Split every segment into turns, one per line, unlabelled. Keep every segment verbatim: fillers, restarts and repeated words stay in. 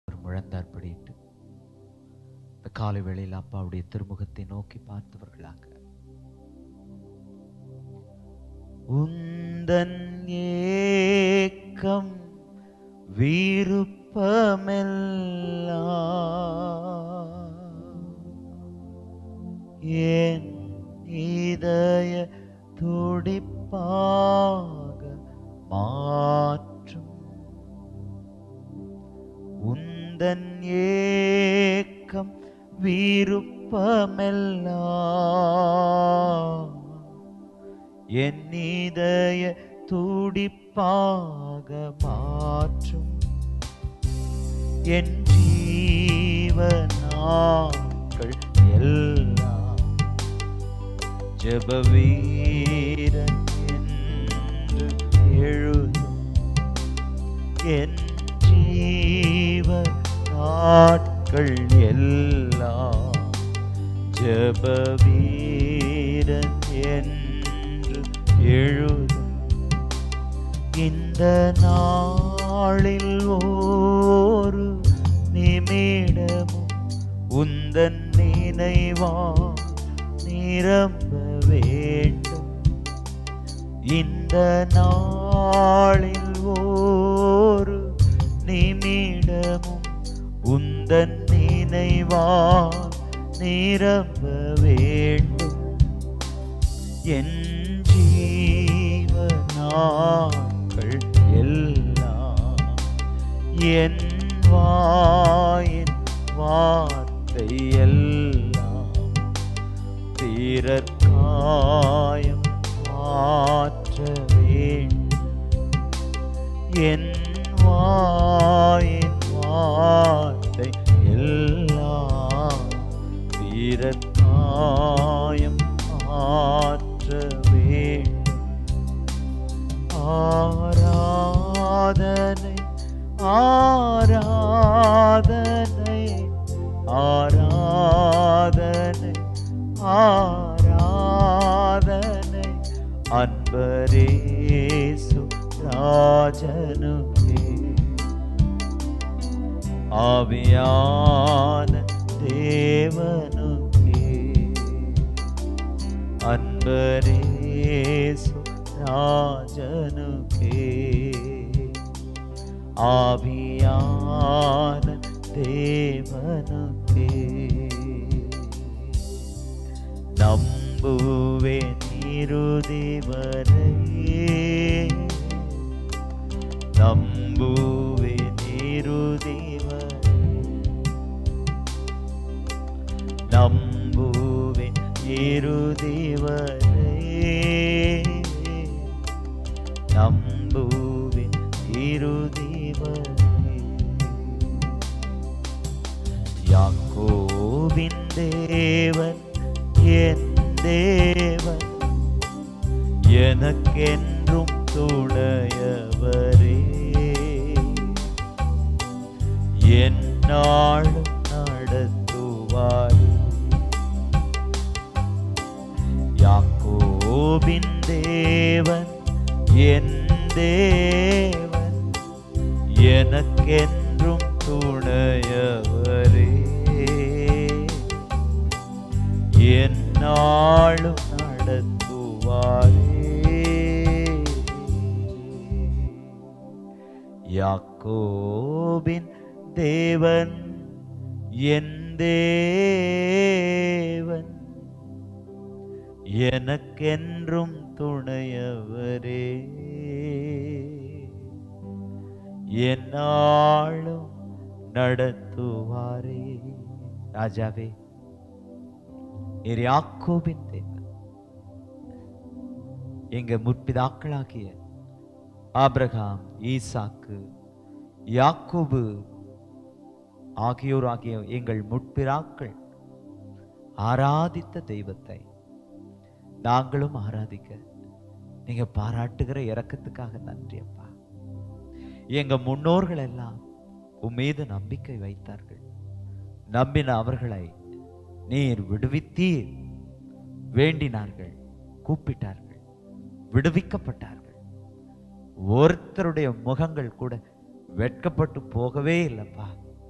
ஒரு முழந்தாற்படியிட்டு இந்த காலை வேளையில் அப்பாவுடைய திருமுகத்தை நோக்கி பார்த்தவர்களாக, உந்தன் ஏக்கம் விருப்பமெல்லாம் என் இதய துடிப்பாக மாற்றும். உந்தன் ஏக்கம் விருப்பமெல்லாம் என் இதய துடிப்பாக மாற்றும். என் ஜீவநாட்கள் எல்லாம் ஜெப வீரன் என்று எழுதும். என் ஜீவ நாட்கள் எல்லாம் ஜெப வீரன் என்று எழுதும். இந்த நாளில் ஒரு நிமிடமும் உந்தன் நினைவால் நிரம்ப வேண்டும். இந்த நாளில் ஒரு நிமிடமும் உந்தன் நினைவால் நிரம்ப வேண்டும். என் ஜீவநாட்கள் எல்லாம் என் வாயின் வார்த்தை எல்லாம் பிறர் காயம் மாற்ற வேண்டும். என் வாயின் வார்த்தை எல்லாம் பிறர் காயம் மாற்ற வேண்டும். ஆராதனை ஆராதனை ஆராதனை ஆராதனை அன்பரேசு ராஜனுக்கே. ஆவியான தேவனுக்கே அன்பரேசு ராஜனுக்கே. ஆவியான தேவனுக்கே. நம்புவேன் இறுதிவரை, நம்புவேன் இறுதிவரை, நம்புவேன் இறுதிவரை, நம்புவேன் இறுதிவரை. யாக்கோபின் தேவன் என் தேவன், எனக்கென்றும் துணையவரே. எந்நாளும் நடத்துவாரே. யாக்கோபின் தேவன் என் தேவன், எனக்கென்றும் துணையவரே. எந்நாளும் நடத்துவாரே. யாக்கோபின் தேவன் என் தேவன், எனக்கென்றும் துணையவரே. எந்நாளும் நடத்துவாரே. ராஜாவே, நீர் யாக்கோபின் தேவன். எங்க முற்பிதாக்களாகிய ஆபிரகாம், ஈசாக்கு, யாக்கோபு ஆகியோர் ஆகிய எங்கள் முற்பிதாக்கள் ஆராதித்த தெய்வத்தை நாங்களும் ஆராதிக்க நீங்க பாராட்டுகிற இரக்கத்துக்காக நன்றி அப்பா. எங்க முன்னோர்கள் எல்லாம் உன் மீது நம்பிக்கை வைத்தார்கள். நம்பின அவர்களை நீர் விடுவித்தீர். வேண்டினார்கள், கூப்பிட்டார்கள், விடுவிக்கப்பட்டார்கள். ஒருத்தருடைய முகங்கள் கூட வெட்கப்பட்டு போகவே இல்லப்பா.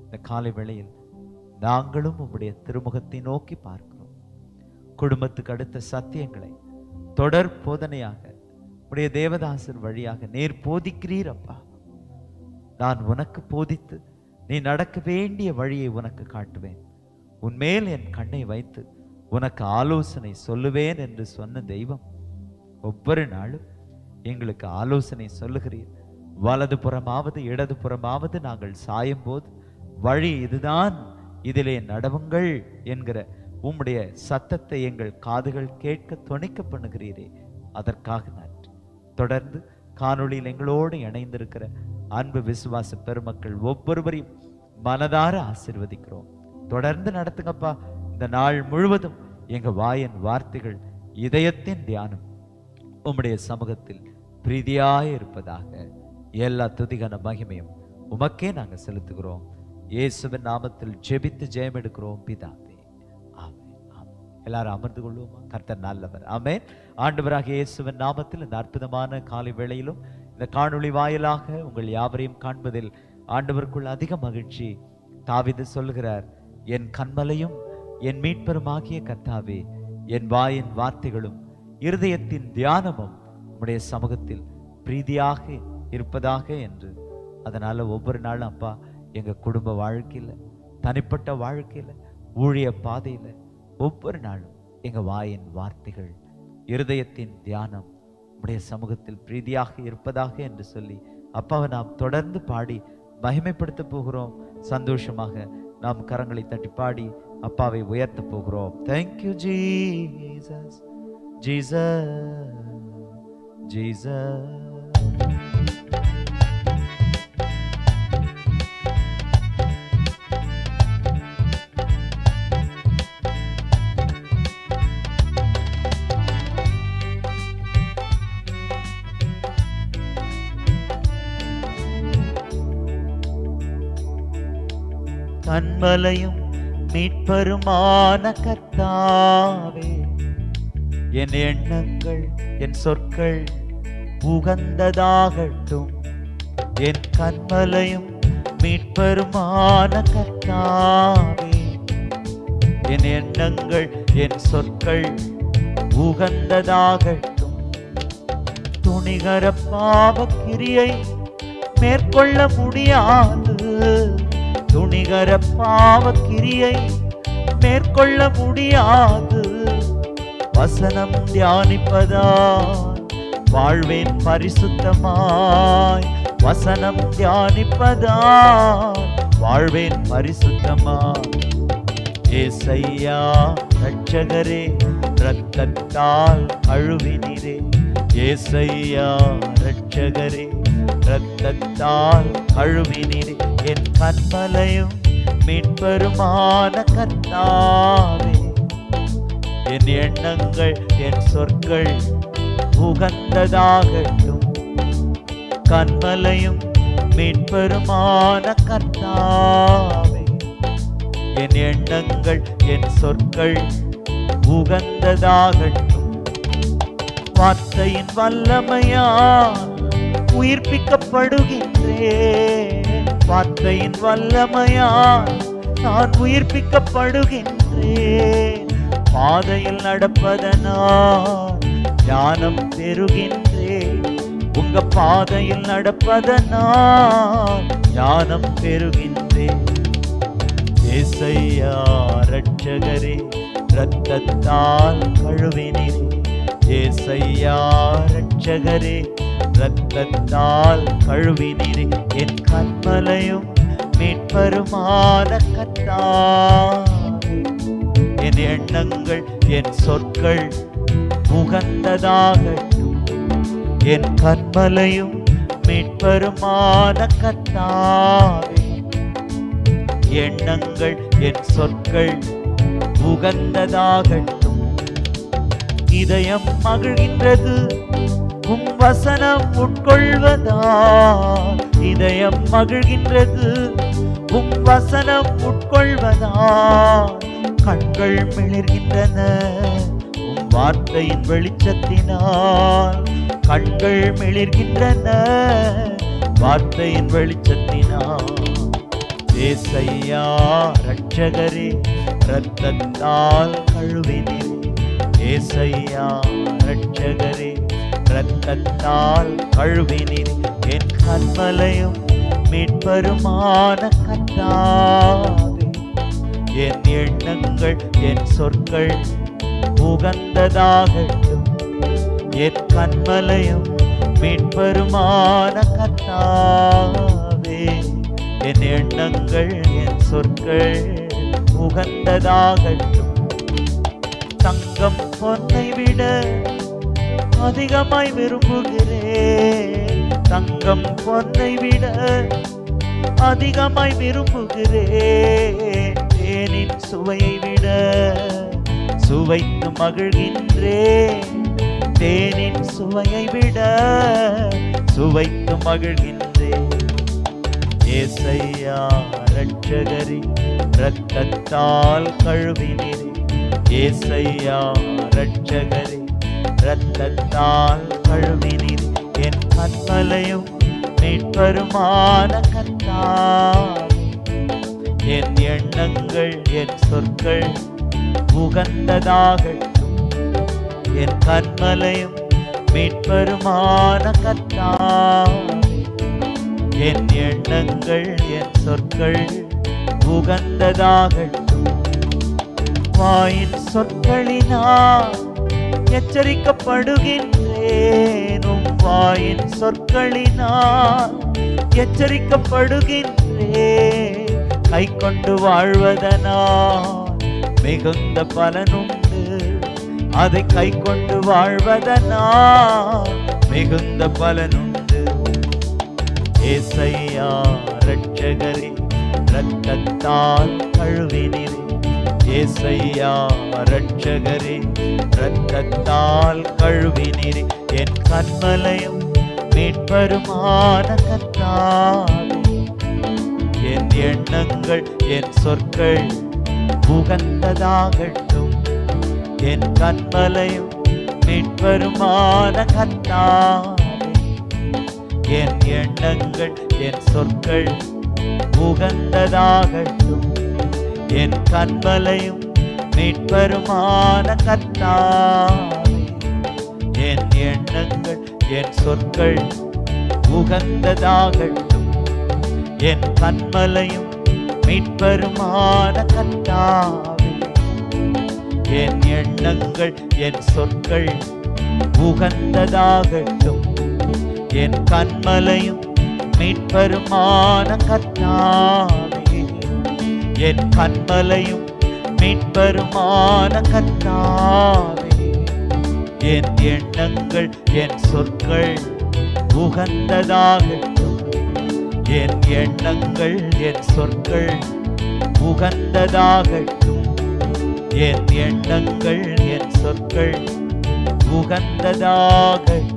இந்த காலை வேளையில் நாங்களும் உம்முடைய திருமுகத்தை நோக்கி பார்க்கிறோம். குடும்பத்துக்கு அடுத்த சத்தியங்களை தொடர் போதனையாக உடைய தேவதாசர் வழியாக நேர் போதிக்கிறீர் அப்பா. நான் உனக்கு போதித்து நீ நடக்க வேண்டிய வழியை உனக்கு காட்டுவேன், உன்மேல் என் கண்ணை வைத்து உனக்கு ஆலோசனை சொல்லுவேன் என்று சொன்ன தெய்வம் ஒவ்வொரு நாளும் எங்களுக்கு ஆலோசனை சொல்லுகிறீர். வலது புறமாவது இடது புறமாவது நாங்கள் சாயும் போது வழி இதுதான், இதிலே நடவுங்கள் என்கிற உம்முடைய சத்தத்தை எங்கள் காதுகள் கேட்க துணைக்க பண்ணுகிறீரே, அதற்காக நன்றி. தொடர்ந்து காணொளியில் எங்களோடு இணைந்திருக்கிற அன்பு விசுவாச பெருமக்கள் ஒவ்வொருவரையும் மனதார ஆசீர்வதிக்கிறோம். தொடர்ந்து நடத்துங்கப்பா. இந்த நாள் முழுவதும் எங்க வாயின் வார்த்தைகள் இதயத்தின் தியானம் உம்முடைய சமூகத்தில் பிரீதியாய் இருப்பதாக. எல்லா துதிகான மகிமையும் உமக்கே நாங்க செலுத்துகிறோம். இயேசுவின் நாமத்தில் ஜெபித்து ஜெயம் எடுக்கிறோம் பிதாவே, ஆமென். ஆமென். எல்லாரும் அமர்ந்து கொள்வோமா? கர்த்தர் நல்லவர். ஆமென். ஆண்டவராக இயேசுவின் நாமத்தில் இந்த அற்புதமான காலை வேளையிலும் இந்த காணொளி வாயிலாக உங்கள் யாவரையும் காண்பதில் ஆண்டவருக்குள் அதிக மகிழ்ச்சி. தாவீது சொல்லுகிறார், என் கண்மலையும் என் மீட்பருமாகிய கர்த்தாவே, என் வாயின் வார்த்தைகளும் இருதயத்தின் தியானமும் உம்முடைய சமூகத்தில் பிரீதியாக இருப்பதாக என்று. அதனால ஒவ்வொரு நாளும் அப்பா எங்க குடும்ப வாழ்க்கையில, தனிப்பட்ட வாழ்க்கையில, ஊழிய பாதையில ஒவ்வொரு நாளும் எங்க வாயின் வார்த்தைகள் இருதயத்தின் தியானம் உம்முடைய சமூகத்தில் பிரீதியாக இருப்பதாக என்று சொல்லி அப்பாவை நாம் தொடர்ந்து பாடி மகிமைப்படுத்த போகிறோம். சந்தோஷமாக நாம் கரங்களை தட்டி பாடி அப்பாவை உயர்த்த போகிறோம். Thank you Jesus, Jesus, Jesus. கண்மலையும் மீட்பருமான கர்த்தாவே, என் எண்ணங்கள் என் சொற்கள் உகந்ததாகட்டும். என் கண்மலையும் மீட்பருமான கர்த்தாவே, என் எண்ணங்கள் என் சொற்கள் உகந்ததாகட்டும். துணிகர பாவக்கிரியை மேற்கொள்ள முடியாது, துணிகர பாவக்கிரியை மேற்கொள்ள முடியாது. வசனம் தியானிப்பதால் வாழ்வேன் பரிசுத்தமாய், வசனம் தியானிப்பதால் வாழ்வேன் பரிசுத்தமாய். ஏசையா ரட்சகரே, இரத்தத்தால் கழுவினீரே. ஏசையா ரட்சகரே, இரத்தத்தால் கழுவினீரே. என் கண்மலையும் மீட்பருமான கர்த்தாவே, என் எண்ணங்கள் என் சொற்கள் உகந்ததாகட்டும். கண்மலையும் மீட்பருமான கர்த்தாவே, என் எண்ணங்கள் என் சொற்கள் உகந்ததாகட்டும். வார்த்தையின் வல்லமையால் உயிர்ப்பிக்கப்படுகின்றேன், வார்த்தையின் வல்லமையால் நான் உயிர்ப்பிக்கப்படுகின்றேன். பாதையில் நடப்பதனால் ஞானம் பெறுகின்றேன், உங்க பாதையில் நடப்பதனால் ஞானம் பெறுகின்றேன். ஏசையா ரட்சகரே, இரத்தத்தால் கழுவினீரே. ஏசையா ரட்சகரே, இரத்தத்தால் கழுவினீரே. என் கண்மலையும் மீட்பருமான கர்த்தாவே, என் எண்ணங்கள் என் சொற்கள் உகந்ததாகட்டும். என் கண்மலையும் மீட்பருமான கர்த்தாவே, எண்ணங்கள் என் சொற்கள் உகந்ததாகட்டும். இதயம் மகிழ்கின்றது உம் வசனம் உட்கொள்வதால், இதயம் மகிழ்கின்றது உம் வசனம் உட்கொள்வதால். கண்கள் மிளிர்கின்றன உம் வார்த்தையின் வெளிச்சத்தினால், கண்கள் மிளிர்கின்றன வார்த்தையின் வெளிச்சத்தினால். ஏசையா ரட்சகரே இரத்தத்தால் கழுவினீர். ஏசையா ரட்சகரே இரத்தத்தால் கழுவினீர். என் கண்மலையும் மீட்பருமான கர்த்தாவே, என் எண்ணங்கள் என் சொற்கள் உகந்ததாகட்டும். என் கண்மலையும் மீட்பருமான கர்த்தாவே, என் எண்ணங்கள் என் சொற்கள் உகந்ததாகட்டும். தங்கம் பொன்னை விட அதிகமாய் விரும்புகிறேன். தங்கம் பொன்னை விட அதிகமாய் விரும்புகிறேன். தேனின் சுவையை விட சுவைத்து மகிழ்கின்றேன். தேனின் சுவையை விட சுவைத்து மகிழ்கின்றேன். ஏசையா ரட்சகரே இரத்தத்தால் கழுவினீர். ஏசையா ரட்சகரே இரத்தத்தால் கழுவினீர். என் கண்மலையும் மீட்பருமான கர்த்தாவே, என் எண்ணங்கள் என் சொற்கள் உகந்ததாகட்டும். என் கண்மலையும் மீட்பருமான கர்த்தாவே, என் எண்ணங்கள் என் சொற்கள் உகந்ததாகட்டும். வாயின் சொற்களினால் எச்சரிக்கப்படுகின்றேன். உம் வாயின் சொற்களினால் எச்சரிக்கப்படுகின்றேன். கை கொண்டு வாழ்வதனால் மிகுந்த பலனுண்டு. அதை கை கொண்டு வாழ்வதனால் மிகுந்த பலனுண்டு. ஏசையா ரட்சகரே இரத்தத்தால் கழுவினீர். ஏசையா ரட்சகரே இரத்தத்தால் கழுவினீர். என் கண்மலையும் மீட்பருமான கர்த்தாவே, என் எண்ணங்கள் என் சொற்கள் உகந்ததாகட்டும். என் கண்மலையும் மீட்பருமான கர்த்தாவே, என் எண்ணங்கள் என் சொற்கள் உகந்ததாகட்டும். என் கண்மலையும் மீட்பருமான கர்த்தாவே, என் எண்ணங்கள் என் சொற்கள் உகந்ததாகட்டும். என் கண்மலையும் மீட்பருமான கர்த்தாவே, என் எண்ணங்கள் என் சொற்கள் உகந்ததாகட்டும். என் கண்மலையும் மீட்பருமான கர்த்தாவே, என் கண்மலையும் மீட்பருமான கர்த்தாவே, என் எண்ணங்கள் என் சொற்கள் உகந்ததாகட்டும். என் எண்ணங்கள் என் சொற்கள் உகந்ததாகட்டும். என் எண்ணங்கள் என் சொற்கள் உகந்ததாகட்டும்.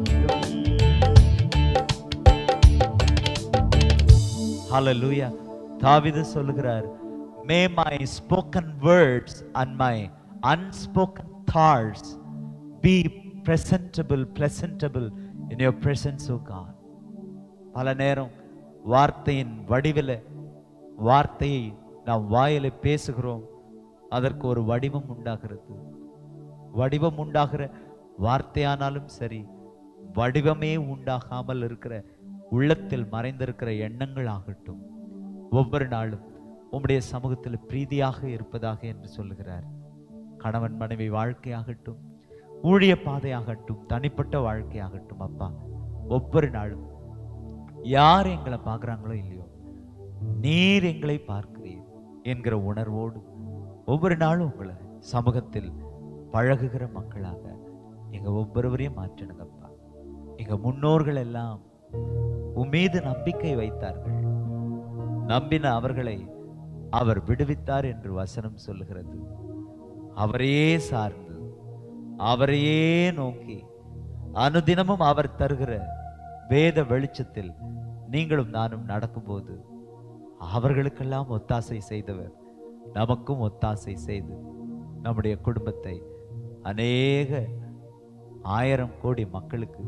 ஹல்லேலூயா. தாவீது சொல்லுகிறார், may my spoken words and my unspoken thoughts be presentable presentable in your presence, O God. பல நேரம் வார்த்தையின் வடிவில வார்த்தையை நாம் வாயில பேசுகிறோம். அதற்கு ஒரு வடிவம் உண்டாகிறது. வடிவம் உண்டாகிற வார்த்தையானாலும் சரி, வடிவமே உண்டாகாமல் இருக்கிற உள்ளத்தில் மறைந்திருக்கிற எண்ணங்கள் ஆகட்டும், ஒவ்வொரு நாளும் உம்முடைய சமூகத்தில் பிரீதியாக இருப்பதாக என்று சொல்லுகிறார். கணவன் மனைவி வாழ்க்கையாகட்டும், ஊழிய பாதையாகட்டும், தனிப்பட்ட வாழ்க்கையாகட்டும், அப்பா ஒவ்வொரு நாளும் யார் எங்களை பார்க்குறாங்களோ இல்லையோ, நீர் எங்களை பார்க்கிறீர் என்கிற உணர்வோடு ஒவ்வொரு நாளும் உங்களை சமூகத்தில் பழகுகிற மக்களாக எங்க ஒவ்வொருவரையும் மாற்றணுங்கப்பா. எங்க முன்னோர்கள் எல்லாம் உம்மீது நம்பிக்கை வைத்தார்கள். நம்பின அவர்களை அவர் விடுவித்தார் என்று வசனம் சொல்லுகிறது. அவரையே சார்ந்து அவரையே நோக்கி அனுதினமும் அவர் தருகிற வேத வெளிச்சத்தில் நீங்களும் நானும் நடக்கும்போது அவர்களுக்கெல்லாம் ஒத்தாசை செய்தவர் நமக்கும் ஒத்தாசை செய்து நம்முடைய குடும்பத்தை அநேக ஆயிரம் கோடி மக்களுக்கு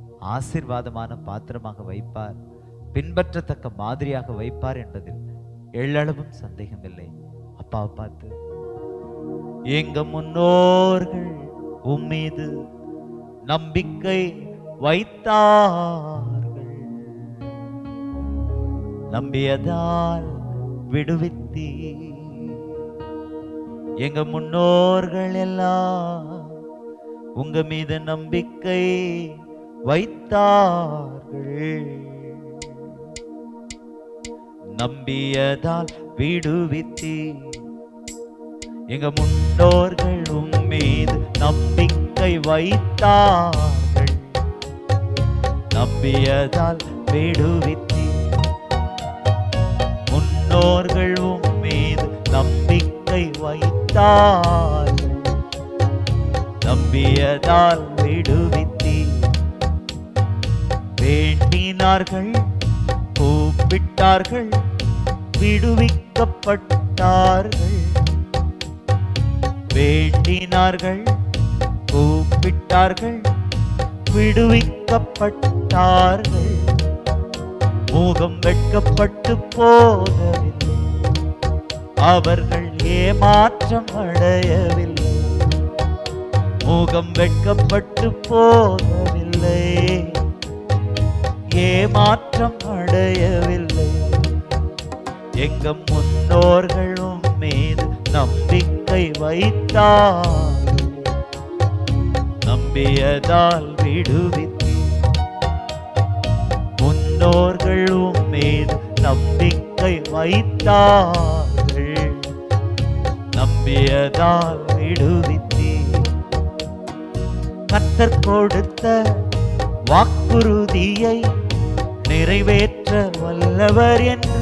ஆசீர்வாதமான பாத்திரமாக வைப்பார், பின்பற்றத்தக்க மாதிரியாக வைப்பார் என்பதில் எள்ளளவும் சந்தேகமில்லை. அப்பாவை பார்த்து, எங்க முன்னோர்கள் உம்மீது நம்பிக்கை வைத்தார்கள், நம்பியதால் விடுவித்தீ. எங்க முன்னோர்கள் எல்லாம் உங்க மீது நம்பிக்கை வைத்தார்கள், நம்பியதால் விடுவித்தீ. எங்க முன்னோர்கள் உம்மீது நம்பிக்கை வைத்தார்கள், நம்பியதால் விடுவித்தீ. முன்னோர்கள் உம்மீது நம்பிக்கை வைத்தார்கள், நம்பியதால் விடுவித்தீ. வேண்டினார்கள், கூப்பிட்டார்கள், விடுவிக்கப்பட்டார்கள். வேண்டினார்கள், கூப்பிட்டார்கள், விடுவிக்கப்பட்டார்கள். முகம் வெட்கப்பட்டு போகவில்லை, அவர்கள் ஏமாற்றம் அடையவில்லை. முகம் வெட்கப்பட்டு போகவில்லை, ஏமாற்றம் அடையவில்லை. எங்க முன்னோர்களும் மீது நம்பிக்கை வைத்தார், நம்பியதால் விடுவித்தீ. முன்னோர்களும் மீது நம்பிக்கை வைத்தார்கள், நம்பியதால் விடுவித்தீ. கர்த்தர் கொடுத்த வாக்குறுதியை நிறைவேற்ற வல்லவர் என்று,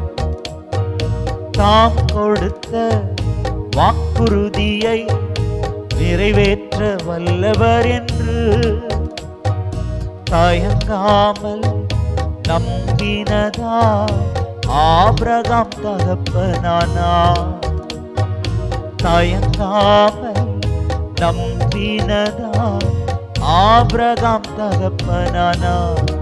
தாம் கொடுத்த வாக்குறுதியை நிறைவேற்ற வல்லவர் என்று தயங்காமல் நம்பினதா ஆபிரகாம் தகப்பனானா. தயங்காமல் நம்பினதா ஆபிரகாம் தகப்பனானா.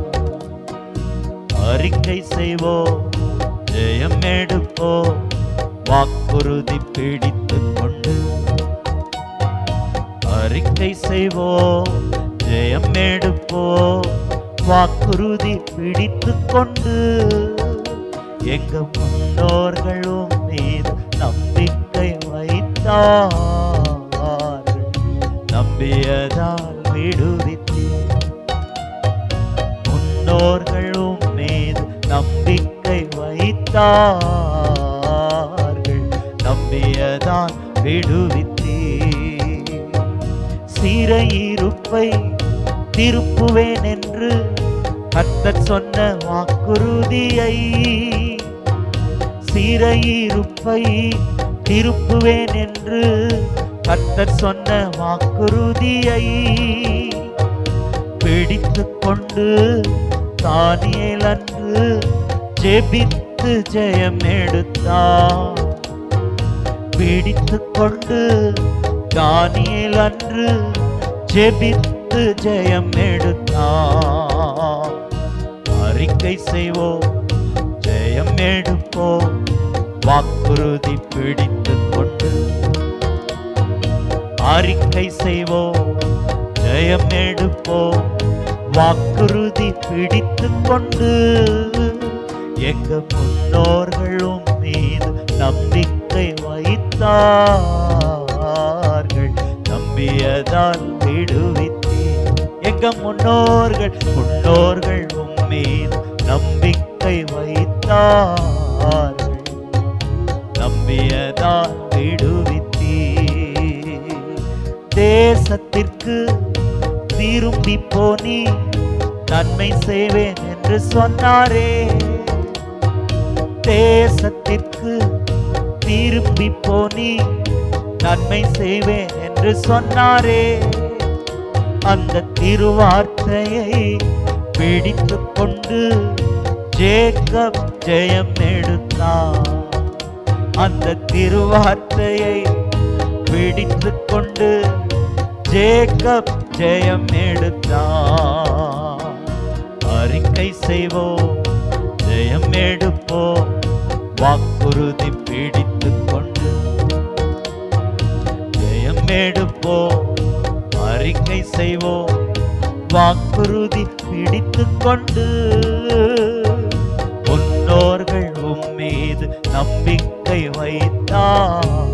அறிக்கை செய்வோம், ஜெயம் எடுப்போம், வாக்குறுதி பிடித்துக் கொண்டு. அறிக்கை செய்வோம், ஜெயம் எடுப்போம், வாக்குறுதி பிடித்துக் கொண்டு. எங்க முன்னோர்களும் மீது நம்பிக்கை வைத்தார்கள், நம்பியதால் விடுவித்தீ. முன்னோர்களும் மீது நம்பிக்கை வைத்தார்கள், நம்பியதால் விடுவித்தீ. சிறையிருப்பை திருப்புவேன் என்று கர்த்தர் சொன்ன வாக்குறுதியை, சிறையிருப்பை திருப்புவேன் என்று கர்த்தர் சொன்ன வாக்குறுதியை பிடித்துக் கொண்டு தானியேல் அன்று ஜெபித்து ஜெயம் எடுத்தார். பிடித்துக் கொண்டு தானியேல் அன்று ஜெபித்து ஜெயம் எடுத்தார். அறிக்கை செய்வோம், ஜெயம் எடுப்போம், வாக்குறுதி பிடித்துக் கொண்டு. அறிக்கை செய்வோம், ஜெயம் எடுப்போம், வாக்குறுதி பிடித்துக் கொண்டு. எங்க முன்னோர்களும் மீது நம்பிக்கை வைத்தார்கள், நம்பியதால் விடுவித்தீ. எங்க முன்னோர்கள் முன்னோர்கள் மீது நம்பிக்கை வைத்தார்கள், நம்பியதால் விடுவித்தீ. தேசத்திற்கு திரும்பி போனி நன்மை செய்வேன் என்று சொன்னாரே. தேசத்திற்கு திரும்பி போனி நன்மை செய்வேன் என்று சொன்னாரே. அந்த திருவார்த்தையை பிடித்துக் கொண்டு ஜேக்கப் ஜெயம் எடுத்தான். அந்த திருவார்த்தையை பிடித்துக் கொண்டு ஜேக்கப் ஜெயம் எடுத்தான். அறிக்கை செய்வோம், ஜெயம் எடுப்போம், வாக்கு வாக்குறுதி பிடித்து கொண்டு ஜெயம் எடுப்போம், அறிக்கை செய்வோம். வாக்குறுதி பிடித்து கொண்டு முன்னோர்கள் உம்மீது நம்பிக்கை வைத்தார்,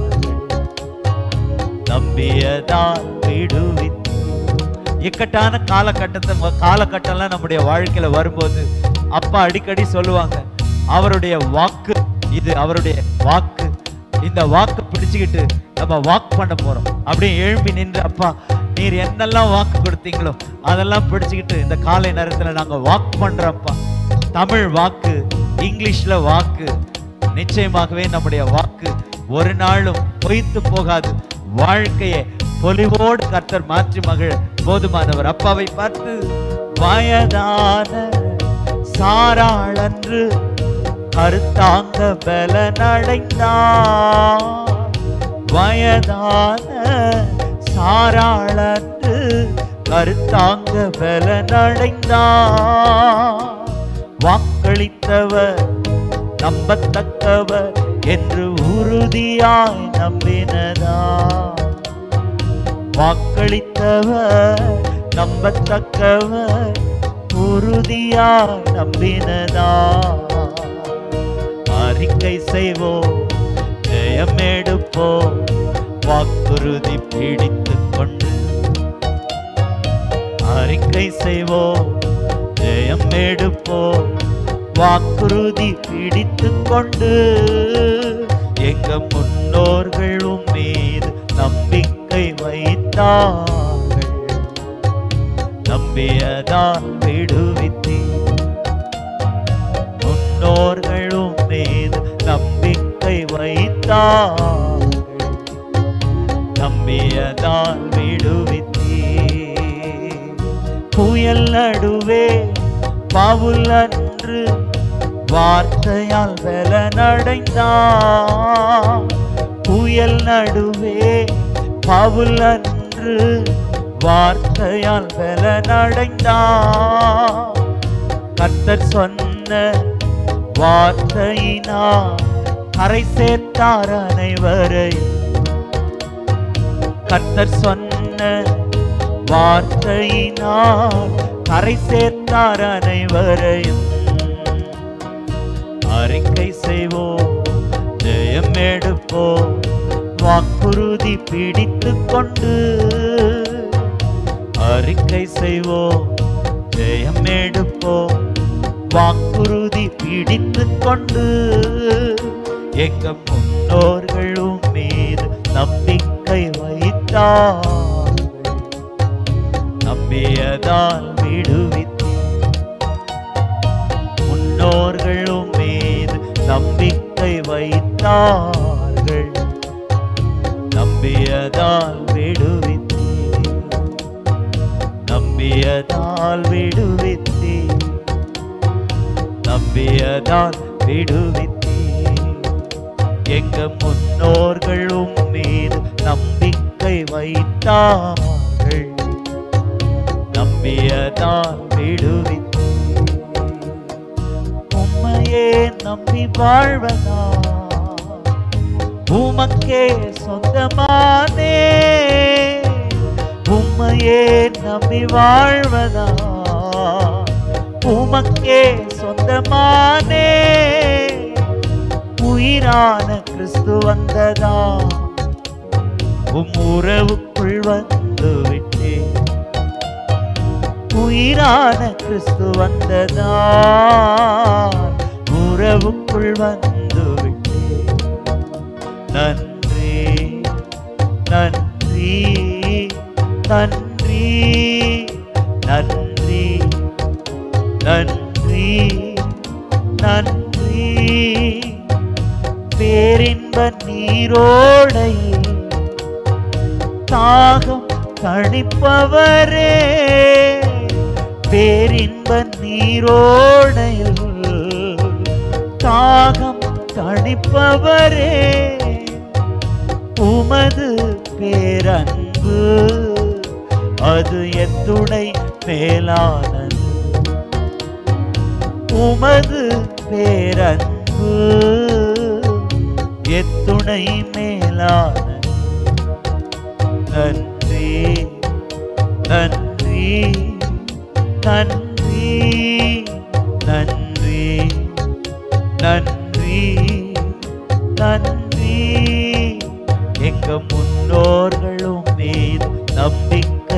நம்பியதால் விடுவித்து. இக்கட்டான காலகட்டத்தை காலகட்டம்லாம் நம்முடைய வாழ்க்கையில வரும்போது அப்பா அடிக்கடி சொல்லுவாங்க, அவருடைய வாக்கு இது, அவருடைய வாக்கு, இந்த வாக்கு பிடிச்சுக்கிட்டு நம்ம வாக் பண்ண போறோம். அப்படியே எழும்பி நின்று, அப்பா நீர் என்னெல்லாம் வாக்கு கொடுத்தீங்களோ அதெல்லாம் பிடிச்சுக்கிட்டு இந்த காலை நேரத்துல நாங்க வாக் பண்றோம்ப்பா. தமிழ் வாக்கு, இங்கிலீஷ்ல வாக்கு, நிச்சயமாகவே நம்முடைய வாக்கு ஒரு நாளும் பொய்த்து போகாது. வாழ்க்கையை பொலிவோடு கர்த்தர் மாற்றி மகிழ போதுமானவர். அப்பாவை பார்த்து, வயதான சாராள் அன்று கருத்தாங்க பலனடைந்தார், வயதான சாராள் அன்று கருத்தாங்க பலனடைந்தார். வாக்களித்தவர் நம்பத்தக்கவர் என்று உறுதியாய் நம்பினதார், வாக்களித்தவர் நம்பத்தக்கவர் உறுதியாய் நம்பினதார். அறிக்கை செய்வோம், ஜெயம் எடுப்போம், வாக்குறுதி பிடித்து கொண்டு. அறிக்கை செய்வோம், ஜெயம் எடுப்போம், வாக்குறுதி பிடித்து கொண்டு. எங்க முன்னோர்களும் மீது நம்பிக்கை வைத்தார்கள், நம்பியதால் விடுவித்தீர். முன்னோர்களும் மீது நம்பிக்கை வைத்தார்கள், நம்பியதால் விடுவித்தீர். புயல் நடுவே பவுல் அன்று வார்த்தையால் பலனடைந்தார், புயல் நடுவே பவுல் அன்று வார்த்தையால் பலனடைந்தார். கர்த்தர் சொன்ன வார்த்தையினால் கரை சேர்த்தார் அனைவரையும், கர்த்தர் சொன்ன வார்த்தையினால் கரை சேர்த்தார் அனைவரையும். அறிக்கை செய்வோம், ஜெயம் எடுப்போம், வாக்குறுதி பிடித்து கொண்டு. அறிக்கை செய்வோம், ஜெயம் எடுப்போம், வாக்குறுதி பிடித்து கொண்டு. எங்க முன்னோர்களும் மீது நம்பிக்கை வைத்தார், நம்பியதால் விடுவித்தீர். முன்னோர்களும் மீது நம்பிக்கை வைத்தார்கள், நம்பியதால் விடுவித்தீர், நம்பியதால் விடுவித்தீர், நம்பியதால் விடுவித்தீர். எங்க முன்னோர்களும் மீது நம்பிக்கை வைத்தார்கள், நம்பியதால் விடுவித்தீர். உம்மையே நம்பி வாழ்வதா, உமக்கே சொந்தமானே. உம்மையே நம்பி வாழ்வதா, உமக்கே சொந்தமானே. உயிரான கிறிஸ்து வந்ததா, உம் உறவுக்குள் வந்து விட்டேன். உயிரான கிறிஸ்து வந்ததா, உறவுக்குள் வந்து விட்டேன். நன்றி நன்றி நன்றி நன்றி நன்றி நன்றி. பேரின்ப நீரோடை தாகம் தணிப்பவரே, பேரின்ப நீரோடையில் தாகம் தணிப்பவரே. உமது பேரன்பு அது எத்துணை மேலானது, உமது பேரன்பு எத்துணை மேலான நன்றி நன்றி நன்றி நன்றி நன்றி நன்றி. எங்க முன்னோர்களும் மீது நம்பிக்கை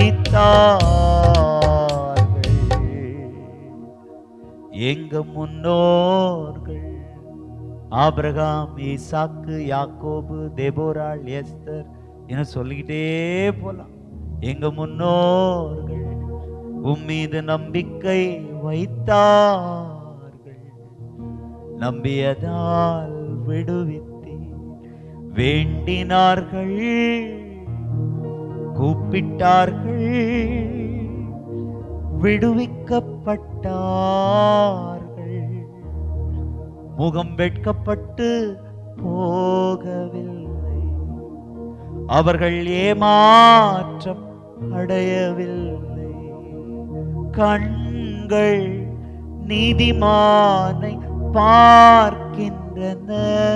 வைத்தார்கள். எங்க முன்னோர்கள் ஆபிரகாம், ஈசாக்கு, யாக்கோபு, தெபோராள், எஸ்தர் என சொல்லிக்கிட்டே போலாம். எங்க முன்னோர்கள் உம்மீது நம்பிக்கை வைத்தார்கள். நம்பியதால் விடுவித்தீர். வேண்டினார்கள், கூப்பிட்டார்கள், விடுவிக்கப்பட்டார்கள். முகம் வெட்கப்பட்டு போகவில்லை. அவர்கள் ஏமாற்றம் அடையவில்லை. கண்கள் நீதிமானை பார்க்கின்றன.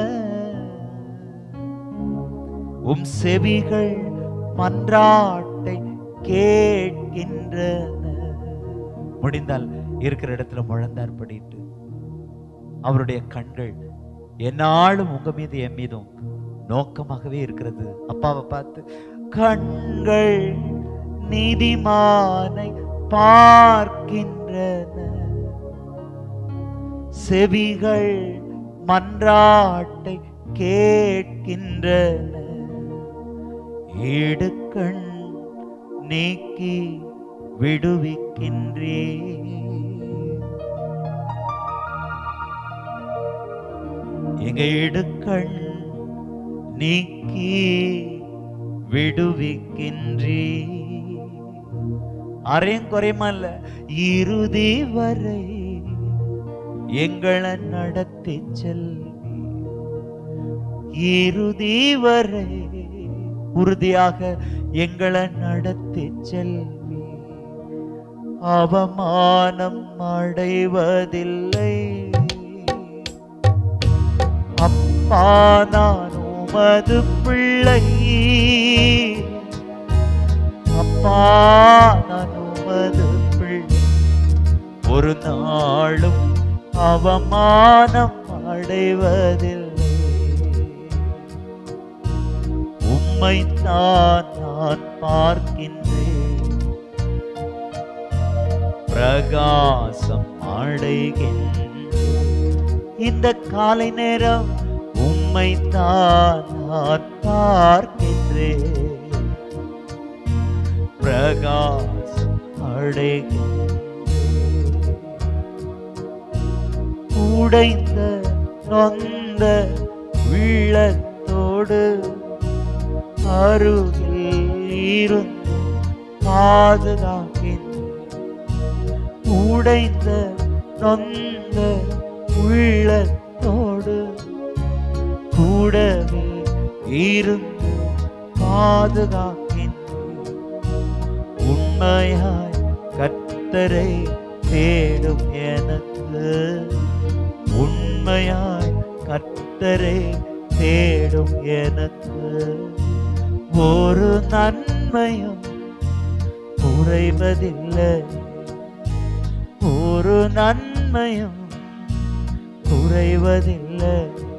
உம் செவிகள் மன்றாட்டை கேட்கின்றன. முடிந்தால் இருக்கிற இடத்துல முழந்தார் படிட்டு அவருடைய கண்கள் என்னாலும் உங்க மீது என் மீதும் நோக்கமாகவே இருக்கிறது. அப்பாவை பார்த்து, கண்கள் நீதிமானை பார்க்கின்றன, செவிகள் மன்றாட்டை கேட்கின்றன. இடுக்கண் நீக்கி விடுவிக்கின்றே. எங்க இடுக்கண் நீக்கி விடுவிக்கின்றே. அரையும் குறையுமா இல்ல, இறுதி வரை எங்களை நடத்தி செல்வி. இறுதி வரை உறுதியாக எங்களை நடத்தி செல்வி. அவமானம் அடைவதில்லை. அப்பா நான் உமது பிள்ளை. அப்பா நான் உமது பிள்ளை. ஒரு நாளும் அவமானம் அடைவதில்லை. உம்மை தான் நான் பார்க்கின்றேன். பிரகாசம் அடைகின்றேன். இந்த காலை நேரம் உம்மை தான் நான் பார்க்கின்றேன். பிரகாசம் அடைகின்றேன். உடைந்த நொந்த உள்ளத்தோடு அருகில் இருந்து பாதுகாக்கின்றேன். உடைந்த நொந்த உள்ளத்தோடு கூடவே இருந்து பாதுகாக்கின்றேன். உண்மையாய் கர்த்தரை தேடும் எனக்கு, உண்மையாய் கர்த்தரை தேடும் எனக்கு ஒரு நன்மையும் குறைவதில்லை. ஒரு நன்மையும் குறைவதில்லை.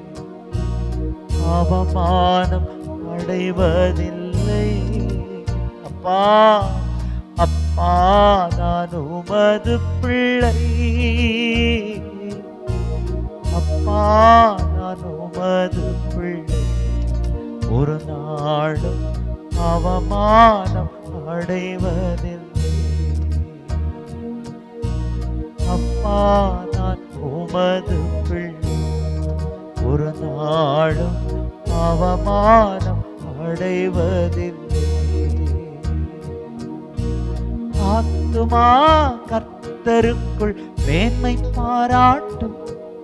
அவமானம் அடைவதில்லை. அப்பா அப்பா நான் உமது பிள்ளை. அப்பா நான் உமது பிள்ளை. ஒரு நாளும் அவமானம் அடைவதில்லை. அப்பா நான் உமது பிள்ளை. ஒரு நாளும் அவமானம் அடைவதில்லை. ஆத்துமா கர்த்தருக்குள் மேன்மை பாராட்டும்.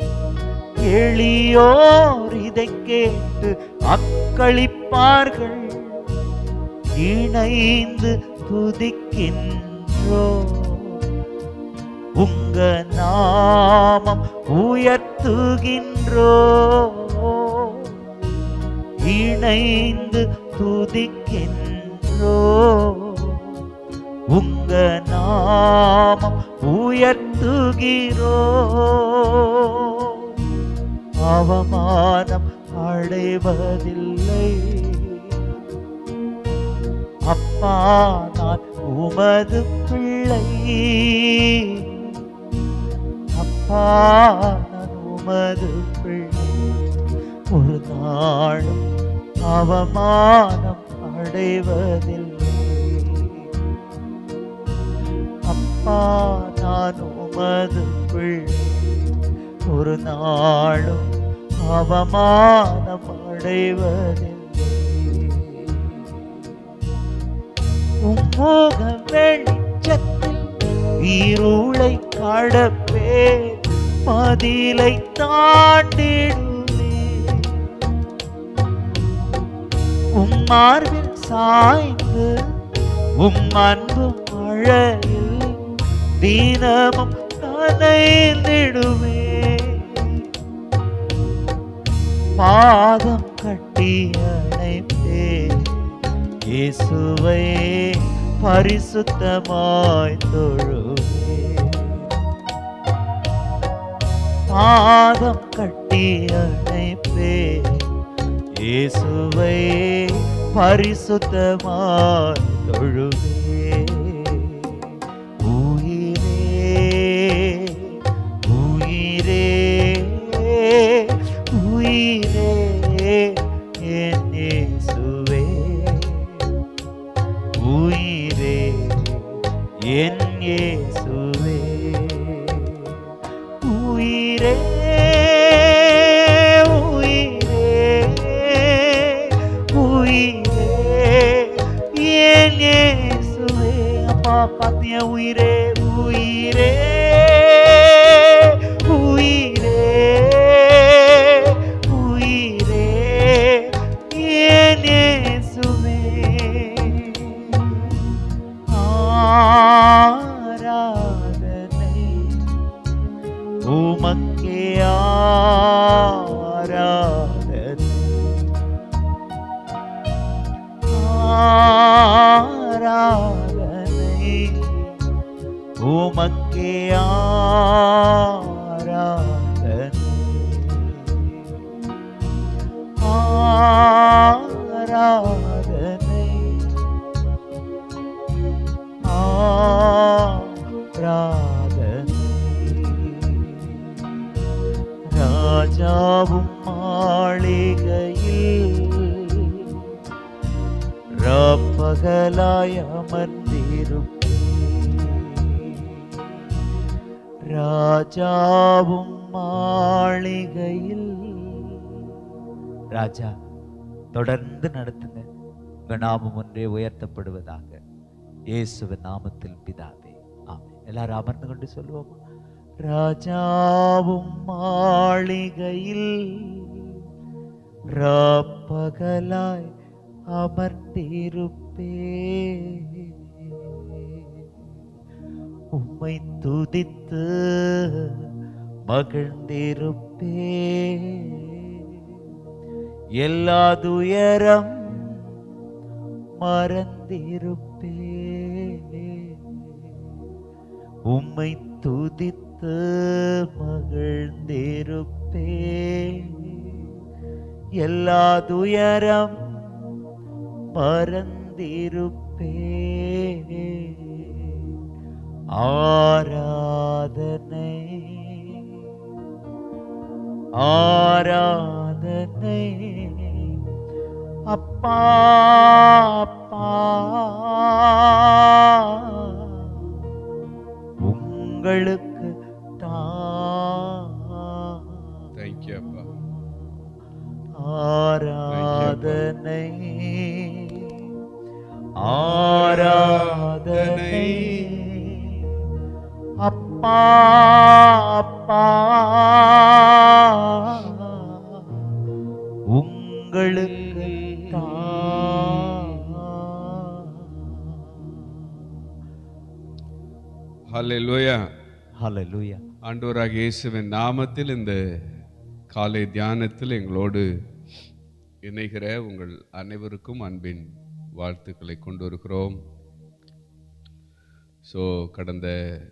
எளியோர் இதை கேட்டு அக்களிப்பார்கள். இணைந்து துதிக்கின்றோ, உங்க நாமம் உயர்த்துகின்றோ. இணைந்து துதிக்கின்றோ. உங்க நாமம் உயர்த்துகிறோ. அவமானம் அடைவதில்லை. அப்பா நான் உமது பிள்ளை. அப்பா நான் உமது பிள்ளை. ஒரு நாளும் அவமானம் அடைவதில்லை. அப்பா நான் உமது பிள்ளை. ஒரு நாளும் அவமானம் அடைவதில்லை. உம்மோக வெளிச்சத்தில் இருளை கடப்பே. மதிலை தாண்டிடுவே. உம் மார்பில் சாய்ந்து உம் அன்பு மழையில் தினமும் நனைந்திடுவே. பாதம் கட்டி அணைப்பே. இயேசுவை பரிசுத்தமாய் தொழுவே. பாதம் கட்டி அணைப்பே. இயேசுவை பரிசுத்தமாய் தொழுவே. உயிரே உயிரே உயிரே என் இயேசுவே. உயிரே என் இயேசுவே. உயிரே உயிரே உயிரே என் இயேசுவே. அப்பா பாத்தியா உயிரே உயிரே உயிரே உயிரே என் இயேசுவே. ஆராதனை உமக்கே ஆராதனை. ஆராதனை உமக்கே ஆராதனை. ஆராதனை ஆராதனை. ராஜாவும் மாளிகையில் ராப்பகலாய் அமர்ந்திருப்பே. ராஜாவும் மாளிகையில். ராஜா தொடர்ந்து நடத்துங்க. உங்க நாமம் ஒன்றே உயர்த்தப்படுவதாக. இயேசுவின் நாமத்தில் பிதாவே ஆமென். எல்லாரும் அமர்ந்து கொண்டு சொல்லுவோமா? ராஜாவும் மாளிகையில் ராப்பகலாய் அமர்ந்திருப்பே. உம்மை துதித்து மகிழ்ந்திருப்பே. எல்லா துயரம் மறந்திருப்பே. உம்மை துதித்து மகிழ்ந்திருப்பே. எல்லா துயரம் மறந்திருப்பே. ஆராதனை ஆராதனை அப்பா அப்பா உங்களுக்கு தான்.
Thank you, அப்பா.
ஆராதனை ஆராதனை அப்பா அப்பா உங்களுக்கு தான்.
ஹல்லேலூயா.
ஹல்லேலூயா.
ஆண்டவராகிய இயேசுவின் நாமத்தில் இந்த காலை தியானத்தில் எங்களோடு இணைகிற உங்கள் அனைவருக்கும் அன்பின் வாழ்த்துக்களை கொண்டு வருகிறோம். ஸோ கடந்த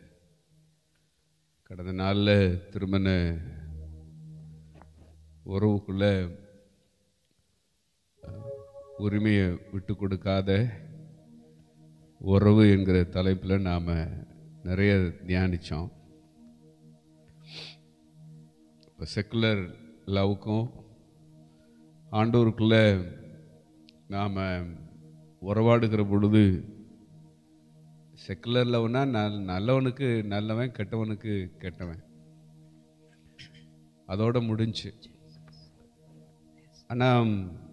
கடந்த நாளில் திருமண உறவுக்குள்ள உரிமையை விட்டு கொடுக்காத உறவு என்கிற தலைப்பில் நாம் நிறைய தியானித்தோம். இப்போ செக்குலர் லவ்வுக்கும் ஆண்டவருக்குள்ள நாம் உறவாடுகிற பொழுது செக்குலர் லவ்னா நல் நல்லவனுக்கு நல்லவன், கெட்டவனுக்கு கெட்டவன், அதோட முடிஞ்சு. ஆனால்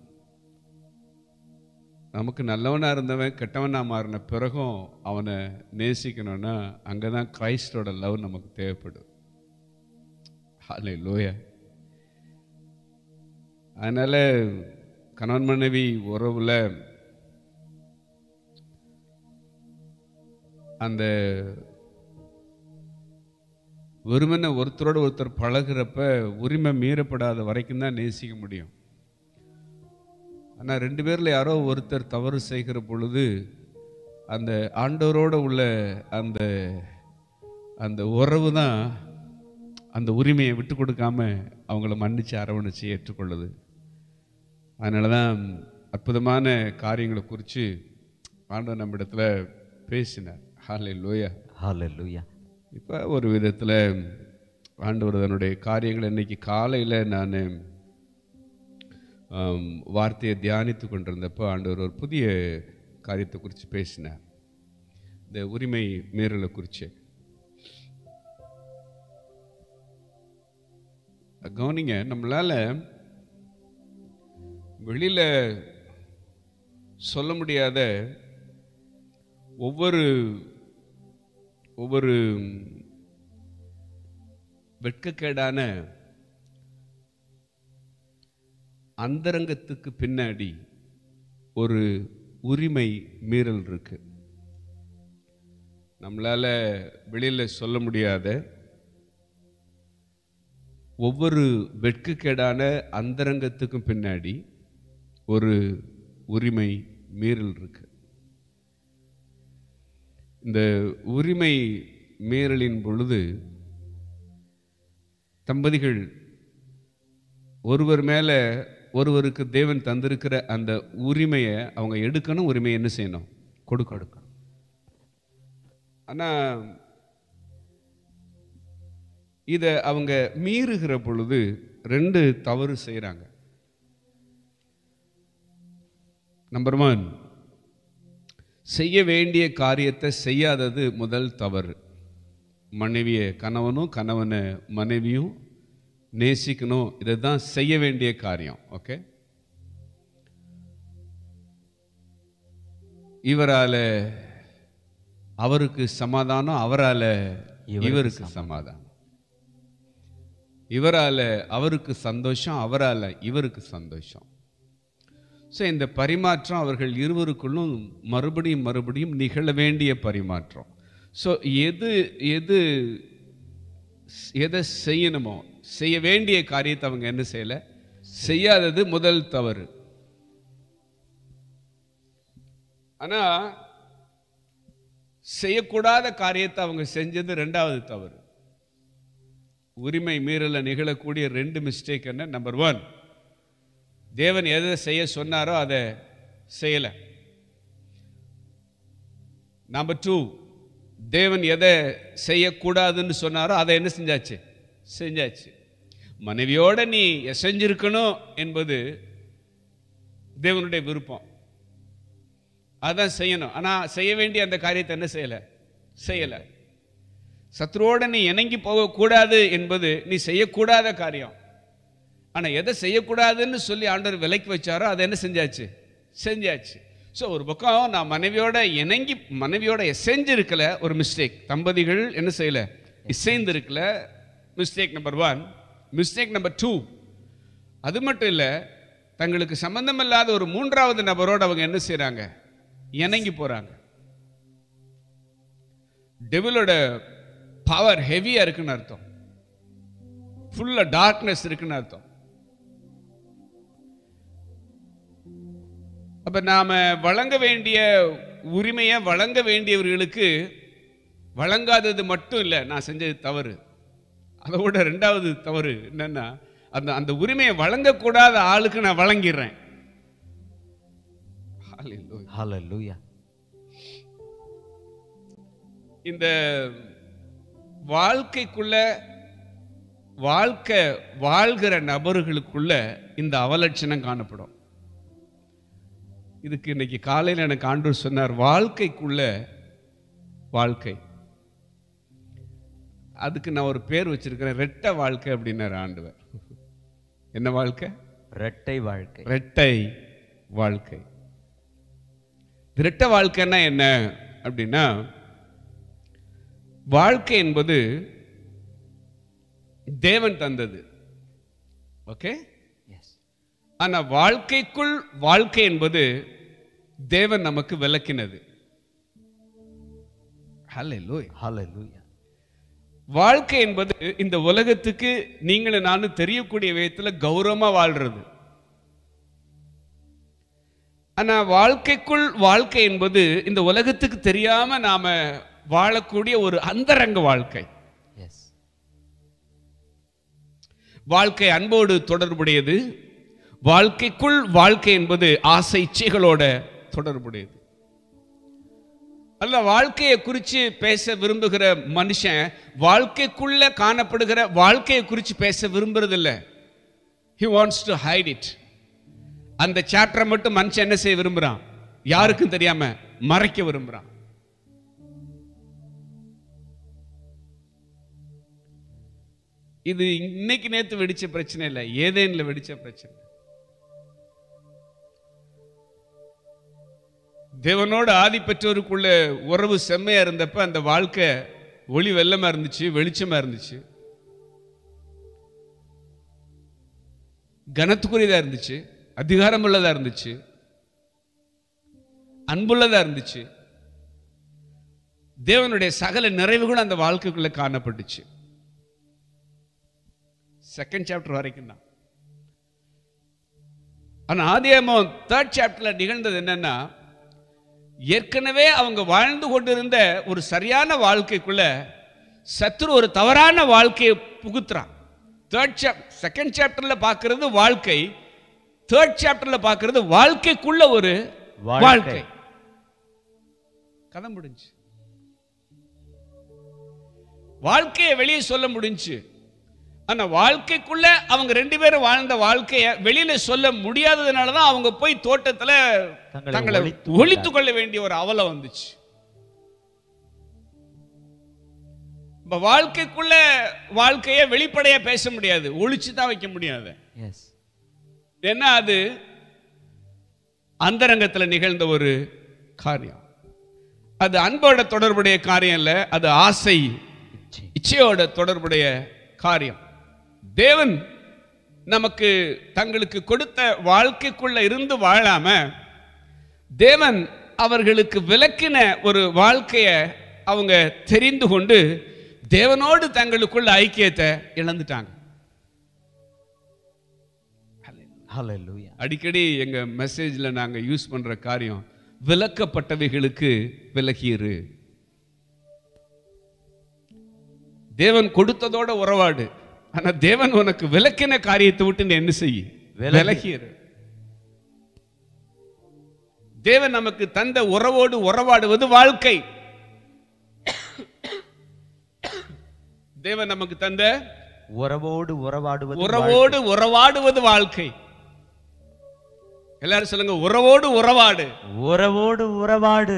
நமக்கு நல்லவனாக இருந்தவன் கெட்டவனாக மாறின பிறகும் அவனை நேசிக்கணும்னா அங்கே தான் கிரைஸ்டோட லவ் நமக்கு தேவைப்படுது. ஹல்லேலூயா. அதனால் கணவன் மனைவி உறவில் அந்த வெறுமனை ஒருத்தரோடு ஒருத்தர் பழகிறப்ப உரிமை மீறப்படாத வரைக்கும் தான் நேசிக்க முடியும். ஆனால் ரெண்டு பேரில் யாரோ ஒருத்தர் தவறு செய்கிற பொழுது அந்த ஆண்டவரோடு உள்ள அந்த அந்த உறவு தான் அந்த உரிமையை விட்டு கொடுக்காம அவங்கள மன்னிச்சு அரவணைச்சு ஏற்றுக்கொள்ளுது. அதனால தான் அற்புதமான காரியங்களை குறித்து ஆண்டவர் நம்மிடத்தில் பேசினார். ஹல்லேலூயா,
ஹல்லேலூயா.
இப்போ ஒரு விதத்தில் ஆண்டவர் தன்னுடைய காரியங்களை இன்னைக்கு காலையில் நான் வார்த்தையை தியானித்து கொண்டிருந்தப்போ ஆண்டவர் ஒரு புதிய காரியத்தை குறித்து பேசினார். இந்த உரிமை மீறலை குறித்து கவனிங்க. நம்மளால் வெளியில் சொல்ல முடியாத ஒவ்வொரு ஒவ்வொரு வெட்கக்கேடான அந்தரங்கத்துக்கு பின்னாடி ஒரு உரிமை மீறல் இருக்கு. நம்மளால வெளியில் சொல்ல முடியாத ஒவ்வொரு வெட்கக்கேடான அந்தரங்கத்துக்கும் பின்னாடி ஒரு உரிமை மீறல் இருக்கு. இந்த உரிமை மீறலின் பொழுது தம்பதிகள் ஒருவர் மேலே ஒருவருக்கு தேவன் தந்திருக்கிற அந்த உரிமையை அவங்க எடுக்கணும். உரிமையை என்ன செய்யணும்? கொடுக்க எடுக்கணும். ஆனால் இதை அவங்க மீறுகிற பொழுது ரெண்டு தவறு செய்கிறாங்க. நம்பர் ஒன், செய்ய வேண்டிய காரியத்தை செய்யாதது முதல் தவறு. மனைவியை கணவனும் கணவனை மனைவியும் நேசிக்கணும், இதை தான் செய்ய வேண்டிய காரியம். ஓகே, இவரால் அவருக்கு சமாதானம், அவரால் இவருக்கு சமாதானம், இவரால் அவருக்கு சந்தோஷம், அவரால் இவருக்கு சந்தோஷம். ஸோ இந்த பரிமாற்றம் அவர்கள் இருவருக்குள்ளும் மறுபடியும் மறுபடியும் நிகழ வேண்டிய பரிமாற்றம். ஸோ எது எது எதை செய்யணுமோ, செய்ய வேண்டிய காரியத்தை அவங்க என்ன செய்யலை, செய்யாதது முதல் தவறு. ஆனால் செய்யக்கூடாத காரியத்தை அவங்க செஞ்சது ரெண்டாவது தவறு. உரிமை மீறல நிகழக்கூடிய ரெண்டு மிஸ்டேக் என்ன? நம்பர் ஒன், தேவன் எதை செய்ய சொன்னாரோ அதை செய்யலை. நம்பர் டூ, தேவன் எதை செய்யக்கூடாதுன்னு சொன்னாரோ அதை என்ன செஞ்சாச்சு? செஞ்சாச்சு. மனைவியோட நீ செஞ்சிருக்கணும் என்பது தேவனுடைய விருப்பம், அதான் செய்யணும். ஆனால் செய்ய வேண்டிய அந்த காரியத்தை என்ன செய்யலை? செய்யலை. சத்ருவோட நீ இணங்கி போகக்கூடாது என்பது நீ செய்யக்கூடாத காரியம். ஆனால் எதை செய்யக்கூடாதுன்னு சொல்லி ஆண்டவர் விலைக்கு வச்சாரோ அதை என்ன செஞ்சாச்சு? செஞ்சாச்சு. ஸோ ஒரு பக்கம் நான் மனைவியோட இணங்கி மனைவியோட இசைஞ்சிருக்கல, ஒரு மிஸ்டேக். தம்பதிகள் என்ன செய்யலை? இசைந்திருக்கல, mistake number one. Mistake number two, அது மட்டும் இல்லை, தங்களுக்கு சம்பந்தம் இல்லாத ஒரு மூன்றாவது நபரோடு அவங்க என்ன செய்கிறாங்க? இணங்கி போகிறாங்க. டெவிலோட பவர் ஹெவியாக இருக்குன்னு அர்த்தம், ஃபுல்லாக டார்க்னஸ் இருக்குன்னு அர்த்தம். அப்ப நாம வழங்க வேண்டிய உரிமையை வழங்க வேண்டியவர்களுக்கு வழங்காதது மட்டும் இல்லை நான் செஞ்சது தவறு. அதோட ரெண்டாவது தவறு என்னன்னா, அந்த அந்த உரிமையை வழங்கக்கூடாத ஆளுக்கு நான் வழங்கிடுறேன்.
ஹல்லேலூயா.
இந்த வாழ்க்கைக்குள்ள வாழ்க்கை வாழ்கிற நபர்களுக்குள்ள இந்த அவலட்சணம் காணப்படும். இதுக்கு இன்னைக்கு காலையில் எனக்கு ஆண்டவர் சொன்னார், வாழ்க்கைக்குள்ள வாழ்க்கை. அதுக்கு நான் ஒரு பேர் வச்சிருக்கிறேன், ரெட்டை வாழ்க்கை அப்படின்னாரு ஆண்டவர். என்ன வாழ்க்கை?
ரெட்டை வாழ்க்கை.
ரெட்டை வாழ்க்கை. ரெட்டை வாழ்க்கைன்னா என்ன அப்படின்னா, வாழ்க்கை என்பது தேவன் தந்தது. ஓகே. ஆனா வாழ்க்கைக்குள் வாழ்க்கை என்பது தேவன் நமக்கு விளக்கினது. ஹல்லேலூயா.
ஹல்லேலூயா.
வாழ்க்கை என்பது இந்த உலகத்துக்கு நீங்களும் நானும் தெரியக்கூடிய விதத்தில் கௌரவமா வாழ்றது. ஆனா வாழ்க்கைக்குள் வாழ்க்கை என்பது இந்த உலகத்துக்கு தெரியாம நாம வாழக்கூடிய ஒரு அந்தரங்க வாழ்க்கை. வாழ்க்கை அன்போடு தொடர்புடையது. வாழ்க்கைக்குள் வாழ்க்கை என்பது ஆசை இச்சைகளோட தொடர்புடையது. அல்ல, வாழ்க்கையை குறித்து பேச விரும்புகிற மனுஷன் வாழ்க்கைக்குள்ள காணப்படுகிற வாழ்க்கையை குறித்து பேச விரும்புறதில்லை. He wants to hide it. அந்த சாப்டரை மட்டும் மனுஷன் என்ன செய்ய விரும்புறான்? யாருக்கும் தெரியாம மறைக்க விரும்புறான். இது இன்னைக்கு நேத்து வெடிச்ச பிரச்சனை இல்லை, ஏதேன்ல வெடிச்ச பிரச்சனை. தேவனோட ஆதி பெற்றோருக்குள்ள உறவு செம்மையா இருந்தப்ப அந்த வாழ்க்கை ஒளி வெள்ளமா இருந்துச்சு, வெளிச்சமா இருந்துச்சு, கனத்துக்குரியதா இருந்துச்சு, அதிகாரம் உள்ளதா இருந்துச்சு, அன்புள்ளதா இருந்துச்சு. தேவனுடைய சகல நிறைவுகளும் அந்த வாழ்க்கைக்குள்ள காணப்பட்டுச்சு. செகண்ட் சாப்டர் வரைக்கும் தான். ஆனா ஆதியாகமம் தேர்ட் சாப்டர்ல நிகழ்ந்தது என்னன்னா, ஏற்கனவே அவங்க வாழ்ந்து கொண்டிருந்த ஒரு சரியான வாழ்க்கைக்குள்ள சத்துரு ஒரு தவறான வாழ்க்கையை புகுத்துறான். தேர்ட் சாப்டர் செகண்ட் சாப்டர்ல பார்க்கிறது வாழ்க்கை, தேர்ட் சாப்டர்ல பார்க்கிறது வாழ்க்கைக்குள்ள ஒரு வாழ்க்கை. கதை முடிஞ்சு. வாழ்க்கையை வெளியே சொல்ல முடிஞ்சு. ஆனா வாழ்க்கைக்குள்ள அவங்க ரெண்டு பேரும் வாழ்ந்த வாழ்க்கைய வெளியில சொல்ல முடியாததுனாலதான் அவங்க போய் தோட்டத்துல தங்களை ஒழித்துக் கொள்ள வேண்டிய ஒரு அவலம் வந்துச்சு. வாழ்க்கைக்குள்ள வாழ்க்கைய வெளிப்படையா பேச முடியாது, ஒழிச்சுதான் வைக்க முடியாது. ஏன்னா அது அந்தரங்கத்துல நிகழ்ந்த ஒரு காரியம். அது அன்போட தொடர்புடைய காரியம் இல்ல, அது ஆசை இச்சையோட தொடர்புடைய காரியம். தேவன் நமக்கு தங்களுக்கு கொடுத்த வாழ்க்கைக்குள்ள இருந்து வாழாம தேவன் அவர்களுக்கு விலக்கின ஒரு வாழ்க்கைய அவங்க தெரிந்து கொண்டு தேவனோடு தங்களுக்குள்ள ஐக்கியத்தை இழந்துட்டாங்க. அடிக்கடி எங்க மெசேஜ்ல நாங்க யூஸ் பண்ற காரியம், விலக்கப்பட்டவைகளுக்கு விலகிரு. தேவன் கொடுத்ததோட உறவாடு, ஆனா தேவன் உனக்கு விலக்கின காரியத்தை விட்டு நீ என்ன செய்ய? விலகிரு. தேவன் நமக்கு தந்த உறவோடு உறவாடுவது வாழ்க்கை. தேவன் நமக்கு தந்த
உறவோடு உறவாடுவது
உறவோடு உறவாடுவது வாழ்க்கை. எல்லாரும் சொல்லுங்க, உறவோடு உறவாடு.
உறவோடு உறவாடு.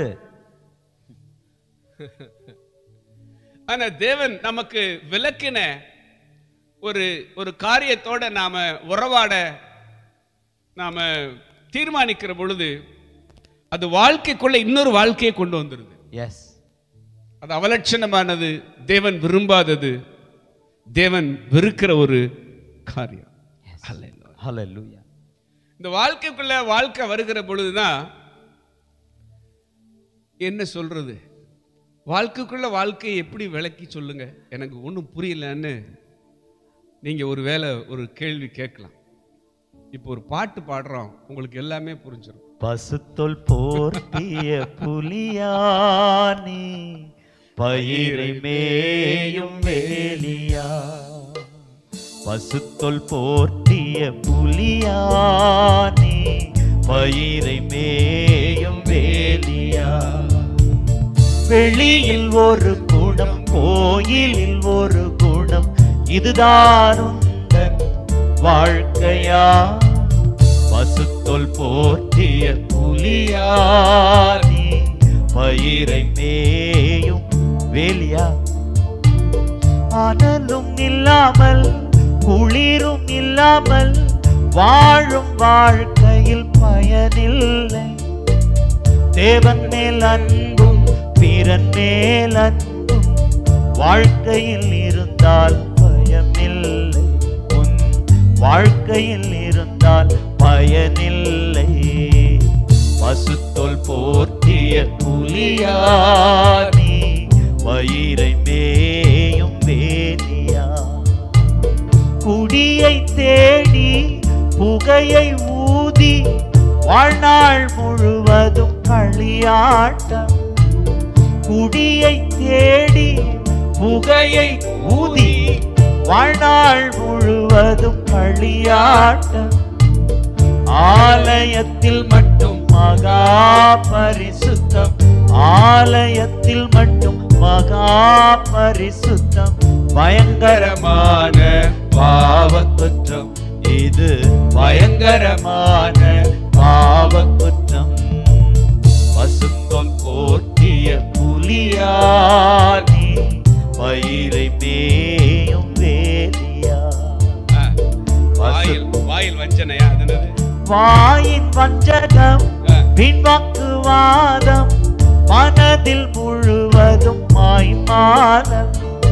ஆனா தேவன் நமக்கு விலக்கின ஒரு ஒரு காரியத்தோட நாம உறவாட நாம தீர்மானிக்கிற பொழுது அது வாழ்க்கைக்குள்ள இன்னொரு வாழ்க்கையை கொண்டு வந்துருது.
எஸ்,
அது அவலட்சணமானது, தேவன் விரும்பாதது, தேவன் வெறுக்கிற ஒரு காரியம்.
ஹல்லேலூயா.
இந்த வாழ்க்கைக்குள்ள வாழ்க்கை வருகிற பொழுதுதான் என்ன சொல்றது, வாழ்க்கைக்குள்ள வாழ்க்கையை எப்படி விளக்கி சொல்லுங்க, எனக்கு ஒன்றும் புரியலன்னு நீங்க ஒரு வேளை ஒரு கேள்வி கேட்கலாம். இப்போ ஒரு பாட்டு பாடுறோம், உங்களுக்கு எல்லாமே புரிஞ்சிடும்.
பசுத்தொல் போர்த்திய புலியானி பயிரை மேயும் வேலியா. பசுத்தொல் போர்த்திய புலியானி பயிரை மேயும் வேலியா. வெளியில் ஒரு குணம், கோயிலில் ஒரு குணம், இதுதான் உந்தன் வாழ்க்கையா. பசுத்தொல் போர்த்திய புலியானி பயிரை மேயும் வேலியா. அனலும் இல்லாமல் குளிரும் இல்லாமல் வாழும் வாழ்க்கையில் பயனில்லை. தேவன் மேல் அன்பும் பிறன் மேல் அன்பும் வாழ்க்கையில் இருந்தால் பயமில்லை. உன் வாழ்க்கையில் இருந்தால் பயனில்லை. பசுத்தொல் போர்த்திய புலியானி பயிரை மேயும் வேலியா. குடியை தேடி புகையை ஊதி வாழ்நாள் முழுவதும் களியாட்டம். குடியை தேடி புகையை ஊதி வாழ்நாள் முழுவதும் களியாட்டம். ஆலயத்தில் மட்டும் மகா பரிசுத்தம், ஆலயத்தில் மட்டும் மகா பரிசுத்தம். பயங்கரமான பாவ குற்றம் இது, பயங்கரமான பாவ குற்றம். பசுத்தொல் போர்த்திய புலியானி பயிரை மேயும் வேலியா.
வாயில் வாயில் வஞ்சனையா? அதனது
வாயின் வஞ்சகம், பின்வாக்குவாதம், மனதில் முழுவதும் மாய்மாலம்.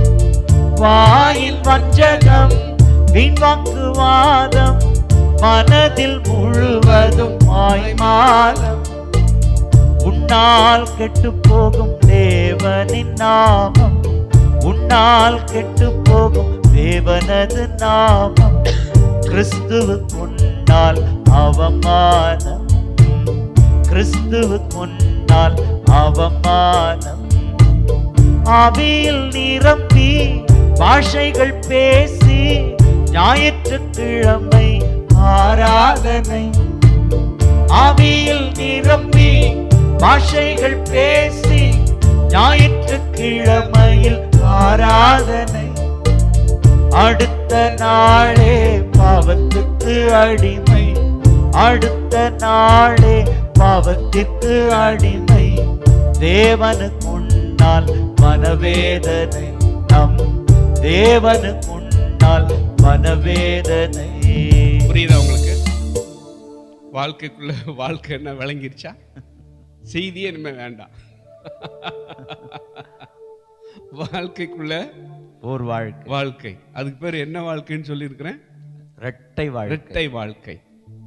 வாயில் வஞ்சகம், பின்வாக்குவாதம், மனதில் முழுவதும் மாய்மாலம். உன்னால் கெட்டு போகும் தேவனின் நாமம், உன்னால் கெட்டு போகும் தேவனது நாமம். கிறிஸ்துவுக்கு முன்னால் அவமானம், கிறிஸ்துவுக்கு முன்னால் அவமானம். ஆவியில் நிரம்பி பாஷைகள் பேசி ஞாயிற்றுக்கிழமை ஆராதனை. ஆவியில் நிரம்பி பாஷைகள் பேசி ஞாயிற்றுக்கிழமையில் ஆராதனை. அடுத்த நாளே பாவத்துக்கு அடிமை, அடுத்த நாளே பாவத்திற்கு அடிமை. தேவனுக்கு முன்னால் மனவேதனை, நம் தேவனுக்கு முன்னால் மனவேதனை.
புரியுதா உங்களுக்கு? வாழ்க்கைக்குள்ள வாழ்க்கை என்ன விளங்கிருச்சா? செய்தியே இனிமே வேண்டாம். வாழ்க்கைக்குள்ள
ஒரு வாழ்க்கை,
வாழ்க்கை அதுக்கு பேர் என்ன வாழ்க்கைன்னு சொல்லி இருக்கிறேன்?
இரட்டை வாழ்க்கை.
இரட்டை வாழ்க்கை.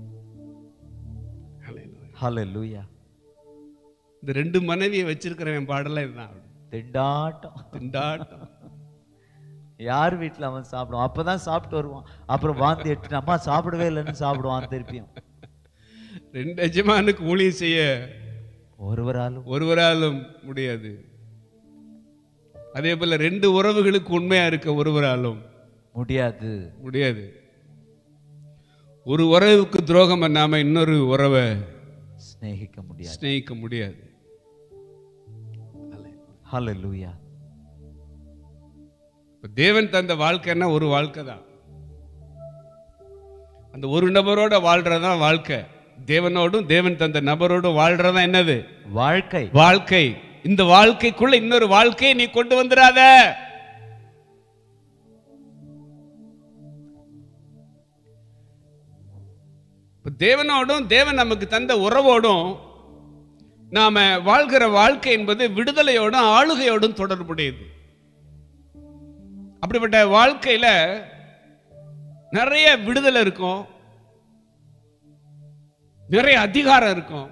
ஹல்லேலூயா.
இந்த ரெண்டு மனைவியை வச்சிருக்கிறவன் பாடல இதுதான்.
திண்டாட்டம்
திண்டாட்டம்.
யார் வீட்டுல அவன் சாப்பிடுவான்? அப்பதான் சாப்பிட்டு வருவான், அப்புறம் வாந்தி எடுத்துட்டு அம்மா சாப்பிடவே இல்லைன்னு சாப்பிடுவான் திருப்பியும்.
ரெண்டு எஜமானுக்கு ஊழியம் செய்ய
ஒருவராலும்
ஒருவராலும் முடியாது. அதே போல ரெண்டு உறவுகளுக்கு உண்மையா இருக்க ஒருவராலும் முடியாது முடியாது. ஒரு உறவுக்கு துரோகம் பண்ணாம இன்னொரு உறவை
ஸ்நேகிக்க முடியாது
ஸ்நேகிக்க முடியாது.
ஹல்லேலூயா.
தேவன் தந்த வாழ்க்கைன்னா ஒரு வாழ்க்கை தான். அந்த ஒரு நபரோட வாழ்றதான் வாழ்க்கை. தேவனோடும் தேவன் தந்த நபரோடும் வாழ்றதா என்னது?
வாழ்க்கை.
வாழ்க்கை. இந்த வாழ்க்கைக்குள்ள இன்னொரு வாழ்க்கையை நீ கொண்டு வந்துடாத. தேவனோடும் தேவன் நமக்கு தந்த உறவோடும் நாம வாழ்கிற வாழ்க்கை என்பது விடுதலையோடும் ஆளுகையோடும் தொடர்புடையது. அப்படிப்பட்ட வாழ்க்கையில நிறைய விடுதலை இருக்கும், நிறைய அதிகாரம் இருக்கும்.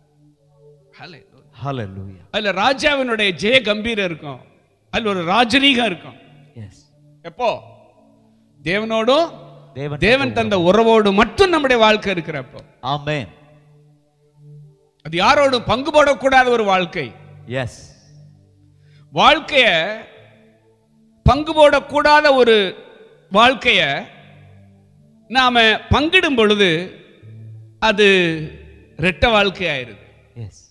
ஹல்லேலூயா.
அதுல ராஜாவினுடைய ஜெய கம்பீரம் இருக்கும், அதுல ஒரு ராஜரீகம் இருக்கும். எப்போ? தேவனோடும்
தேவன்
தேவன் தந்த உறவோடு மட்டும் நம்முடைய வாழ்க்கை இருக்கிறப்போ,
ஆமென்,
அது யாரோடு பங்கு போடக்கூடாத ஒரு வாழ்க்கை.
எஸ்,
வாழ்க்கைய பங்கு போடக்கூடாத ஒரு வாழ்க்கைய நாம பங்கிடும் பொழுது அது இரட்ட வாழ்க்கை ஆயிருது.
Yes,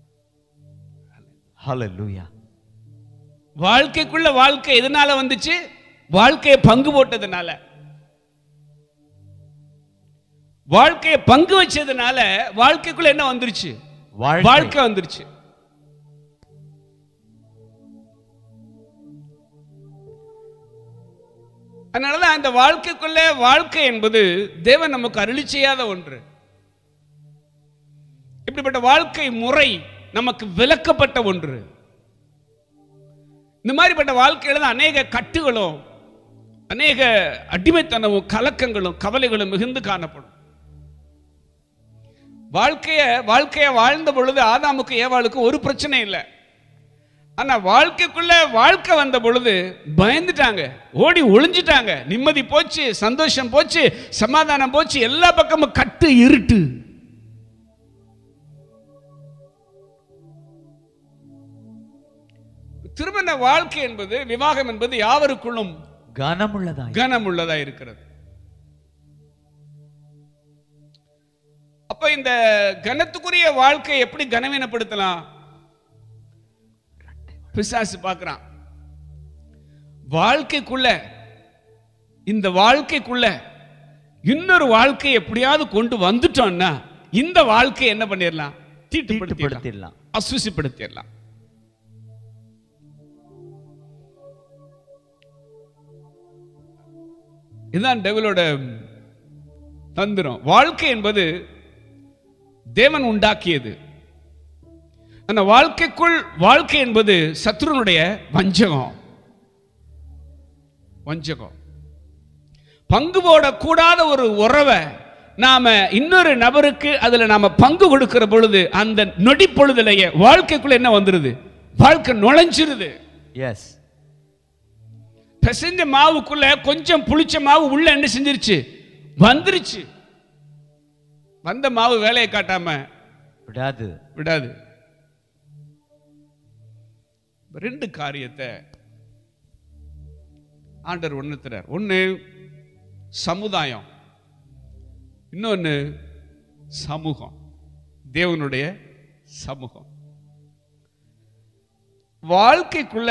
hallelujah.
வாழ்க்கைக்குள்ள வாழ்க்கை எதனால வந்துச்சு? வாழ்க்கையை பங்கு போட்டதுனால, வாழ்க்கையை பங்கு வச்சதுனால வாழ்க்கைக்குள்ள என்ன வந்துருச்சு? வாழ்க்கை வந்துருச்சு. அதனாலதான் அந்த வாழ்க்கைக்குள்ள வாழ்க்கை என்பது தேவன் நமக்கு அருளி செய்யாத ஒன்று. இப்படிப்பட்ட வாழ்க்கை முறை நமக்கு விலக்கப்பட்ட ஒன்று. இந்த மாதிரிப்பட்ட வாழ்க்கையில தான் அநேக கட்டுகளும் அநேக அடிமைத்தனமும் கலக்கங்களும் கவலைகளும் மிகுந்து காணப்படும். வாழ்க்கைய வாழ்க்கைய வாழ்ந்த பொழுது ஆதாமுக்கு ஏவாளுக்கு ஒரு பிரச்சனை இல்லை. ஆனா வாழ்க்கைக்குள்ள வாழ்க்கை வந்த பொழுது பயந்துட்டாங்க, ஓடி ஒளிஞ்சிட்டாங்க. நிம்மதி போச்சு, சந்தோஷம் போச்சு, சமாதானம் போச்சு, எல்லா பக்கமும் கட்டு இருட்டு. திருமண வாழ்க்கை என்பது, விவாகம் என்பது யாவருக்குள்ளும்
கனமுள்ளதா
கனமுள்ளதா இருக்கிறது. அப்ப இந்த கனத்துக்குரிய வாழ்க்கை எப்படி கனவீனப்படுத்தலாம்? பிசாசு பார்க்கிறான். வாழ்க்கைக்குள்ள, இந்த வாழ்க்கைக்குள்ள இன்னொரு வாழ்க்கை எப்படியாவது கொண்டு வந்துட்டோம்னா இந்த வாழ்க்கை என்ன பண்ணிடலாம்? தீட்டுப்படுத்திடலாம், அசுசிப்படுத்திடலாம். இதுதான் டெவிலோட தந்திரம். வாழ்க்கை என்பது தேவன் உண்டாக்கியது. அந்த வாழ்க்கைக்குள் வாழ்க்கை என்பது சத்ருனுடைய வஞ்சகம். வஞ்சகம் பங்கு போடக்கூடாத ஒரு உறவை நாம இன்னொரு நபருக்கு அதுல நாம பங்கு கொடுக்கிற பொழுது அந்த நொடி பொழுதுலையே வாழ்க்கைக்குள்ள என்ன வந்துருது? வாழ்க்கை நுழைஞ்சிருது.
எஸ்,
பிசைஞ்ச மாவுக்குள்ள கொஞ்சம் புளிச்ச மாவு உள்ள என்ன செஞ்சிருச்சு? வந்துருச்சு. வந்த மாவு வேலையை காட்டாம
விடாது
விடாது. ரெண்டு காரியத்தை ஆண்டவர் உணர்த்துறார். ஒன்னு சமுதாயம், இன்னொன்னு சமூகம். தேவனுடைய சமூகம். வாழ்க்கைக்குள்ள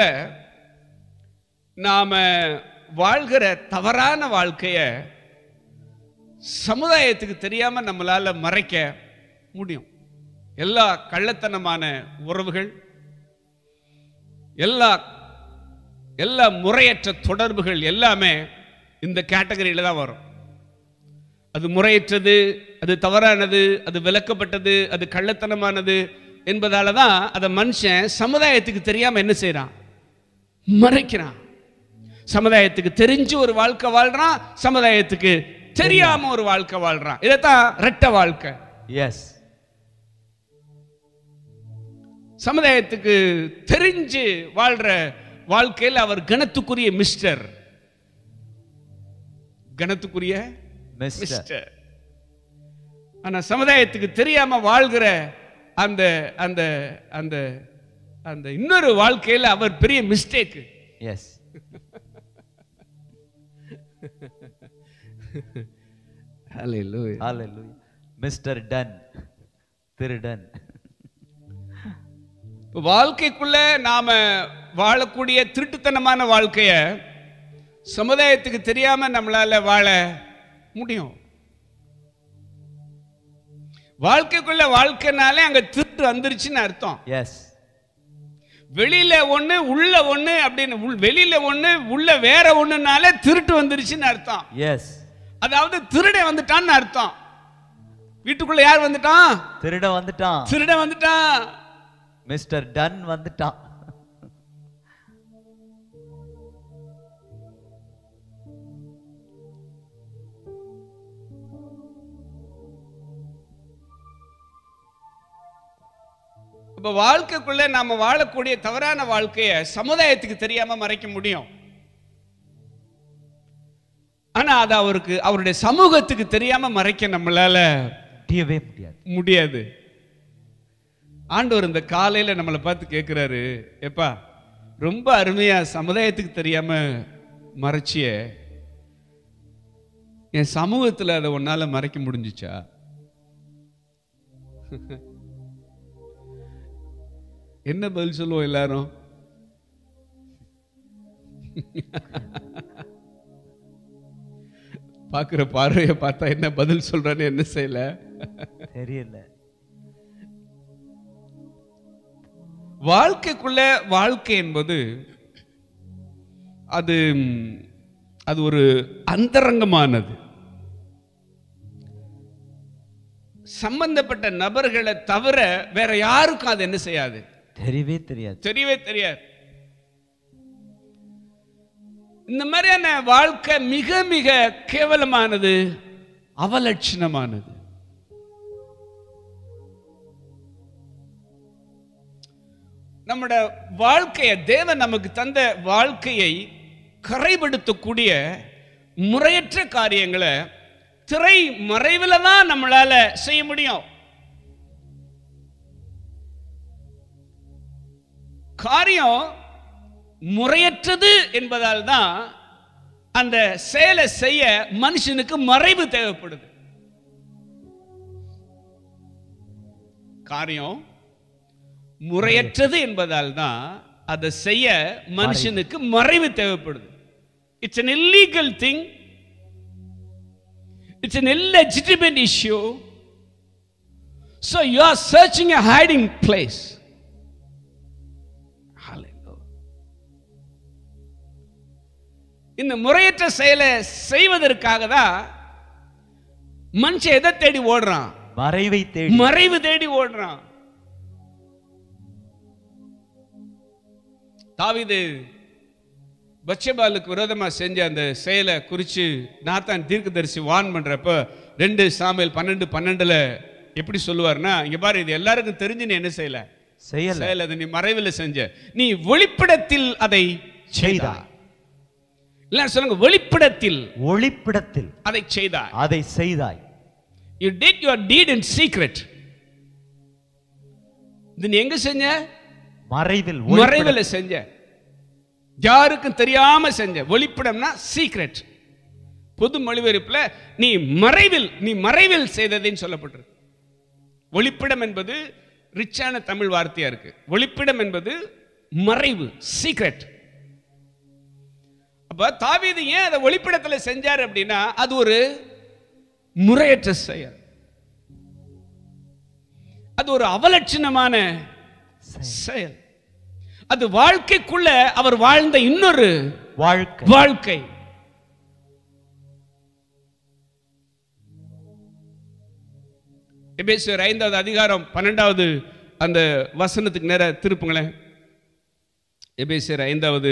நாம வாழ்கிற தவறான வாழ்க்கைய சமுதாயத்துக்கு தெரியாம நம்மளால மறைக்க முடியும். எல்லா கள்ளத்தனமான உறவுகள், எல்லா எல்லா முறையற்ற தொடர்புகள் எல்லாமே இந்த கேட்டகரியில தான் வரும். அது முறையற்றது, அது தவறானது, அது விலக்கப்பட்டது, அது கள்ளத்தனமானது என்பதால தான் அதை மனுஷன் சமுதாயத்துக்கு தெரியாம என்ன செய்யறான்? மறைக்கிறான். சமுதாயத்துக்கு தெரிஞ்சு ஒரு வாழ்க்கை வாழ்றான், சமுதாயத்துக்கு தெரியாம ஒரு வாழ்க்கை வாழ்றான். இதைத்தான் இரட்டை வாழ்க்கை.
எஸ்,
சமுதாயத்துக்கு தெரிஞ்சு வாழ்ற வாழ்க்கையில் அவர் கணத்துக்குரிய மிஸ்டர், கணத்துக்குரிய மிஸ்டர். ஆனா சமுதாயத்துக்கு தெரியாம வாழ்கிற அந்த அந்த அந்த அந்த இன்னொரு வாழ்க்கையில் அவர் பெரிய mistake.
Yes,
hallelujah,
hallelujah. Mister டன், திருடன்.
வாழ்க்கைக்குள்ள நாம வாழக்கூடிய திருட்டுத்தனமான வாழ்க்கைய சமுதாயத்துக்கு தெரியாம நம்மளால வாழ முடியும். வாழ்க்கைக்குள்ள வாழ்க்கைனாலே அங்க திருட்டு வந்துருச்சுன்னு அர்த்தம்.
எஸ்,
வெளியில ஒண்ணு உள்ள ஒண்ணு அப்படின்னு, வெளியில ஒண்ணு உள்ள வேற ஒண்ணுனாலே திருட்டு வந்துருச்சுன்னு அர்த்தம்.
எஸ்,
அதாவது திருட வந்துட்டான்னு அர்த்தம். வீட்டுக்குள்ள யார் வந்துட்டான்?
திருட வந்துட்டான்,
திருட வந்துட்டான்.
மிஸ்டர் டன் வந்துட்டான்.
இப்ப வாழ்க்கைக்குள்ள நாம வாழக்கூடிய தவறான வாழ்க்கைய சமுதாயத்துக்கு தெரியாம மறைக்க முடியும். ஆனா ஆனா அது அவருக்கு அவருடைய சமூகத்துக்கு தெரியாம மறைக்க நம்மளால
முடியவே முடியாது
முடியாது. ஆண்டவர் இந்த காலையில நம்மளை பார்த்து கேட்கிறாரு, எப்பா ரொம்ப அருமையா சமுதாயத்துக்கு தெரியாம மறைச்சிய, என் சமூகத்துல அதை உன்னால மறைக்க முடிஞ்சுச்சா? என்ன பதில் சொல்லுவோம் எல்லாரும்? பாக்குற பார்வையை பார்த்தா என்ன பதில் சொல்றான்னு என்ன செய்யல
தெரியல.
வாழ்க்கைக்குள்ள வாழ்க்கை என்பது அது அது ஒரு அந்தரங்கமானது. சம்பந்தப்பட்ட நபர்களை தவிர வேற யாருக்கும் அது என்ன செய்யாது,
தெரியவே தெரியாது
தெரியவே தெரியாது. இந்த மாதிரியான வாழ்க்கை மிக மிக கேவலமானது, அவலட்சணமானது. நம்முடைய வாழ்க்கையை, தேவன் நமக்கு தந்த வாழ்க்கையை கரைபடுத்தக்கூடிய முறையற்ற காரியங்களை திரை மறைவில் தான் நம்மளால செய்ய முடியும். காரியம் முறையற்றது என்பதால் தான் அந்த செயலை செய்ய மனுஷனுக்கு மறைவு தேவைப்படுது. காரியம் முறையற்றது என்பதால் தான் அதை செய்ய மனுஷனுக்கு மறைவு தேவைப்படுது. It's an illegal thing, it's an illegitimate issue, so you are searching a hiding place. இந்த முறையற்ற செயலை செய்வதற்காக தான் மனுஷன் எதை தேடி ஓடுறான்?
மறைவை தேடி,
மறைவு தேடி ஓடுறான். தாவீது பத்சேபாளுக்கு விரோதமா செஞ்ச அந்த செயலை குறித்து நாத்தான் தீர்க்கதரிசி வான் பண்றப்ப ரெண்டு சாமுவேல் பன்னெண்டு பன்னெண்டுல எப்படி சொல்லுவார்னா, இங்க பாரு, இது எல்லாருக்கும் தெரிஞ்சு நீ என்ன செய்யல செய்யல, அதை நீ மறைவில் செஞ்ச, நீ ஒளிப்பிடத்தில் அதை செய்தாய். இல்ல சொல்லுங்க, ஒளிப்பிடத்தில்,
ஒளிப்பிடத்தில்
அதை செய்தாய்,
அதை செய்தாய்.
You did your deed in secret. இது நீ எங்க செஞ்ச? மறைவில், மறைவில் செஞ்ச, யாருக்கும் தெரியாம செஞ்ச. ஒளிப்பிடம்னா சீக்ரெட். பொது மொழிபெயர்ப்புல நீ மறைவில், நீ மறைவில் செய்ததுன்னு சொல்லப்பட்டிருக்கு. ஒளிப்பிடம் என்பது ரிச்சான தமிழ் வார்த்தையா இருக்கு. ஒளிப்பிடம் என்பது மறைவு, சீக்ரெட். அப்ப தாவீது ஏன் அதை ஒளிப்பிடத்துல செஞ்சார் அப்படின்னா, அது ஒரு முறையற்ற செயல், அது ஒரு அவலட்சணமான செயல். அது வாழ்க்கைக்குள்ள அவர் வாழ்ந்த இன்னொரு வாழ்க்கை வாழ்க்கை எபேசியர் ஐந்தாவது அதிகாரம் பன்னெண்டாவது அந்த வசனத்துக்கு நேர திருப்புங்களேன். எபேசியர் ஐந்தாவது.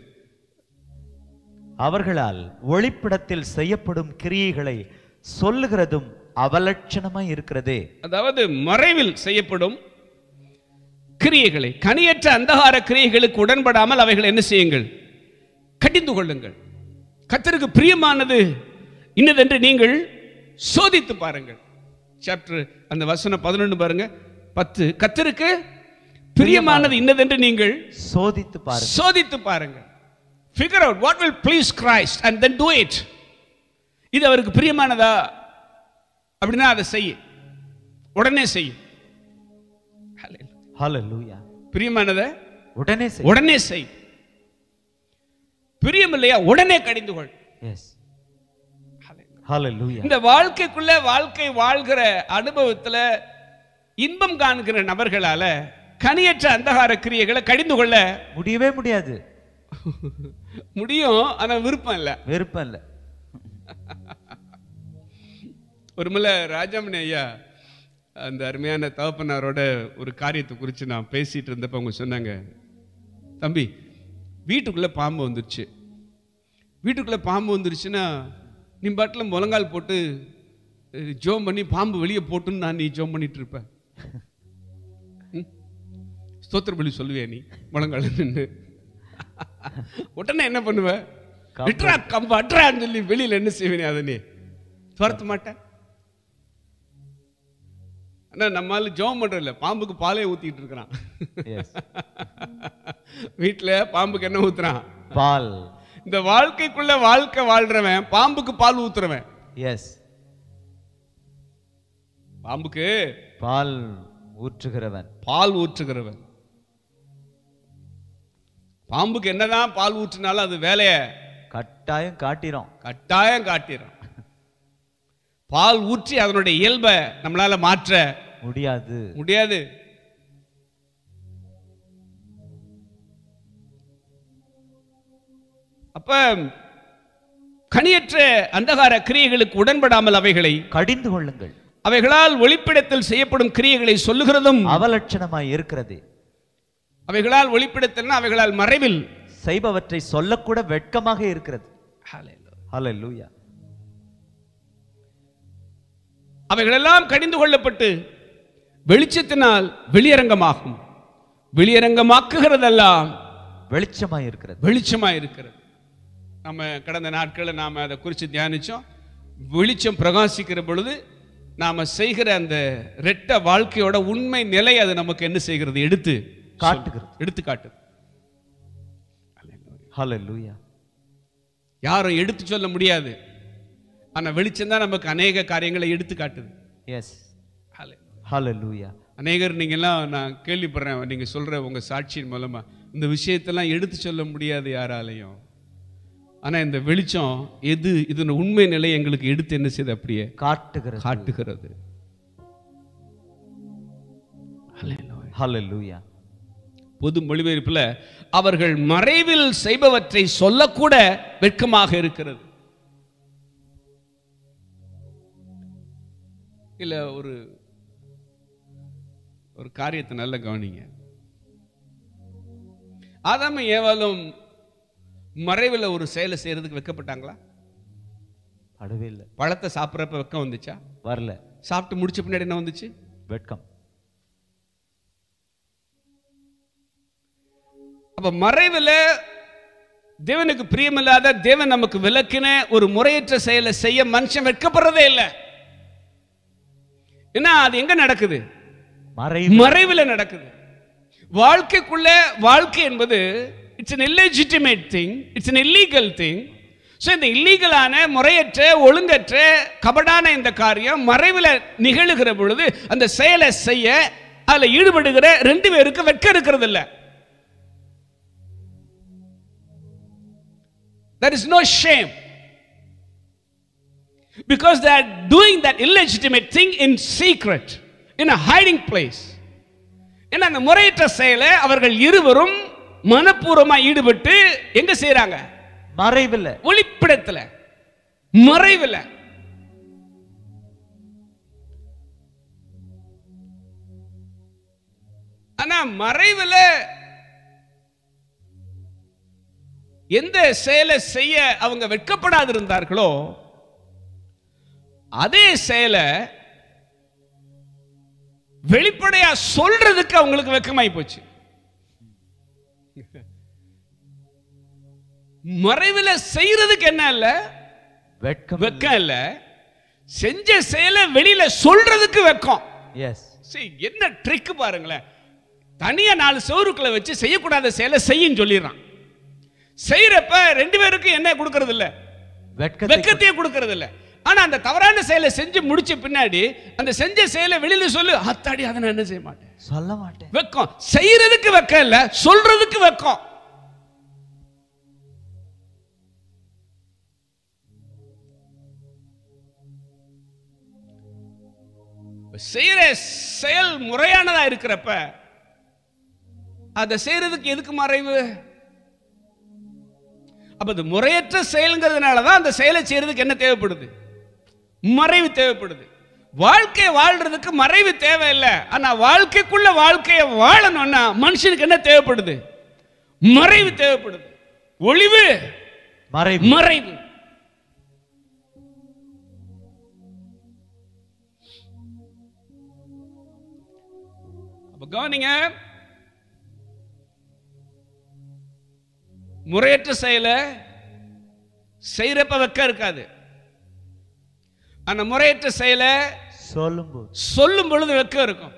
அவர்களால் ஒளிப்பிடத்தில் செய்யப்படும் கிரியைகளை சொல்லுகிறதும் அவலட்சணமாய் இருக்கிறதே.
அதாவது மறைவில் செய்யப்படும் கிரியைகளை, கனியற்ற அந்தகார கிரியைகளுக்கு உடன்படாமல் அவைகளை என்ன செய்யுங்கள்? கடிந்து கொள்ளுங்கள். கர்த்தருக்கு பிரியமானது இன்னதென்று நீங்கள் சோதித்து பாருங்கள். சாப்டர் அந்த வசனம் பதினொன்று பாருங்க, பத்து. கர்த்தருக்கு பிரியமானது இன்னதென்று நீங்கள்
சோதித்து பாருங்கள்,
சோதித்து பாருங்கள். Figure out what will please Christ and then do it. இது அவருக்கு பிரியமானதா அப்படின்னா அதை செய்ய, உடனே செய்ய.
ஹல்லேலூயா.
பிரியமானதை
உடனே செய்,
உடனே செய். பிரியம் இல்லையா, உடனே கடிந்து கொள்.
Yes, hallelujah.
இந்த வாழ்க்கைக்குள்ள வாழ்க்கை வாழ்கிற அனுபவத்துல இன்பம் காண்கிற நபர்களால கனியற்ற அந்தகார கிரியைகளை கடிந்து கொள்ள
முடியவே முடியாது.
முடியும், ஆனா விருப்பம் இல்ல,
விருப்பம் இல்ல.
ஒரு முறை ராஜாமணி ஐயா அந்த அருமையான தகப்பனாரோட ஒரு காரியத்தை குறித்து நான் பேசிட்டு இருந்தப்ப அவங்க சொன்னாங்க, தம்பி வீட்டுக்குள்ள பாம்பு வந்துருச்சு, வீட்டுக்குள்ள பாம்பு வந்துருச்சுன்னா நீ பாட்டில் முழங்கால் போட்டு ஜோம் பண்ணி பாம்பு வெளியே போட்டுன்னு நான் நீ ஜோம் பண்ணிட்டு இருப்ப, ஸ்தோத்திர பலி சொல்லுவியா நீ முழங்கால் நின்று? உடனே என்ன பண்ணுவ? விட்ரா கம்பு அட்ரான்னு சொல்லி வெளியில என்ன செய்வேனே அதை நீ துரத்த மாட்டேன். ஆனா நம்மால ஜெபம் பண்றதில்ல, பாம்புக்கு பாலே ஊத்திட்டு இருக்கிறான். வீட்டுல பாம்புக்கு என்ன ஊத்துறான்?
பால்.
இந்த வாழ்க்கைக்குள்ள வாழ்க்கை வாழ்றவன் பாம்புக்கு பால் ஊத்துறவன்.
எஸ்,
பாம்புக்கு
பால் ஊற்றுகிறவன்,
பால் ஊற்றுகிறவன். பாம்புக்கு என்னதான் பால் ஊற்றினாலும் அது வேலைய
கட்டாயம் காட்டிரும்,
கட்டாயம் காட்டிரும். பால் ஊற்றி அதனுடைய இயல்பை நம்மளால மாற்ற
முடியாது
முடியாது. அப்ப கனியற்ற அந்தகார கிரியைகளுக்கு உடன்படாமல் அவைகளை
கடிந்து கொள்ளுங்கள்.
அவைகளால் ஒளிப்பிடத்தில் செய்யப்படும் கிரியைகளை சொல்லுகிறதும்
அவலட்சணமாய் இருக்கிறது.
அவைகளால் ஒளிப்பிடத்தில் அவைகளால் மறைவில்
செய்பவற்றை சொல்லக்கூட வெட்கமாக இருக்கிறது. ஹல்லேலூயா.
அவைகளெல்லாம் கடிந்து கொள்ளப்பட்டு வெளிச்சத்தினால் வெளியரங்கமாகும். வெளியரங்கமாக்குகிறதெல்லாம்
வெளிச்சமாய் இருக்கிறது,
வெளிச்சமாய் இருக்கிறது. நம்ம கடந்த நாட்களில் நாம அதை குறித்து தியானிச்சோம். வெளிச்சம் பிரகாசிக்கிற பொழுது நாம செய்கிற அந்த ரெட்ட வாழ்க்கையோட உண்மை நிலை அது நமக்கு என்ன செய்கிறது? எடுத்து
காட்டுகிறது,
எடுத்து காட்டுது.
ஹல்லேலூயா.
யாரும் எடுத்து சொல்ல முடியாது, ஆனா வெளிச்சம் தான் நமக்கு அநேக காரியங்களை எடுத்து காட்டுது.
Yes, hallelujah.
அநேகர் நீங்க எல்லாம் நான் கேள்விப்படுறேன், நீங்க சொல்ற உங்க சாட்சியின் மூலமா இந்த விஷயத்தெல்லாம் எடுத்து சொல்ல முடியாது யாராலையும். ஆனா இந்த வெளிச்சம் எது இதன் உண்மை நிலை எங்களுக்கு எடுத்து என்ன செய்யுது? அப்படியே
காட்டுகிறது,
காட்டுகிறது.
ஹல்லேலூயா.
பொது மொழிபெயர்ப்புல அவர்கள் மறைவில் செய்பவற்றை சொல்லக்கூட வெட்கமாக இருக்கிறது. இல்ல ஒரு ஒரு காரியத்தை நல்ல கவனிங்க. ஆதாம் ஏவாளும் மறைவில் ஒரு செயலை செய்யறதுக்கு வெட்கப்பட்டாங்களா?
படவே இல்லை.
பழத்தை சாப்பிட்றப்ப வெட்கம் வந்துச்சா?
வரல.
சாப்பிட்டு முடிச்ச பின்னாடி என்ன வந்துச்சு?
வெட்கம்.
அப்ப மறைவில் தேவனுக்கு பிரியமில்லாத, தேவன் நமக்கு விலக்கின ஒரு முறையற்ற செயலை செய்ய மனுஷன் வெட்கப்படுறதே இல்லை. ஏன்னா அது எங்க நடக்குது? மறைவில் நடக்குது. வாழ்க்கைக்குள்ள வாழ்க்கை என்பது it's an illegitimate thing, it's an illegal thing. So இந்த இல்லீகலான, முறையற்ற, ஒழுங்கற்ற, கபடான இந்த காரியம் மறைவில் நிகழுகிற பொழுது அந்த செயலை செய்ய அதில் ஈடுபடுகிற ரெண்டு பேருக்கு வெட்கம் இருக்கிறது இல்லை. There is no shame because they are doing that illegitimate thing in secret, in a hiding place. ஏன்னா அந்த முறையற்ற செயலை அவர்கள் இருவரும் மனப்பூர்வமாக ஈடுபட்டு எங்க செய்யறாங்க?
மறைவில்,
ஒளிப்பிடத்தில், மறைவில். ஆனா மறைவில் எந்த செயலை செய்ய அவங்க வெட்கப்படாது இருந்தார்களோ அதே செயலை வெளிப்படையா சொல்றதுக்கு அவங்களுக்கு வெட்கமாய் போச்சு. மறைவில் செய்யறதுக்கு என்ன இல்ல? வெட்கம். வெட்கம் இல்ல, செஞ்ச செயலை வெளியில சொல்றதுக்கு வெட்கம்.
எஸ்.
என்ன ட்ரிக் பாருங்களேன். தனியா நாலு சோறுக்குள்ள வச்சு செய்யக்கூடாத செயலை செய்யும் சொல்லிடுறான். செய்யறப்ப ரெண்டு பேருக்கும் என்ன கொடுக்கறது இல்ல? வெட்கத்தையே கொடுக்கறது இல்ல. ஆனா அந்த தவறான செயலை செஞ்சு முடிச்ச பின்னாடி அந்த செஞ்ச செயலை வெளியில சொல்லு, அத்தாடி அதை நான் என்ன செய்ய மாட்டேன்,
சொல்ல மாட்டேன்.
வெட்கம். செய்யறதுக்கு வெட்கம் இல்ல, சொல்றதுக்கு வெட்கம். செய்யற செயல் முறையானதா இருக்கிறப்ப அதை செய்யறதுக்கு எதுக்கு மறைவு? அப்ப அது முறையற்ற செயல்ங்கிறதுனாலதான் அந்த செயலை செய்யறதுக்கு என்ன தேவைப்படுது? மறைவு தேவைப்படுது. வாழ்க்கை வாழ்றதுக்கு மறைவு தேவையில்லை. ஆனா வாழ்க்கைக்குள்ள வாழ்க்கையை வாழணும்னா மனுஷனுக்கு என்ன தேவைப்படுது? மறைவு தேவைப்படுது. ஒளிவு, மறைவு. மறைவு. அப்ப கவனிங்க, முறையற்ற செயலை செய்யறப்ப வெக்கம் இருக்காது. ஆனா முறையற்ற செயலை
சொல்லும்
சொல்லும் பொழுது வெக்கம் இருக்கும்.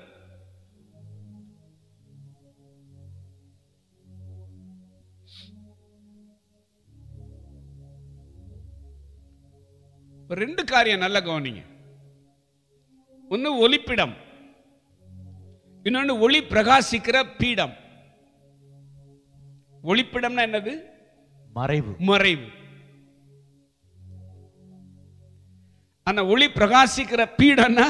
ரெண்டு காரியம் நல்ல கவனிங்க. ஒன்னு ஒளிப்பிடம், இன்னொன்னு ஒளி பிரகாசிக்கிற பீடம். ஒளிப்பிடம்னா என்னது?
மறைவு.
மறைவு. ஆனா ஒளி பிரகாசிக்கிற பீடம்னா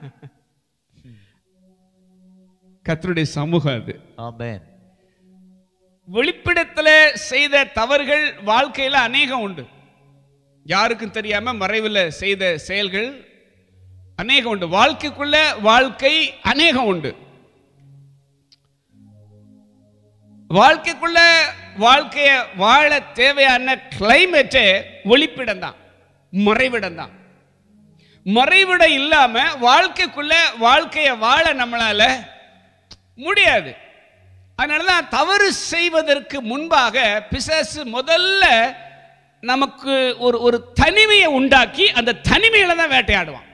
கர்த்தருடைய சமூகம். அது
ஆமென்.
ஒளிப்பிடத்துல செய்த தவறுகள் வாழ்க்கையில அநேகம் உண்டு. யாருக்கும் தெரியாம மறைவில் செய்த செயல்கள் அநேகம் உண்டு. வாழ்க்கைக்குள்ள வாழ்க்கை அநேகம் உண்டு. வாழ்க்கைக்குள்ள வாழ்க்கைய வாழ தேவையான கிளைமேட்டே ஒளிப்பிடம் தான், மறைவிடம் தான். மறைவிடம் இல்லாம வாழ்க்கைக்குள்ள வாழ்க்கைய வாழ நம்மளால முடியாது. அதனாலதான் தவறு செய்வதற்கு முன்பாக பிசாசு முதல்ல நமக்கு ஒரு ஒரு தனிமையை உண்டாக்கி அந்த தனிமையில தான் வேட்டையாடுவான்.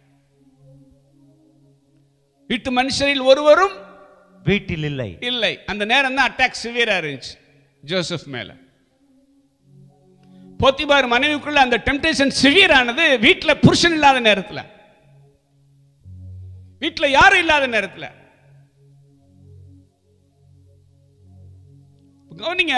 வீட்டு மனுஷரில் ஒருவரும்
வீட்டில் இல்லை
இல்லை. அந்த நேரம் தான் அட்டாக் சிவியரா இருந்துச்சு ஜோசப் மேல. போத்திபார் மனைவிக்குள்ள அந்த டெம்டேஷன் சிவியர் ஆனது வீட்டுல புருஷன் இல்லாத நேரத்தில், வீட்டுல யாரும் இல்லாத நேரத்தில். கவனிங்க,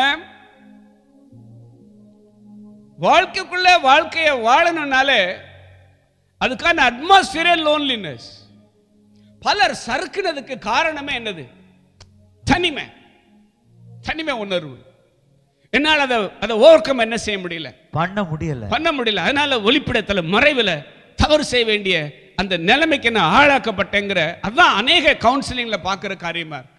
வாழ்க்கைக்குள்ள வாழ்க்கையை வாழணும்னாலே அதுக்கான அட்மாஸ்பியர் லோன்லினஸ். பலர் சறுக்குனதுக்கு காரணமே என்னது? தனிமை. தனிமை உணர்வு. என்னால் அதை அதை ஓவர் கம் என்ன செய்ய முடியல,
பண்ண முடியல
பண்ண முடியல. அதனால ஒளிப்பிடத்துல மறைவில் தவறு செய்ய வேண்டிய அந்த நிலைமைக்கு என்ன ஆளாக்கப்பட்டேங்கிற அதான் அநேக கவுன்சிலிங்ல பார்க்கிற காரியமா இருக்கு.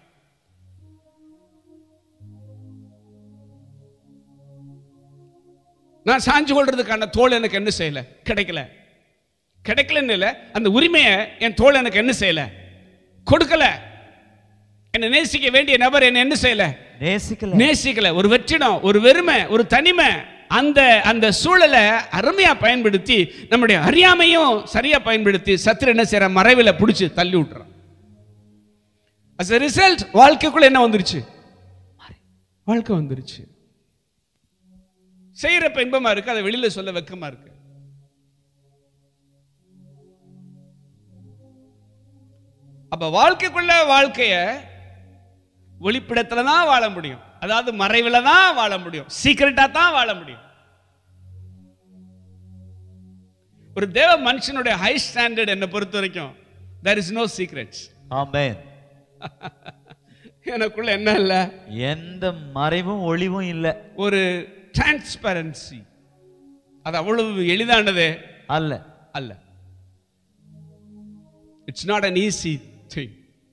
நான் சாஞ்சு கொள்றதுக்கான தோல் எனக்கு என்ன செய்யல, கிடைக்கல. கிடைக்கலன்னு இல்லை, அந்த உரிமையை என் தோல் எனக்கு என்ன செய்யல, கொடுக்கல. என்னை நேசிக்க வேண்டிய நபர் என்ன என்ன செய்யல,
நேசிக்கல
நேசிக்கல. ஒரு வெற்றிடம், ஒரு வெறுமை, ஒரு தனிமை. அந்த அந்த சூழலை அருமையா பயன்படுத்தி நம்முடைய அறியாமையும் சரியா பயன்படுத்தி சத்துரு என்ன செய்யற, மறைவில் பிடிச்சி தள்ளி விட்டுறான். as a result வாழ்க்கைக்குள்ள என்ன வந்துருச்சு, வாழ்க்கை வந்துருச்சு. செய்யறப்ப இன்பமா இருக்கு, அதை வெளியில சொல்ல வெக்கமா இருக்கு. அப்ப வாழ்க்கைக்குள்ள வாழ்க்கைய ஒளிப்பிடத்துல தான் வாழ முடியும். அதாவது மறைவில் தான் வாழ முடியும், சீக்கிரட்டா தான் வாழ முடியும். ஒரு தேவ மனுஷனுடைய ஹை ஸ்டாண்டர்ட் என்ன பொறுத்த வரைக்கும் there is no secrets.
ஆமென்.
எனக்குள்ள என்ன இல்ல,
எந்த மறைவும் ஒளிவும் இல்ல.
ஒரு டிரான்ஸ்பரன்சி. அது அவ்வளவு எளிதானது
அல்ல
அல்ல. It's not an easy thing.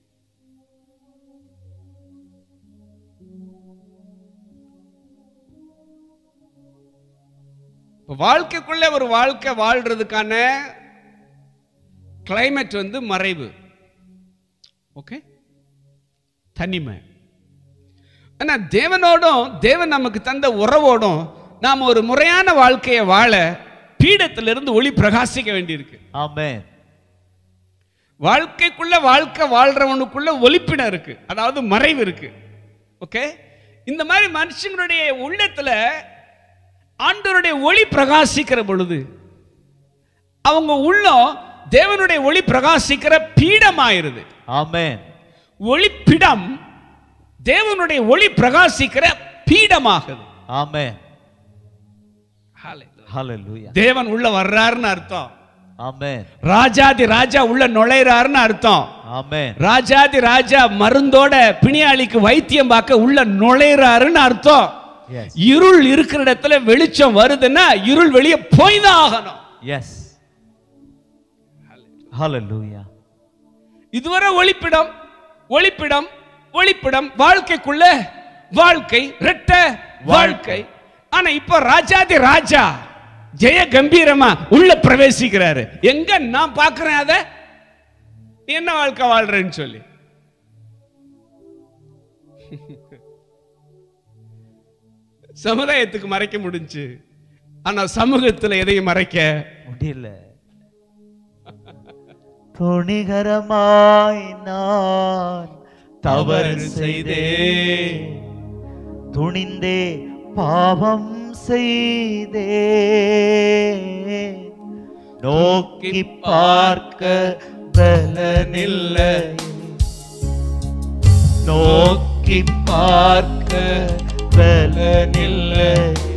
வாழ்க்கைக்குள்ள ஒரு வாழ்க்கை வாழ்றதுக்கான கிளைமேட் வந்து மறைவு. ஓகே, தனிமை. ஆனா தேவனோடும் தேவன் நமக்கு தந்த உறவோடும் நாம் ஒரு முறையான வாழ்க்கையை வாழ பீடத்திலிருந்து ஒளி பிரகாசிக்க வேண்டியிருக்கு.
ஆமென்.
வாழ்க்கைக்குள்ள வாழ்க்கை வாழ்றவனுக்குள்ள ஒளிப்பிடம் இருக்கு, அதாவது மறைவு இருக்கு. ஓகே, இந்த மாதிரி மனுஷங்களுடைய உள்ளத்துல ஆண்டவருடைய ஒளி பிரகாசிக்கிற பொழுது அவங்க உள்ளம் தேவனுடைய ஒளி பிரகாசிக்கிற பீடமாயிருது.
ஆமென்.
ஒளிப்பிடம் தேவனுடைய ஒளி பிரகாசிக்கிற பீடமாகுது.
ஆமென்.
ஹல்லேலூயா. தேவன் உள்ள வர்றாருன்னு அர்த்தம்.
ஆமென்.
ராஜாதி ராஜா உள்ள நுழைறாருன்னு அர்த்தம்.
ஆமென்.
ராஜாதி ராஜா மருந்தோட பிணியாளிக்கு வைத்தியம் பார்க்க உள்ள நுழைறாருன்னு அர்த்தம். இருள் இருக்கிற இடத்துல வெளிச்சம் வருதுன்னா இருள் வெளியே போய்தான் ஆகணும்.
எஸ். ஹல்லேலூயா.
இதுவரை ஒளிப்பிடம் ஒளிப்பிடம் ஒளிப்பிடம், வாழ்க்கைக்குள்ள வாழ்க்கை, இரட்ட வாழ்க்கை. ஆனா இப்ப ராஜாதி ராஜா ஜெய கம்பீரமா உள்ள பிரவேசிக்கிறாரு. எங்க நான் பார்க்கிறேன் அத, என்ன வாழ்க்கை வாழ்றேன்னு சொல்லி. சமுதாயத்துக்கு மறைக்க முடிஞ்சு, ஆனா சமூகத்துல எதையும் மறைக்க
முடியல. துணிகரமாய் நான் தவறு செய்தே, துணிந்தே பாவம் செய்தே, நோக்கி பார்க்க பலனில்லை, நோக்கி பார்க்க பலனில்லை,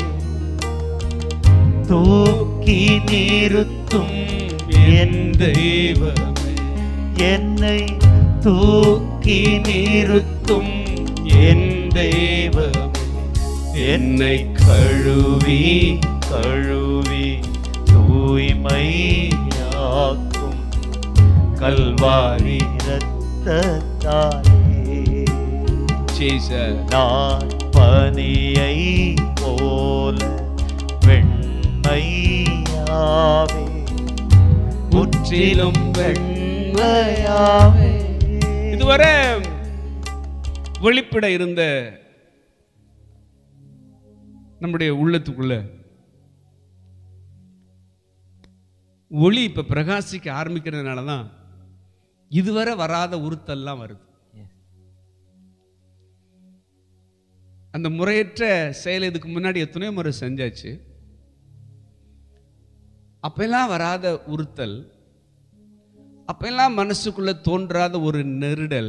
தூக்கி நிறுத்தும் என் தெய்வமே, என்னை தூக்கி நிறுத்தும் என் தெய்வமே, என்னை கழுவி கழுவி தூய்மையாக்கும் கல்வாரி இரத்தத்தாலே. நான் பனியை போல வெண்மையாவே, முற்றிலும் வெண்மையாவே.
இதுவரை வெளிப்பட இருந்த நம்முடைய உள்ளத்துக்குள்ள ஒளி இப்ப பிரகாசிக்க ஆரம்பிக்கிறதுனாலதான் இதுவரை வராத உறுத்தல்லாம் வருது. அந்த முறையற்ற செயல் இதுக்கு முன்னாடி எத்தனையோ முறை செஞ்சாச்சு. அப்பெல்லாம் வராத உறுத்தல், அப்பெல்லாம் மனசுக்குள்ள தோன்றாத ஒரு நெருடல்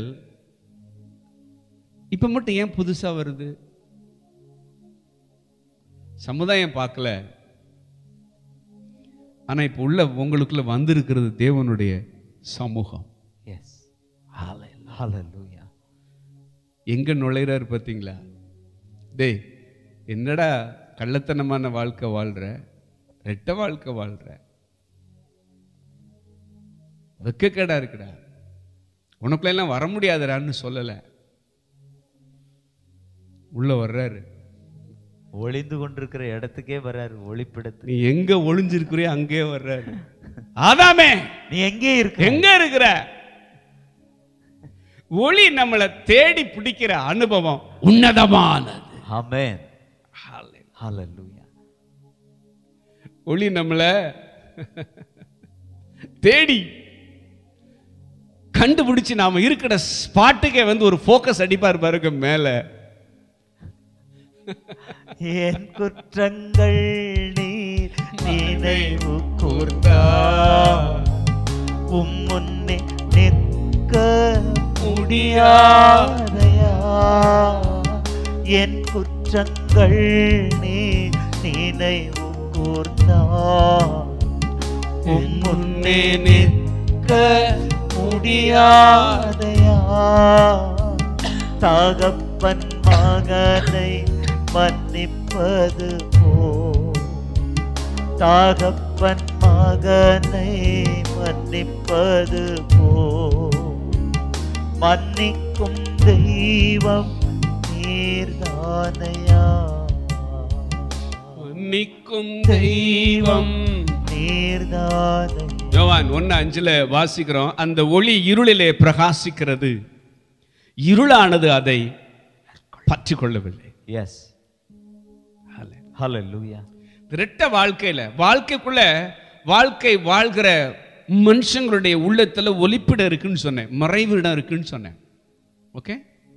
இப்ப மட்டும் ஏன் புதுசா வருது? சமுதாயம் பார்க்கல, ஆனா இப்ப உள்ள உங்களுக்குள்ள வந்திருக்கிறது தேவனுடைய சமூகம். எங்க நுழைறாரு பார்த்தீங்களா? டேய், என்னடா கள்ளத்தனமான வாழ்க்கை வாழ்ற, ரெட்ட வாழ்க்கை வாழ்ற, வெக்கக்கேடா இருக்குடா, உனக்குள்ள எல்லாம் வர முடியாதுடான்னு சொல்லல. உள்ள வர்றாரு,
ஒளிந்து கொண்டிருக்கிற இடத்துக்கே வர்றாரு, ஒளிப்பிடத்து.
நீ எங்க ஒளிஞ்சிருக்கிறியோ அங்கே வர்றாரு. ஆதாமே, நீ எங்கே இருக்க, எங்க இருக்கிற? ஒளி நம்மளை தேடி பிடிக்கிற அனுபவம் உன்னதமானது.
ஆமென். ஹல்லேலூயா.
ஒளி நம்மளை தேடி கண்டுபிடிச்சு நாம இருக்கிற ஸ்பாட்டுக்கே வந்து ஒரு போக்கஸ் அடிப்பார் பாருங்க மேல.
என் குற்றங்கள் நீ நினைவு கூர்ந்தா, உம் முன்னே நிற்க முடியாதையா, என் குற்றங்கள் நீ நினைவு கூர்ந்தா, உம் முன்னே நிற்க முடியாதையா, தகப்பன் மகனை மன்னிப்பது போ, தகப்பன் மகனை மன்னிப்பது போ, மன்னிக்கும் தெய்வம் நீர்தானையா,
மன்னிக்கும் தெய்வம்
நீர்தானை.
யோவான் ஒன்னு அஞ்சுல வாசிக்கிறோம், அந்த ஒளி இருளிலே பிரகாசிக்கிறது, இருளானது அதை பற்றி கொள்ளவில்லை.
Yes, hallelujah.
ரெட்ட வாழ்க்கையில வாழ்க்கைக்குள்ள வாழ்க்கை வாழ்கிற மனுஷங்களுடைய உள்ளத்துல ஒளிப்பிடம் இருக்குன்னு சொன்னேன், மறைவிடம் இருக்குன்னு சொன்னேன். ஓகே,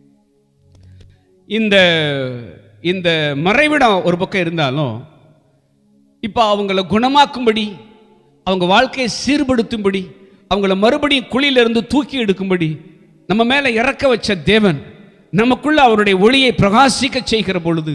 இந்த இந்த மறைவிடம் ஒரு பக்கம் இருந்தாலும் இப்ப அவங்கள குணமாக்கும்படி, அவங்க வாழ்க்கையை சீர்படுத்தும்படி, அவங்கள மறுபடியும் குழியிலிருந்து தூக்கி எடுக்கும்படி நம்ம மேல இறக்க வச்ச தேவன் நமக்குள்ள அவருடைய ஒளியை பிரகாசிக்க செய்கிற பொழுது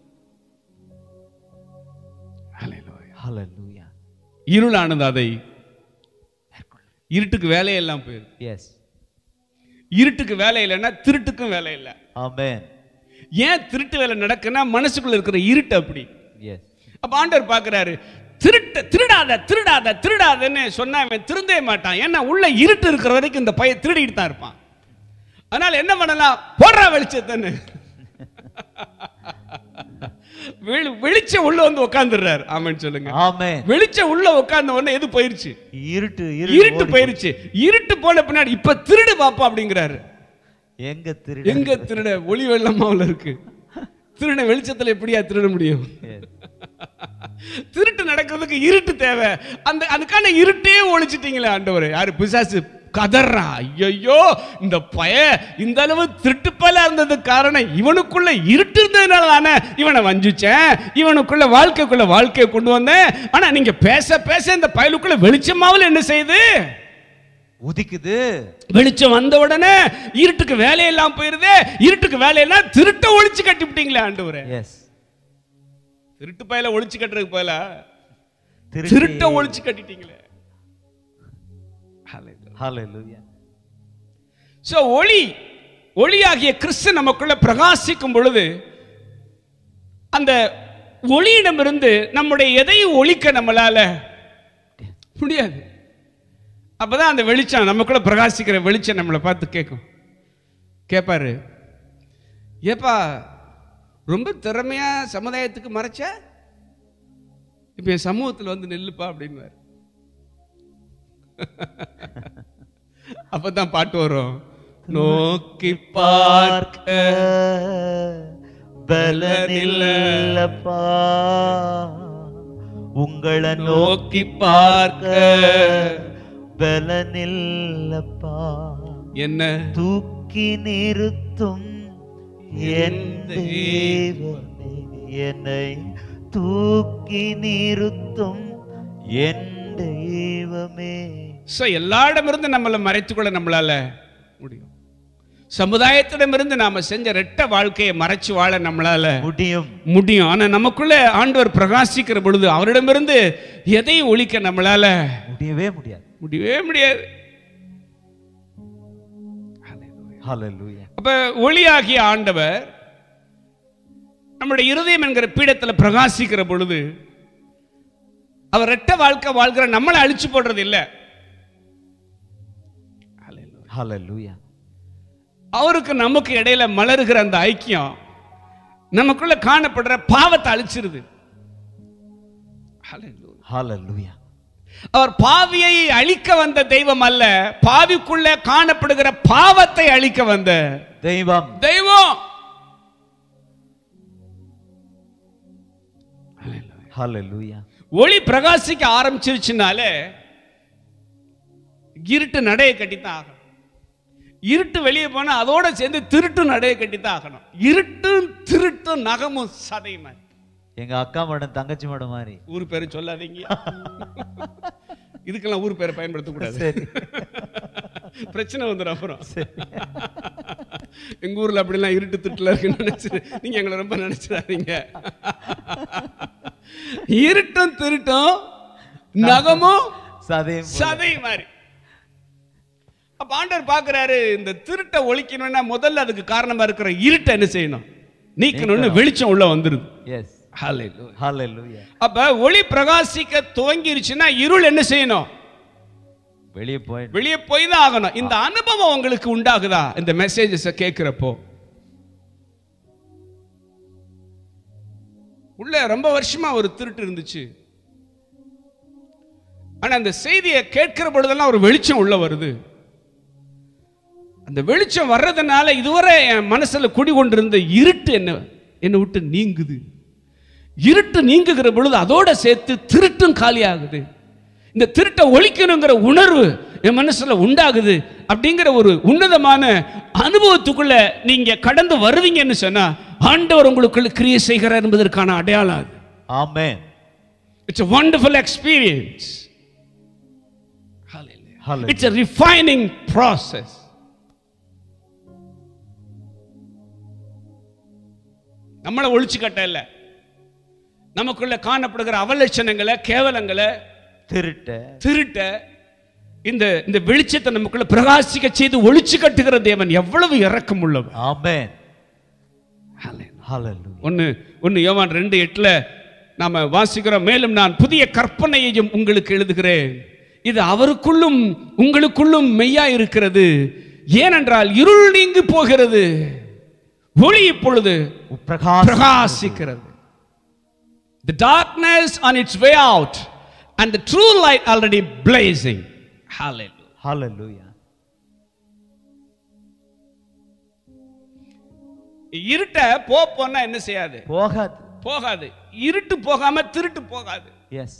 இருளானது அதை இருட்டுக்கு வேலையெல்லாம் போயிரு.
எஸ்,
இருட்டுக்கு வேலை இல்லைன்னா திருட்டுக்கும் வேலை இல்லை.
ஆமென்.
ஏன் திருட்டு வேலை நடக்குன்னா மனசுக்குள்ள இருக்கிற இருட்டு அப்படி.
எஸ்,
அப்ப ஆண்டவர் பார்க்கிறாரு, திருட்டு திருடாத திருடாத திருடாதன்னு சொன்னா அவன் திருந்தே மாட்டான். ஏன்னா உள்ள இருட்டு இருக்கிற வரைக்கும் இந்த பையன் திருடிட்டு தான் இருப்பான். அதனால என்ன பண்ணலாம், போடுற வெளிச்சத்தன்னு வெளிச்சம் உள்ள வந்து உட்கார்ந்துடுறாரு. ஆமென் சொல்லுங்க.
ஆமென்.
வெளிச்சம் உள்ள உட்கார்ந்த உடனே எது போயிருச்சு?
இருட்டு.
இருட்டு போயிருச்சு. இருட்டு போன பின்னாடி இப்ப திருடு பாப்பா அப்படிங்கிறாரு.
எங்க திருடு,
எங்க திருட? ஒளி வெள்ளமாவுல இருக்கு. திருட வெளிச்சத்துல எப்படியா திருட முடியும்? திருட்டு நடக்கிறதுக்கு இருட்டு தேவை. அந்த அதுக்கான இருட்டே ஒழிச்சிட்டீங்களே ஆண்டவரே. யாரு? பிசாசு கதறான். ஐயோ, இந்த பய இந்த அளவு திருட்டு பல இருந்ததுக்கு காரணம் இவனுக்குள்ள இருட்டு இருந்ததுனால தானே இவனை வஞ்சிச்சேன், இவனுக்குள்ள வாழ்க்கைக்குள்ள வாழ்க்கையை கொண்டு வந்தேன். ஆனா நீங்க பேச பேச இந்த பயலுக்குள்ள வெளிச்சமாவில் என்ன செய்யுது?
உதிக்குது.
வெளிச்சம் வந்த உடனே இருட்டுக்கு வேலையெல்லாம் போயிருது. இருட்டுக்கு வேலையெல்லாம் திருட்ட ஒழிச்சு கட்டி விட்டீங்களே ஆண்டவரே.
எஸ்,
திருட்டு பயல ஒழிச்சு கட்டுறதுக்கு போல திருட்ட ஒழிச்சு கட்டிட்டீங்களே.
ஹல்லேலூயா.
சோ ஒளி ஒளியாகிய கிறிஸ்து நமக்குள்ள பிரகாசிக்கும் பொழுது அந்த ஒளியிடமிருந்து நம்முடைய எதையும் ஒழிக்க நம்மளால முடியாது. அப்பதான் அந்த வெளிச்சம் நமக்குள்ள பிரகாசிக்கிற வெளிச்சம் நம்மளை பார்த்து கேட்கும். கேட்பாரு, ஏப்பா ரொம்ப திறமையா சமுதாயத்துக்கு மறைச்ச, இப்ப என் சமூகத்தில் வந்து நெல்லுப்பா அப்படின்னு. அப்பதான் பாட்டு வரும், நோக்கி பார்க்க
பலனில்லப்பா, உங்களை
நோக்கி பார்க்க
பலனில்லப்பா,
என்ன
தூக்கி நிறுத்தும் என் தேவனே, என்னை தூக்கி நிறுத்தும் என் தெய்வமே.
சோ எல்லா இடமிருந்து நம்மளை மறைத்துக்கொள்ள நம்மளால முடியும். சமுதாயத்திடமிருந்து நாம செஞ்ச ரெட்ட வாழ்க்கையை மறைச்சு வாழ நம்மளால
முடியும்
முடியும் ஆனா நமக்குள்ள ஆண்டவர் பிரகாசிக்கிற பொழுது அவரிடமிருந்து எதையும் ஒழிக்க நம்மளால
முடியவே முடியாது
முடியவே முடியாது.
ஹல்லேலூயா.
அப்ப ஒளியாகிய ஆண்டவர் நம்முடைய இருதயம் என்கிற பீடத்தில் பிரகாசிக்கிற பொழுது அவர் ரெட்ட வாழ்க்கை வாழ்கிற நம்மளை அழிச்சு போடுறது இல்லை.
ஹல்லேலூயா.
அவருக்கு நமக்கு இடையில மலருகிற அந்த ஐக்கியம் நமக்குள்ள காணப்படுற பாவத்தை அழிச்சிருது.
ஹல்லேலூயா.
அவர் பாவியை அழிக்க வந்த தெய்வம் அல்ல, பாவிக்குள்ள காணப்படுகிற பாவத்தை அழிக்க வந்த
தெய்வம்
தெய்வம்.
ஹல்லேலூயா.
ஒளி பிரகாசிக்க ஆரம்பிச்சிருச்சுனாலே இருட்டு நடையை கட்டித்தான் ஆகணும். இருட்டு வெளியே போனா அதோட சேர்ந்து திருட்டு நடையை கட்டித்தான் ஆகணும். இருட்டும் திருட்டும் நகமும் சதையும்.
எங்க அக்கா மேடம் தங்கச்சி மேடம் மாதிரி.
ஊர் பேரு சொல்லாதீங்க, இதுக்கெல்லாம் ஊர் பேரை பயன்படுத்த கூடாது, பிரச்சனை வந்துடும். அப்புறம் எங்க ஊர்ல அப்படிலாம் இருட்டு திருட்டுல இருக்குன்னு நினைச்சு நீங்க எங்களை ரொம்ப நினைச்சிடாதீங்க. இருட்டும் திருட்டும் நகமும்
சதையும்
சதையும் மாதிரி. அப்ப ஆண்டவர் பாக்குறாரு, இந்த திருட்டை ஒழிக்கணும்னா முதல்ல அதுக்கு காரணமா இருக்கிற இருட்டை என்ன செய்யணும்? நீக்கணும்னு வெளிச்சம் உள்ள வந்துருது.
எஸ்.
ஹல்லேலூயா.
ஹல்லேலூயா.
அப்ப ஒளி பிரகாசிக்க துவங்கிருச்சுன்னா இருள் என்ன செய்யணும்?
வெளியே போய்
வெளியே போய் தான் ஆகணும். இந்த அனுபவம் உங்களுக்கு உண்டாகுதா இந்த மெசேஜஸ் கேட்கிறப்போ? உள்ள ரொம்ப வருஷமா ஒரு திருட்டு இருந்துச்சு, ஆனா அந்த செய்தியை கேட்கிற பொழுதெல்லாம் ஒரு வெளிச்சம் உள்ள வருது. அந்த வெளிச்சம் வர்றதுனால இதுவரை என் மனசுல குடிகொண்டிருந்த இருட்டு என்ன என்னை விட்டு நீங்குது. இருட்டு நீங்குகிற பொழுது அதோட சேர்த்து திருட்டும் காலி ஆகுது. இந்த திருட்டை ஒழிக்கணுங்கிற உணர்வு என் மனசுல உண்டாகுது. அப்படிங்கிற ஒரு உன்னதமான அனுபவத்துக்குள்ள நீங்க கடந்து வருவீங்கன்னு சொன்னா ஆண்டவர் உங்களுக்குள்ள கிரியை செய்கிறார் என்பதற்கான அடையாளம் அது.
ஆமென்.
It's a wonderful experience. Hallelujah.
Hallelujah.
It's a refining process. நம்மளை ஒழிச்சு கட்ட இல்ல, நமக்குள்ள காணப்படுகிற அவலட்சணங்களை கேவலங்களை
திருட்ட
திருட்ட இந்த இந்த வெளிச்சத்தை நமக்குள்ள பிரகாசிக்க செய்து ஒழிச்சு கட்டுகிற தேவன் எவ்வளவு இரக்கம் உள்ளவர்.
ஆமென். ஹல்லேலூயா.
ஒன்னு ஒன்னு யோவான் ரெண்டு எட்டுல நாம வாசிக்கிறோம், மேலும் நான் புதிய கற்பனையையும் உங்களுக்கு எழுதுகிறேன், இது அவருக்குள்ளும் உங்களுக்குள்ளும் மெய்யா இருக்கிறது, ஏனென்றால் இருள் நீங்கி போகிறது, ஒளி இப்பொழுது பிரகாசிக்கிறது. The darkness on its way out and the true light already blazing. Hallelujah.
Hallelujah.
இருட்ட போ போனா என்ன செய்யாது?
போகாது.
போகாது. இருட்டு போகாம திருட்டு போகாது.
எஸ்.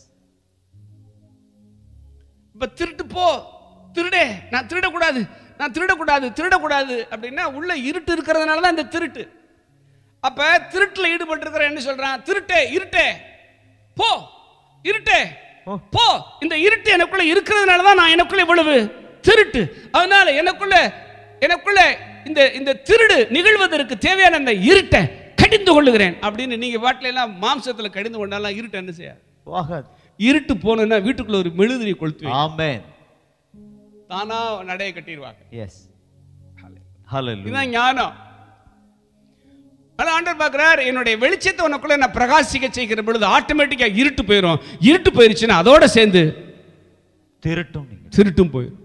இப்ப திருட்டு போ, திருடே, நான் திருடக்கூடாது, நான் திருடக்கூடாது, திருடக்கூடாது அப்படின்னா உள்ள இருட்டு இருக்கிறதுனால தான் இந்த திருட்டு. அப்ப திருட்டுல ஈடுபட்டு இருக்கிற என்ன சொல்றான்? திருட்டே, இருட்டே போ, இருட்டே போ. இந்த இருட்டு எனக்குள்ள இருக்கிறதுனால தான் நான் எனக்குள்ள இவ்வளவு திருட்டு. அதனால எனக்குள்ள எனக்குள்ள இந்த இந்த திருடு நிகழ்வதற்கு தேவையான அந்த இருட்டை கடிந்து கொள்ளுகிறேன் அப்படின்னு நீங்க வாட்டில எல்லாம் மாம்சத்துல கடிந்து கொண்டாலாம் இருட்டு என்ன செய்யாது? இருட்டு போனா வீட்டுக்குள்ள ஒரு மெழுதிரி கொளுத்து.
ஆமென்.
தானா நடைய கட்டிடுவாங்க.
எஸ். ஹalleluya.
இதுதான் ஞானம். ஆனா ஆண்டவர் பார்க்கிறார், என்னுடைய வெளிச்சத்தை உனக்குள்ள நான் பிரகாசிக்க செய்கிற பொழுது ஆட்டோமேட்டிக்கா இருட்டு போயிடும். இருட்டு போயிருச்சுன்னா அதோட சேர்ந்து
திருட்டும்
திருட்டும் போயிடும்.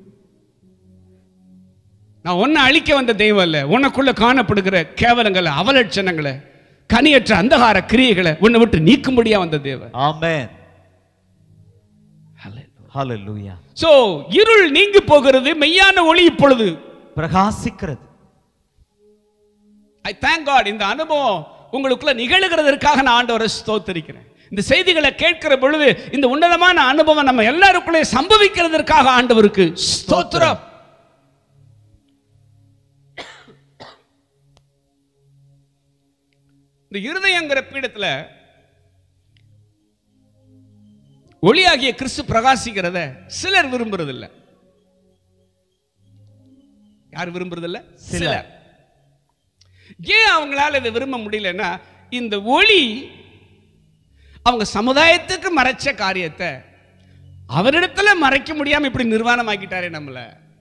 நான் உன்னை அழிக்க வந்த தெய்வம் அல்ல. உனக்குள்ள காணப்படுகிற கேவலங்களை, அவலட்சணங்களை, கனியற்ற அந்தகார கிரியைகளை உன்னை விட்டு நீக்கும்படியா வந்த தேவன்.
ஆமென். ஹalleluya.
சோ இருள் நீங்கி போகிறது, மெய்யான ஒளி இப்பொழுது
பிரகாசிக்கிறது.
I thank God. இந்த அனுபவம் உங்களுக்குள்ள நிகழ்கிறதற்காக நான் ஆண்டவரை ஸ்தோத்திரிக்கிறேன். இந்த செய்திகளை கேட்கிற பொழுது இந்த உன்னதமான அனுபவம் நம்ம எல்லாருக்குள்ளே சம்பவிக்கிறதற்காக ஆண்டவருக்கு ஸ்தோத்திரம். இந்த இருதயங்கிற பீடத்துல ஒளியாகிய கிறிஸ்து பிரகாசிக்கிறத சிலர் விரும்புறதில்லை. யார் விரும்புறதில்லை? சிலர். ஏன் அவங்களால இதை விரும்ப முடியலன்னா, இந்த ஒளி அவங்க சமுதாயத்துக்கு மறைச்ச காரியத்தை அவரிடத்துல மறைக்க முடியாம இப்படி நிர்வாணம் ஆக்கிட்டாரே நம்மள.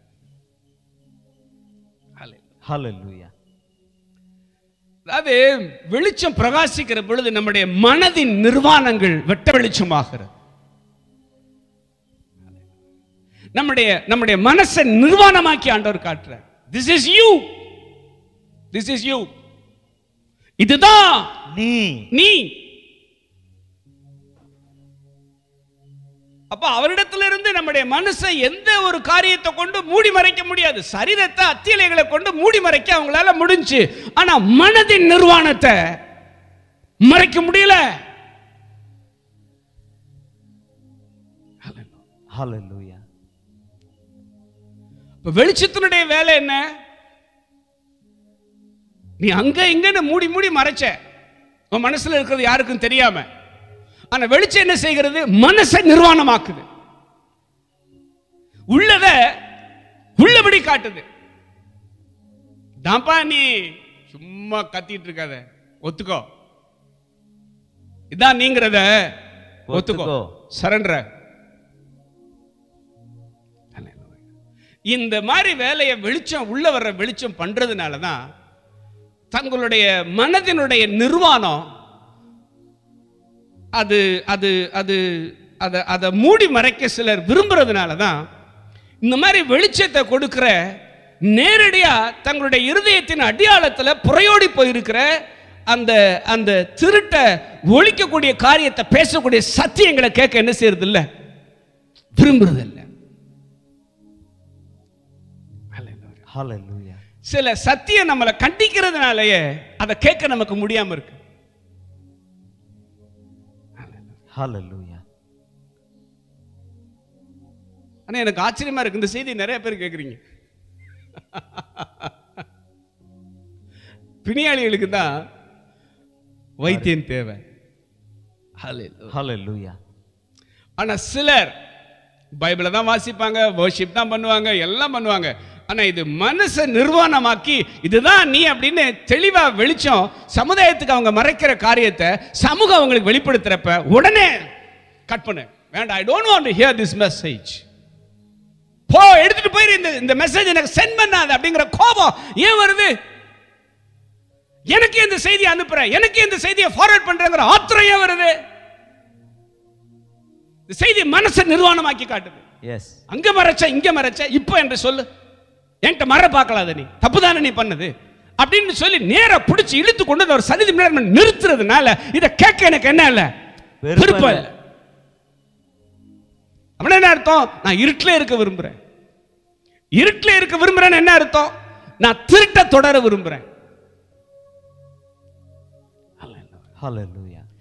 ஹalleluya.
அதாவது வெளிச்சம் பிரகாசிக்கிற பொழுது நம்முடைய மனதின் நிர்வாணங்கள் வெட்ட வெளிச்சமாகிறது. நம்முடைய நம்முடைய மனசை நிர்வாணமாக்கி ஆண்டவர் காட்டுறார். This is you. This is you. இதுதான்
நீ.
நீ. அப்ப அவரிடத்திலிருந்து நம்முடைய மனசை எந்த ஒரு காரியத்தை கொண்டு மூடி மறைக்க முடியாது. சரீரத்தை அத்தியலைகளை கொண்டு மூடி மறைக்க அவங்களால முடிஞ்சு, ஆனா மனதின் நிர்வாணத்தை மறைக்க முடியல.
ஹalleluya.
இப்ப வெளிச்சத்தினுடைய வேலை என்ன? நீ அங்க இங்கன்னு மூடி மூடி மறைச்ச, உன் மனசுல இருக்கிறது யாருக்கும் தெரியாம. ஆனா வெளிச்சம் என்ன செய்கிறது? மனசை நிர்வாணமாக்குது. உள்ளத உள்ளபடி காட்டுது. தான்ப்பா நீ சும்மா கத்திட்டு இருக்காத, ஒத்துக்கோ. இதான் நீங்கிறத ஒத்துக்கோ, சரண்டர். இந்த மாதிரி வேலையை வெளிச்சம் உள்ள வர்ற வெளிச்சம் பண்றதுனால தான் தங்களுடைய மனதினுடைய நிர்வாணம் அது அது அது அதை அதை மூடி மறைக்க சிலர் விரும்புறதுனால தான் இந்த மாதிரி வெளிச்சத்தை கொடுக்கிற, நேரடியா தங்களுடைய இருதயத்தின் அடியாளத்தில் புறையோடி போயிருக்கிற அந்த அந்த திருட்டை ஒழிக்கக்கூடிய காரியத்தை பேசக்கூடிய சத்தியங்களை கேட்க என்ன செய்யறது இல்லை? விரும்புறது இல்லை.
ஹalleluya.
சில சத்தியம் நம்மளை கண்டிக்கிறதுனாலயே அதை கேட்க நமக்கு முடியாம இருக்கு.
ஹalleluya.
ஆனா எனக்கு ஆச்சரியமா இருக்கு, இந்த செய்தி நிறைய பேர் கேட்குறீங்க. பிணியாளிகளுக்கு தான் வைத்தியம் தேவை.
ஹalleluya.
ஆனா சிலர் பைபிளை தான் வாசிப்பாங்க, வர்ஷிப் தான் பண்ணுவாங்க, எல்லாம் பண்ணுவாங்க. ஆனா இது மனசை நிர்வாணமாக்கி இதுதான் நீ அப்படின்னு தெளிவா வெளிச்சம் சமுதாயத்துக்கு அவங்க மறைக்கிற காரியத்தை சமூகம் அவங்களுக்கு வெளிப்படுத்துறப்ப உடனே கட் பண்ணு, வேண்டாம், I don't want to hear this message, போ, எடுத்துட்டு போயிரு, இந்த இந்த மெசேஜ் எனக்கு சென்ட் பண்ணாத அப்படிங்கிற கோபம் ஏன் வருது? எனக்கு இந்த செய்தியை அனுப்புற, எனக்கு இந்த செய்தியை ஃபார்வர்ட் பண்றங்கிற ஆத்திரம் ஏன் வருது? இந்த செய்தி மனசை நிர்வாணமாக்கி காட்டுது.
எஸ்.
அங்க மறைச்ச, இங்க மறைச்ச, இப்போ என்று சொல்லு, என்கிட்ட மற பார்க்கலாத, நீ தப்புதானே நீ பண்ணது அப்படின்னு சொல்லி நேரா பிடிச்சி இழுத்து கொண்டு ஒரு சன்னிதி முன்னாடி நிறுத்துறதுனால இதை கேட்க எனக்கு என்ன இல்ல, விருப்பம் இல்லை. அப்படின்னா என்ன அர்த்தம்? நான் இருட்டிலே இருக்க விரும்புறேன். இருட்டிலே இருக்க விரும்புறேன்னு என்ன அர்த்தம்? நான் திருட்ட தொடர விரும்புறேன்.
ஹalleluya.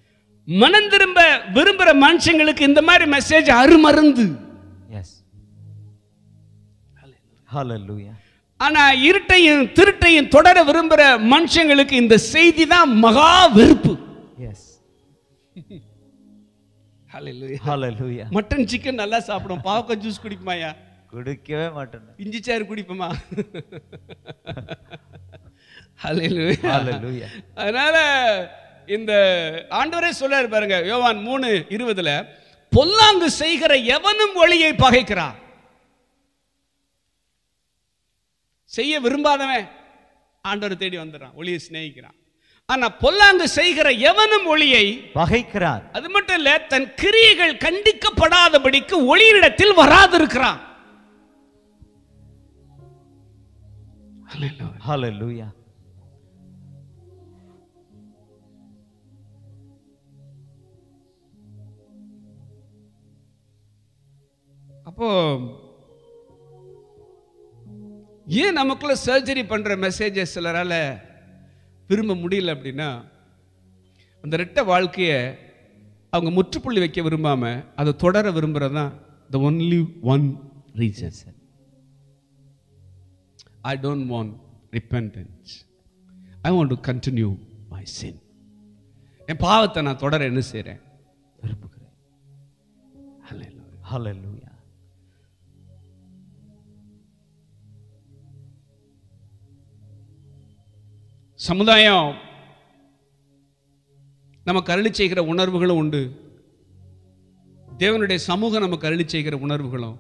மனம் திரும்ப விரும்புற மனுஷங்களுக்கு இந்த மாதிரி மெசேஜ் அருமருந்து.
எஸ். ஹalleluya.
ஆனா இருட்டையும் திருட்டையும் தொடர விரும்புற மனுஷங்களுக்கு இந்த செய்தி தான் மகா வெறுப்பு.
Yes.
Hallelujah.
Hallelujah.
Mutton chicken நல்லா சாப்பிடும், பாவக்காய் ஜூஸ் குடிக்குமாயா?
குடிக்கவே மாட்டேன்.
இஞ்சி சாறு குடிப்போமா? ஹalleluya.
ஹalleluya.
அதனால இந்த ஆண்டவரே சொல்றாரு பாருங்க, யோவான் மூணு இருபதுல, பொல்லாங்கு செய்கிற எவனும் ஒளியை பகைக்கிறான். செய்ய விரும்பாதவன் ஆண்டவரை தேடி வந்துடுறான், ஒளியை சிநேகிக்கிறான். ஆனா பொல்லாங்கு செய்கிற எவனும் ஒளியை
பகைக்கிறான்.
அது மட்டும் இல்ல, தன் கிரியைகள் கண்டிக்கப்படாதபடிக்கு ஒளியிடத்தில் வராதிருக்கிறான்.
ஹalleluya.
அப்போ ஏன் நமக்குள்ள சர்ஜரி பண்ற மெசேஜஸ் சிலரால விரும்ப முடியல அப்படின்னா, அந்த ரெட்ட வாழ்க்கையை அவங்க முற்றுப்புள்ளி வைக்க விரும்பாம அதை தொடர விரும்புறதுதான் the only one reason. I don't want repentance. I want to continue my sin. என் பாவத்தை நான் தொடர என்ன செய்றேன்?
விரும்புகிறேன்.
ஹalleluya.
ஹalleluya.
சமுதாயம் நமக்கு அருளி செய்கிற உணர்வுகளும் உண்டு, தேவனுடைய சமூகம் நமக்கு அருளி செய்கிற உணர்வுகளும்.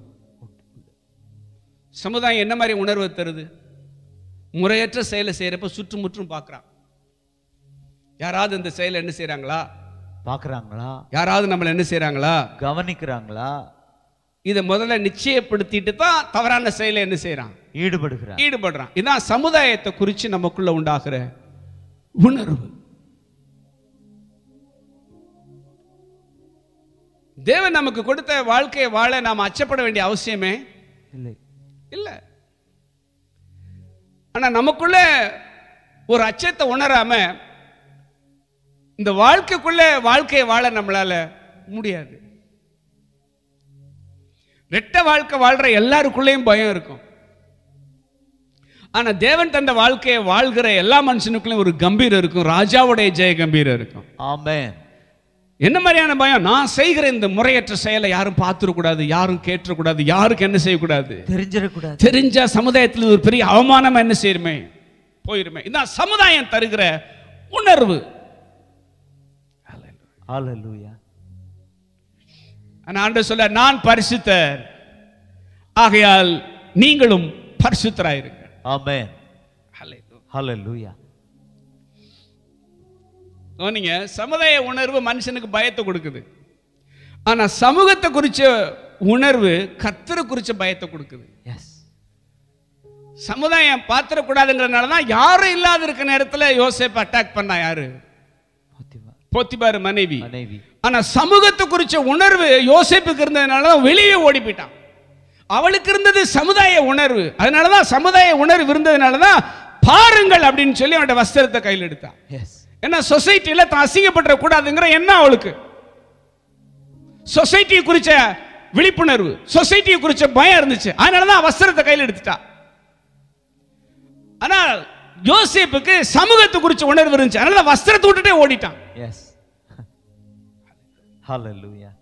சமுதாயம் என்ன மாதிரி உணர்வை தருது? முறையற்ற செயலை செய்யறப்ப சுற்றுமுற்றும் பார்க்கறான். யாராவது இந்த செயலை என்ன செய்யறாங்களா? பார்க்கறாங்களா? யாராவது நம்மளை என்ன செய்யறாங்களா? கவனிக்கிறாங்களா? இதை முதல்ல நிச்சயப்படுத்திட்டு தான் தவறான செயலை என்ன செய்யறான்? ஈடுபடுகிறான் ஈடுபடுறான் இதான் சமுதாயத்தை குறித்து நமக்குள்ள உண்டாகிற உணர்வு. தேவன் நமக்கு கொடுத்த வாழ்க்கையை வாழ நாம் அச்சப்பட வேண்டிய அவசியமே இல்லை இல்லை. ஆனா நமக்குள்ள ஒரு அச்சத்தை உணராம இந்த வாழ்க்கைக்குள்ள வாழ்க்கையை வாழ நம்மளால முடியாது. ரெட்ட வாழ்க்கை வாழ்ற எல்லாருக்குள்ளேயும் பயம் இருக்கும். ஆனா தேவன் தந்த வாழ்க்கையை வாழ்கிற எல்லா மனுஷனுக்குள்ளேயும் ஒரு கம்பீரம் இருக்கும், ராஜாவுடைய ஜெய கம்பீரம் இருக்கும். ஆமென். என்ன மாதிரியான பயம்? நான் செய்கிற இந்த முறையற்ற செயலை யாரும் பார்த்துடக்கூடாது, யாரும் கேட்டுறக்கூடாது, யாருக்கு என்ன செய்யக்கூடாது, தெரிஞ்சிடக்கூடாது. தெரிஞ்சா சமுதாயத்தில் ஒரு பெரிய அவமானம் என்ன செய்யுமே, போயிருமே. இதான் சமுதாயம் தருகிற உணர்வு. ஹalleluya. ஆண்டவர் சொல்ல, நான் பரிசுத்தர், ஆகையால் நீங்களும் பரிசுத்தராயிருங்க. ஆமென். ஹalleluya. நீங்க சமுதாய உணர்வு மனுஷனுக்கு பயத்தை கொடுக்குது, ஆனா சமூகத்தை குறிச்ச உணர்வு கர்த்தரை குறிச்ச பயத்தை கொடுக்குது. சமுதாயம் பாத்திரக்கூடாதுங்கிறதுனால தான் யாரும் இல்லாத இருக்க நேரத்தில் யோசேப்பு அட்டாக் பண்ணா. யாரு? போத்திபார் மனைவி. ஆனா சமூகத்தை குறிச்ச உணர்வு யோசேப்புக்கு இருந்ததுனால வெளியே ஓடி போயிட்டான். அவளுக்கு இருந்தது சமுதாய உணர்வு, அதனாலதான் சமுதாய உணர்வு இருந்ததுனாலதான் பாருங்கள் அப்படின்னு சொல்லி அவனுடைய வஸ்திரத்தை கையில் எடுத்தான். ஏன்னா சொசைட்டில தான் அசிங்கப்பட கூடாதுங்கிற என்ன அவளுக்கு. சொசைட்டியை குறிச்ச விழிப்புணர்வு, சொசைட்டியை குறிச்ச பயம் இருந்துச்சு, அதனாலதான் வஸ்திரத்தை கையில் எடுத்துட்டா. ஆனா யோசேப்புக்கு சமூகத்தை குறிச்ச உணர்வு இருந்துச்சு, அதனால வஸ்திரத்தை விட்டுட்டே ஓடிட்டான். எஸ். ஹalleluya.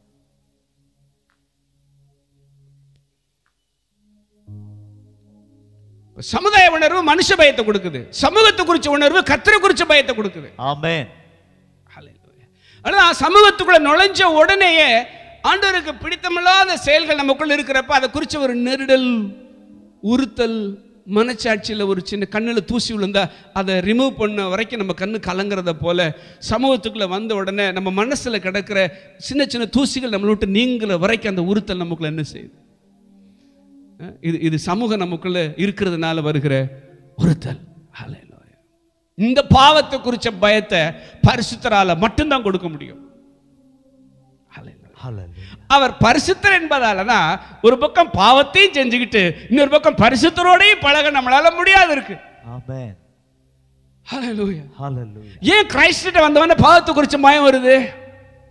சமுதாய உணர்வு மனுஷ பயத்தை கொடுக்குது, சமூகத்தை குறிச்ச உணர்வு கர்த்தரை குறிச்ச பயத்தை கொடுக்குது. ஆமென். ஹalleluya. ஆனா சமூகத்துக்குள்ள நுழைஞ்ச உடனேயே ஆண்டவருக்கு பிடித்தமில்லாத செயல்கள் நமக்குள்ள இருக்கிறப்ப அதை குறிச்ச ஒரு நெருடல், உறுத்தல், மனச்சாட்சியில் ஒரு சின்ன கண்ணில் தூசி விழுந்தா அதை ரிமூவ் பண்ண வரைக்கும் நம்ம கண்ணு கலங்கிறத போல சமூகத்துக்குள்ளே வந்த உடனே நம்ம மனசில் கிடக்கிற சின்ன சின்ன தூசிகள் நம்மளை விட்டு நீங்கிற வரைக்கும் அந்த உறுத்தல் நமக்குள்ள என்ன செய்யுது? இது இது சமூகம் நமக்குள்ள இருக்கிறதுனால வருகிற உறுத்தல். இந்த பாவத்தை குறித்த பயத்தை பரிசுத்தரால மட்டும்தான் கொடுக்க முடியும். அவர் பரிசுத்தர் என்பதாலதான் ஒரு பக்கம் பாவத்தையும் செஞ்சுக்கிட்டு இன்னொரு பக்கம் பரிசுத்தரோடையும் பழக நம்மளால முடியாது இருக்கு. ஏன் கிறிஸ்துட்ட வந்தவன பாவத்தை குறிச்ச பயம் வருது?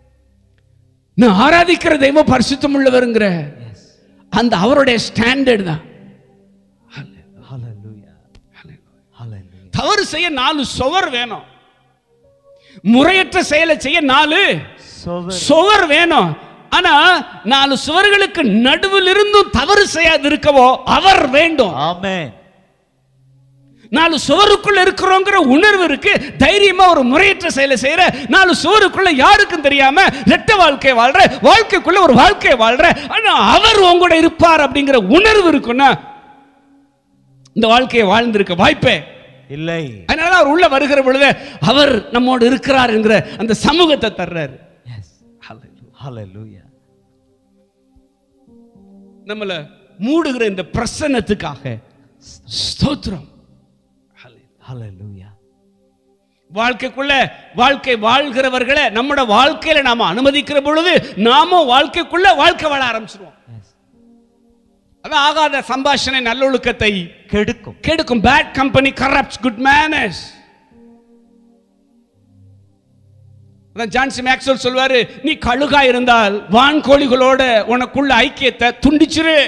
நான் ஆராதிக்கிற தெய்வம் பரிசுத்தம் உள்ளவருங்கிற அந்த அவருடைய ஸ்டாண்டர்ட் தான். தவறு செய்ய நாலு சுவர் வேணும், முறையற்ற செயலை செய்ய நாலு சுவர் வேணும். ஆனா நாலு சுவர்களுக்கு நடுவில் இருந்தும் தவறு செய்யாது இருக்கவோ அவர் வேண்டும். ஆமென். நாலு சுவருக்குள்ள இருக்கிறோங்கிற உணர்வு இருக்கு, தைரியமா ஒரு முறையற்ற செயலை செய்யற, நாலு சுவருக்குள்ள யாருக்கும் தெரியாம ரெட்ட வாழ்க்கை வாழ்ற, வாழ்க்கைக்குள்ள ஒரு வாழ்க்கை வாழ்ற, ஆனா அவர் உங்களோட இருப்பார் அப்படிங்கிற உணர்வு இருக்குன்னா இந்த வாழ்க்கையை வாழ்ந்திருக்க வாய்ப்பே இல்லை. அதனால அவர் உள்ள வருகிற பொழுது அவர் நம்மோடு இருக்கிறார் என்கிற அந்த சமூகத்தை தர்றாரு. ஹல்லேலூயா. நம்மள மூடுகிற இந்த பிரசன்னத்துக்காக ஸ்தோத்திரம். ஹல்லேலூயா. வாழ்க்கைக்குள்ள வாழ்க்கை வாழ்கிறவர்களை நம்மட வாழ்க்கையில நாம அனுமதிக்கிற பொழுது நாம வாழ்க்கைக்குள்ள வாழ்க்கை வாழ ஆரம்பிச்சிருவோம். அதான் ஆகாத சம்பாஷணை நல்லொழுக்கத்தை கெடுக்கும் கெடுக்கும் bad company corrupts good manners. அதான் ஜான்சி மேக்ஸ்வெல் சொல்வாரு, நீ கழுகா இருந்தால் வான்கோழிகளோட உனக்குள்ள ஐக்கியத்தை துண்டிச்சிரு.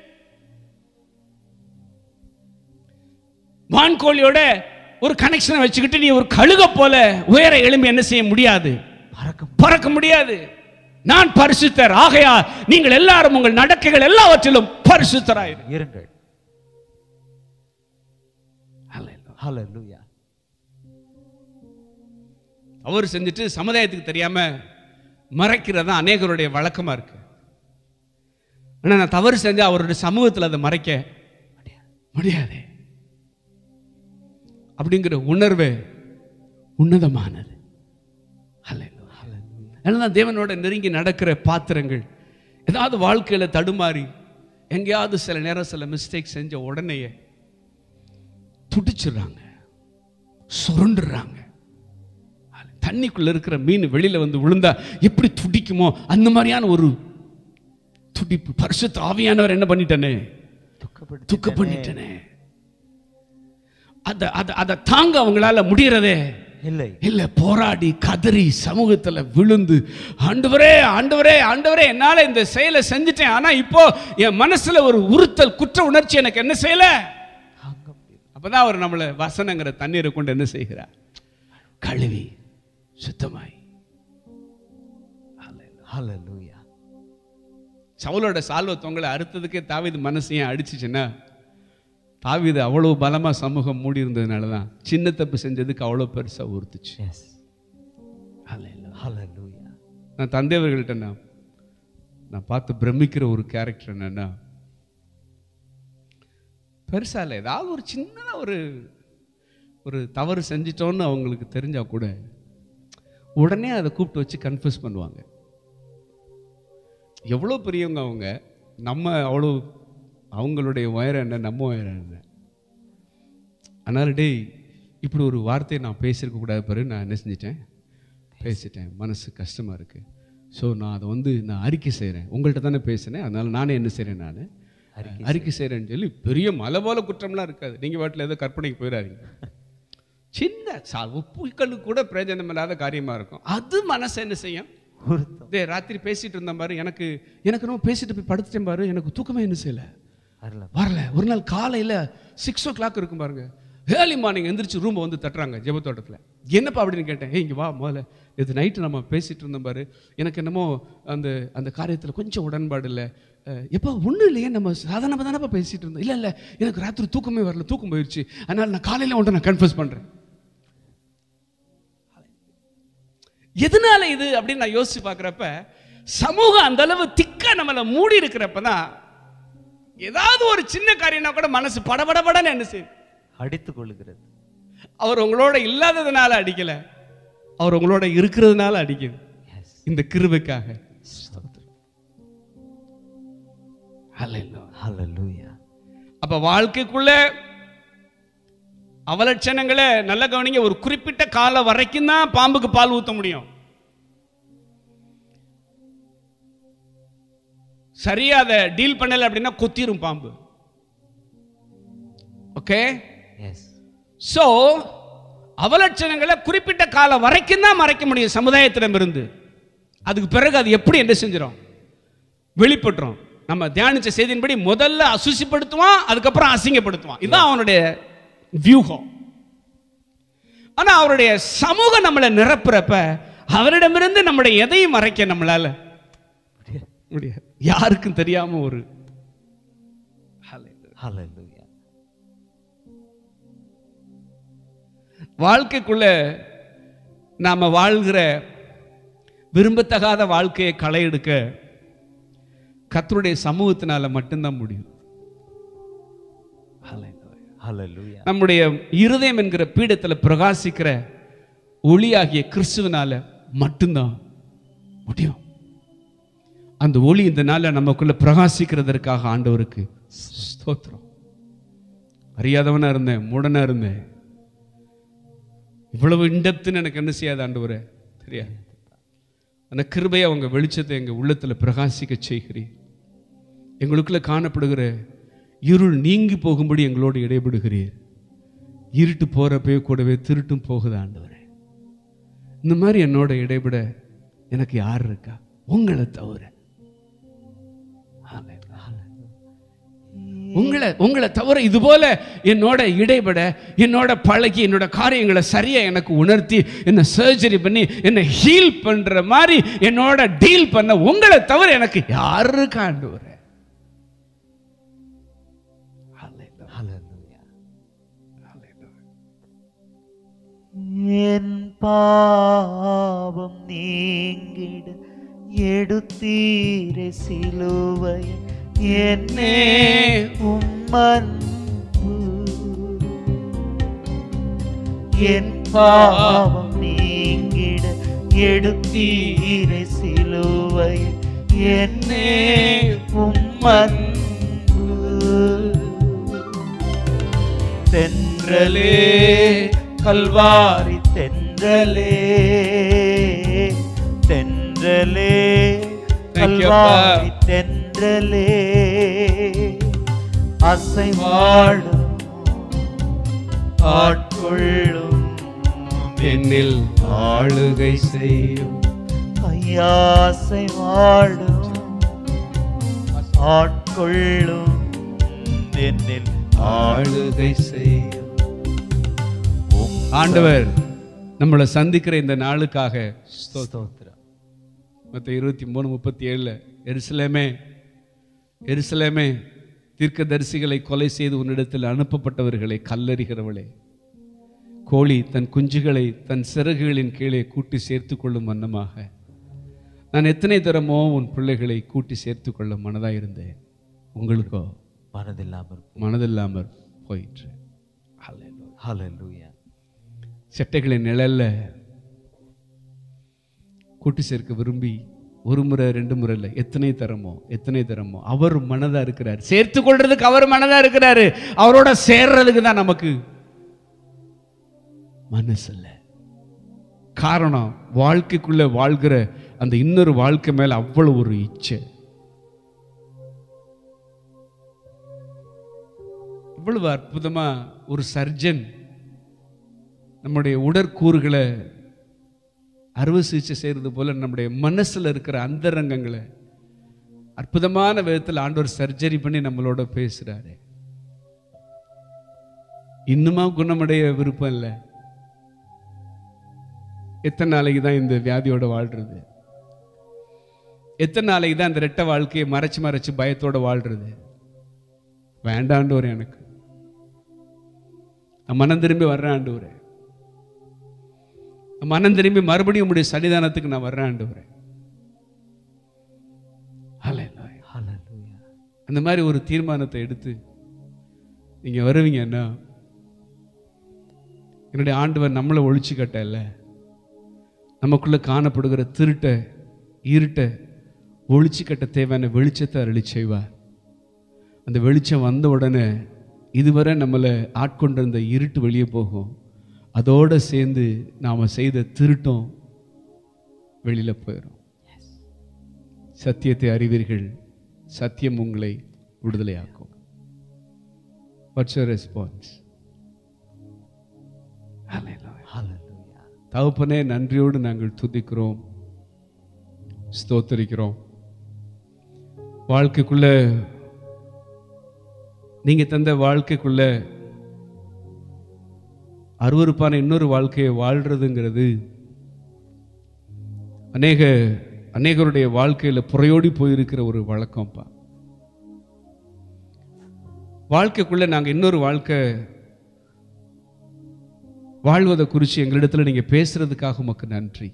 வான்கோழியோட ஒரு கனெக்ஷனை வச்சுக்கிட்டு நீ ஒரு கழுக போல உயர எழும்பி என்ன செய்ய முடியாது, பறக்க முடியாது. நான் பரிசுத்தர், ஆகையா நீங்கள் எல்லாரும் உங்கள் நடக்கைகள் எல்லாவற்றிலும் பரிசுத்தராயிருங்கள். ஹல்லேலூயா. அவர் செஞ்சுட்டு சமுதாயத்துக்கு தெரியாம மறைக்கிறதா அநேகருடைய வழக்கமா இருக்கு. ஆனா நான் தவறு செஞ்சா அவருடைய சமூகத்தில் அதை மறைக்க முடியாது அப்படிங்கிற உணர்வு உன்னதமானது. அதனால தேவனோட நெருங்கி நடக்கிற பாத்திரங்கள் ஏதாவது வாழ்க்கையில தடுமாறி எங்கேயாவது சில நேரம் சில மிஸ்டேக் செஞ்ச உடனேயே துடிச்சிடுறாங்க, சுருண்டுறாங்க. தண்ணிக்குள்ள இருக்கிற மீன் வெளியில வந்து விழுந்தா எப்படி துடிக்குமோ அந்த மாதிரியான ஒரு துடிப்பு. பரிசுத்த ஆவியானவர் என்ன பண்ணிட்டனே, துக்க பண்ணிட்டனே. அத அத தாங்க அவங்களால முடியறதே இல்லை இல்ல. போராடி கதறி சமூகத்துல விழுந்து, ஆண்டவரே ஆண்டவரே ஆண்டவரே என்னால இந்த செயலை செஞ்சுட்டேன், ஆனா இப்போ என் மனசுல ஒரு உறுத்தல் குற்ற உணர்ச்சி எனக்கு என்ன செய்யல. அப்பதான் அவர் நம்மள வசனங்கிற தண்ணீரை கொண்டு என்ன செய்கிறார், கழுவி சுத்தமாய். ஹல்லேலூயா. சவுலோட சால்வ தொங்கலை அறுத்ததுக்கே தாவீது மனசையும் அடிச்சுச்சுன்னா, தாவீது அவ்வளவு பலமா சமூகம் மூடி இருந்ததுனால தான் சின்ன தப்பு செஞ்சதுக்கு அவ்வளவு பெருசா உறுத்துச்சு. நான் தந்தையவர்கள்ட்ட நான் நான் பார்த்து பிரமிக்கிற ஒரு கேரக்டர் என்னன்னா, பெருசா இல்லை, ஏதாவது ஒரு சின்ன ஒரு ஒரு தவறு செஞ்சிட்டோன்னு அவங்களுக்கு தெரிஞ்சா கூட உடனே அதை கூப்பிட்டு வச்சு கன்ஃபஸ் பண்ணுவாங்க. எவ்வளோ பெரியவங்க அவங்க, நம்ம அவ்வளோ அவங்களுடைய உயரம் என்ன, நம்ம உயரம் என்ன. அதனால டேய் இப்படி ஒரு வார்த்தையை நான் பேசியிருக்க கூடாது பாரு, நான் என்ன செஞ்சிட்டேன், பேசிட்டேன், மனசு கஷ்டமாக இருக்குது. ஸோ நான் அதை வந்து நான் அறிக்கை செய்கிறேன், உங்கள்கிட்ட தானே பேசினேன், அதனால் நானே என்ன செய்கிறேன், நான் அறிக்கை செய்கிறேன்னு சொல்லி பெரிய மலை போல குற்றம்லாம் இருக்காது. நீங்கள் வாட்டில் ஏதோ கற்பனைக்கு போயிடாதீங்க. சின்ன சால் உப்புக்களுக்கு கூட பிரயோஜனம் இல்லாத காரியமாக இருக்கும். அது மனசை என்ன செய்யும், டே ராத்திரி பேசிகிட்டு இருந்தேன் பாரு, எனக்கு எனக்கு நம்ம பேசிட்டு போய் படுத்துட்டேன் பாரு, எனக்கு தூக்கமே என்ன செய்யலை, வரல வரல ஒரு நாள் காலையில் சிக்ஸ் ஓ கிளாக் இருக்கும் பாருங்க, ஏர்லி மார்னிங் எந்திரிச்சு ரூமை வந்து தட்டுறாங்க ஜெபத்தோட்டத்தில். என்னப்பா அப்படின்னு கேட்டேன். ஏ இங்கே வா, முதல்ல இது நைட்டு நம்ம பேசிகிட்டு இருந்தோம் பாரு, எனக்கு என்னமோ அந்த அந்த காரியத்தில் கொஞ்சம் உடன்பாடு இல்லை. எப்போ ஒன்றும் இல்லையே, நம்ம சாதாரணமாக தானப்பா பேசிகிட்டு இருந்தோம். இல்லை இல்லை எனக்கு ராத்திரி தூக்கமே வரல, தூக்கம் போயிடுச்சு, அதனால் நான் காலையில் ஒன்றை நான் கன்ஃபஸ் பண்ணுறேன். எதனால இது அப்படின்னு நான் யோசிச்சு பார்க்குறப்ப, சமூகம் அந்த அளவு திக்கா நம்மளை மூடி இருக்கிறப்ப தான் ஏதாவது ஒரு சின்ன காரியம்னா கூட மனசு படபடபடன்னு என்ன செய்யும், அடித்துக் கொள்ளுகிறது. அவர் உங்களோட இல்லாததுனால அடிக்கல, அவர் உங்களோட இருக்கிறதுனால அடிக்குது. இந்த கிருபைக்காக அப்ப வாழ்க்கைக்குள்ள அவலட்சணங்களை நல்ல கவனிங்க. ஒரு குறிப்பிட்ட காலம் வரைக்கும் தான் பாம்புக்கு பால் ஊத்த முடியும். சரியா அதை டீல் பண்ணல அப்படின்னா கொத்திரும் பாம்பு. ஓகே, சோ அவலட்சணங்களை குறிப்பிட்ட காலம் வரைக்கும் தான் மறைக்க முடியும் சமுதாயத்திடமிருந்து. அதுக்கு பிறகு அது எப்படி என்ன செஞ்சிடும்? வெளிப்பட்டுரும். நம்ம தியானிச்ச செய்தியின்படி முதல்ல அசுசிப்படுத்துவான், அதுக்கப்புறம் அசிங்கப்படுத்துவான். இதுதான் அவனுடைய வியூகம். ஆனா அவருடைய சமூகம் நம்மளை நிரப்புறப்ப அவரிடமிருந்து நம்முடைய எதையும் மறைக்க நம்மளால முடியாது. யாருக்கும் தெரியாம ஒரு
ஹல்லேலூயா.
வாழ்க்கைக்குள்ள நாம வாழ்கிற விரும்பத்தகாத வாழ்க்கையை களை எடுக்க கர்த்தருடைய சமூகத்தினால மட்டும்தான் முடியும்.
ஹல்லேலூயா.
நம்முடைய இருதயம் என்கிற பீடத்தில் பிரகாசிக்கிற ஒளியாகிய கிறிஸ்துவினால மட்டும்தான் முடியும். அந்த ஒளி இந்த நாளில் நமக்குள்ள பிரகாசிக்கிறதற்காக ஆண்டவருக்கு ஸ்தோத்திரம். அறியாதவனா இருந்தேன், மூடனா இருந்தேன், இவ்வளவு இண்டப்துன்னு எனக்கு என்ன செய்யாது ஆண்டவரே தெரியாது. அந்த கிருபையை அவங்க வெளிச்சத்தை எங்கள் உள்ளத்தில் பிரகாசிக்க செய்கிறீர். எங்களுக்குள்ள காணப்படுகிற இருள் நீங்கி போகும்படி எங்களோடு இடைபடுகிறீர். இருட்டு போறப்பே கூடவே திருட்டும் போகுது ஆண்டவரே. இந்த மாதிரி என்னோட இடைபட எனக்கு யார் இருக்கா? உங்களை தவிர. உங்களை உங்களை தவிர இது போல என்னோட இடைபட, என்னோட பழகி, என்னோட காரியங்களை சரியா எனக்கு உணர்த்தி, என்ன சர்ஜரி பண்ணி என்ன ஹீல் பண்ற மாதிரி என்னோட டீல் பண்ண உங்களை தவிர எனக்கு யாரு இருக்கா ஆண்டவரே?
என் பாவம் நீங்கிட எடுத்தீரே சிலுவை என்னே உம்மன்பு. என் பாவம் நீங்கிட எடுத்தீரே சிலுவை என்னே உம்மன்பு. தென்றலே கல்வாரி தென்றலே, தென்றலே கல்வாரி தென்றலே, அசைவாடும் ஆட்கொள்ளும் என்னில் ஆளுகை செய்யும். ஐயாசை வாடும் ஆட்கொள்ளும் என்னில் ஆளுகை செய்யும்.
ஆண்டவர் நம்மளை சந்திக்கிற இந்த நாளுக்காக ஸ்தோத்திரம். மத்த இருபத்தி மூணு முப்பத்தி ஏழுல எருசலேமே எருசலேமே தீர்க்கதரிசிகளை கொலை செய்து உன்னிடத்தில் அனுப்பப்பட்டவர்களை கல்லறிகிறவளே, கோழி தன் குஞ்சுகளை தன் சிறகுகளின் கீழே கூட்டி சேர்த்து கொள்ளும் வண்ணமாக நான் எத்தனை தரமோ உன் பிள்ளைகளை கூட்டி சேர்த்து கொள்ள மனதாக இருந்தேன், உங்களுக்கோ
மனதில்லாமற்
மனதில்லாமற் போயிற்று.
ஹல்லேலூயா.
செட்டைகளின் நிழல்ல கூட்டி சேர்க்க விரும்பி ஒரு முறை ரெண்டு முறை இல்லை, எத்தனை தரமோ எத்தனை தரமோ அவர் மனதா இருக்கிறார். சேர்த்து கொள்றதுக்கு அவர் மனதா இருக்கிறாரு. அவரோட சேர்றதுக்கு தான் நமக்கு மனசு இல்லை. காரணம், வாழ்க்கைக்குள்ள வாழ்கிற அந்த இன்னொரு வாழ்க்கை மேல அவ்வளவு ஒரு இச்சை. இவ்வளவு அற்புதமா ஒரு சர்ஜன் நம்முடைய உடற்கூறுகளை அறுவை சிகிச்சை செய்யறது போல நம்முடைய மனசுல இருக்கிற அந்தரங்கங்களை அற்புதமான விதத்தில் ஆண்டவர் சர்ஜரி பண்ணி நம்மளோட பேசுறாரு. இன்னுமா குணமடைய விருப்பம் இல்லை. எத்தனை நாளைக்கு தான் இந்த வியாதியோட வாழ்றது? எத்தனை நாளைக்கு தான் இந்த ரெட்டை வாழ்க்கையை மறைச்சு மறைச்சு பயத்தோட வாழ்றது? வேண்டாண்டவர், எனக்கு மனம் திரும்பி வர்றேன் ஆண்டவரே, மனம் திரும்பி மறுபடியும் உங்களுடைய சன்னிதானத்துக்கு நான் வர்றேன் ஆண்டவரே. அந்த மாதிரி ஒரு தீர்மானத்தை எடுத்து நீங்க வருவீங்கன்னா, என்னுடைய ஆண்டவர் நம்மளை ஒழிச்சு கட்டல, நமக்குள்ள காணப்படுகிற திருட்ட இருட்ட ஒழிச்சு கட்ட தேவையான வெளிச்சத்தை அருளி செய்வார். அந்த வெளிச்சம் வந்த உடனே இதுவரை நம்மளை ஆட்கொண்டிருந்த இருட்டு வெளியே போகும். அதோடு சேர்ந்து நாம் செய்த திருட்டம் வெளியில் போயிடும். சத்தியத்தை அறிவீர்கள், சத்தியம் உங்களை விடுதலையாக்கும். What's your response? தகப்பனே, நன்றியோடு நாங்கள் துதிக்கிறோம். ஸ்தோத்திரிக்கிறோம். வாழ்க்கைக்குள்ள நீங்க தந்த வாழ்க்கைக்குள்ள அருவருப்பான இன்னொரு வாழ்க்கையை வாழ்றதுங்கிறது அநேக அநேகருடைய வாழ்க்கையில புறையோடி போயிருக்கிற ஒரு வழக்கம்ப்பா. வாழ்க்கைக்குள்ள நாங்க இன்னொரு வாழ்க்கை வாழ்வதை குறித்து எங்களிடத்துல நீங்க பேசுறதுக்காக உமக்கு நன்றி.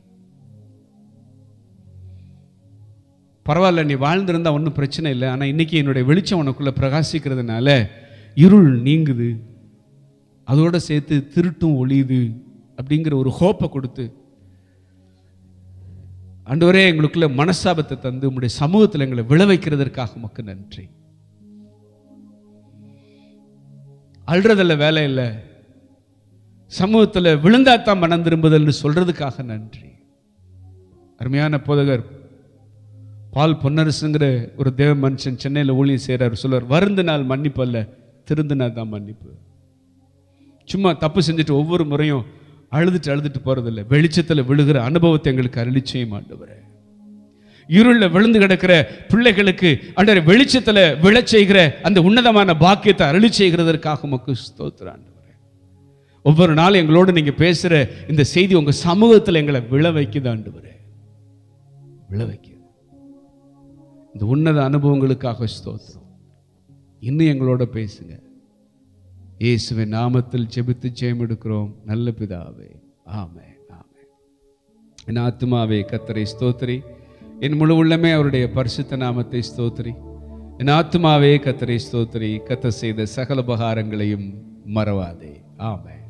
பரவாயில்ல, நீ வாழ்ந்திருந்தா ஒன்றும் பிரச்சனை இல்லை. ஆனால் இன்னைக்கு என்னுடைய வெளிச்சம் உனக்குள்ள பிரகாசிக்கிறதுனால இருள் நீங்குது, அதோட சேர்த்து திருட்டும் ஒளியுது அப்படிங்கிற ஒரு ஹோப்பை கொடுத்து ஆண்டவரே எங்களுக்குள்ள மனசாபத்தை தந்து உங்களுடைய சமூகத்தில் எங்களை விழ வைக்கிறதற்காக உமக்கு நன்றி. அல்றதில்ல வேலை இல்லை, சமூகத்தில் விழுந்தாத்தான் மனம் திரும்புதல்னு சொல்றதுக்காக நன்றி. அருமையான போதகர் பால் பொன்னரசுங்கிற ஒரு தேவ மனுஷன் சென்னையில் ஊழியம் செய்கிறார். சொல்வார், வருந்தினால் மன்னிப்பு அல்ல, திருந்தினால் தான் மன்னிப்பு. சும்மா தப்பு செஞ்சுட்டு ஒவ்வொரு முறையும் அழுதுட்டு அழுதுட்டு போறதில்லை. வெளிச்சத்தில் விழுகிற அனுபவத்தை எங்களுக்கு அருளி செய்ய ஆண்டவரே. இருளில் விழுந்து கிடக்கிற பிள்ளைகளுக்கு ஆண்டவரே வெளிச்சத்தில் விழச் செய்கிற அந்த உன்னதமான பாக்கியத்தை அருளி செய்கிறதற்காக உமக்கு ஸ்தோத்திரம் ஆண்டவரே. ஒவ்வொரு நாளும் எங்களோடு நீங்க பேசுற இந்த செய்தி உங்க சமூகத்தில் எங்களை விழ வைக்குது ஆண்டவரே, விழ வைக்குது. இந்த உன்னத அனுபவங்களுக்காக ஸ்தோத்திரம். இன்னும் எங்களோட பேசுங்க. இயேசுவின் நாமத்தில் ஜெபித்து ஜெயம் எடுக்கிறோம் நல்ல பிதாவே, ஆமென், ஆமென். என் ஆத்துமாவே கர்த்தரை ஸ்தோத்திரி, என் முழு உள்ளமே அவருடைய பரிசுத்த நாமத்தை ஸ்தோத்திரி. என் ஆத்துமாவே கர்த்தரை ஸ்தோத்திரி, கர்த்தர் செய்த சகல உபகாரங்களையும் மறவாதே. ஆமென்.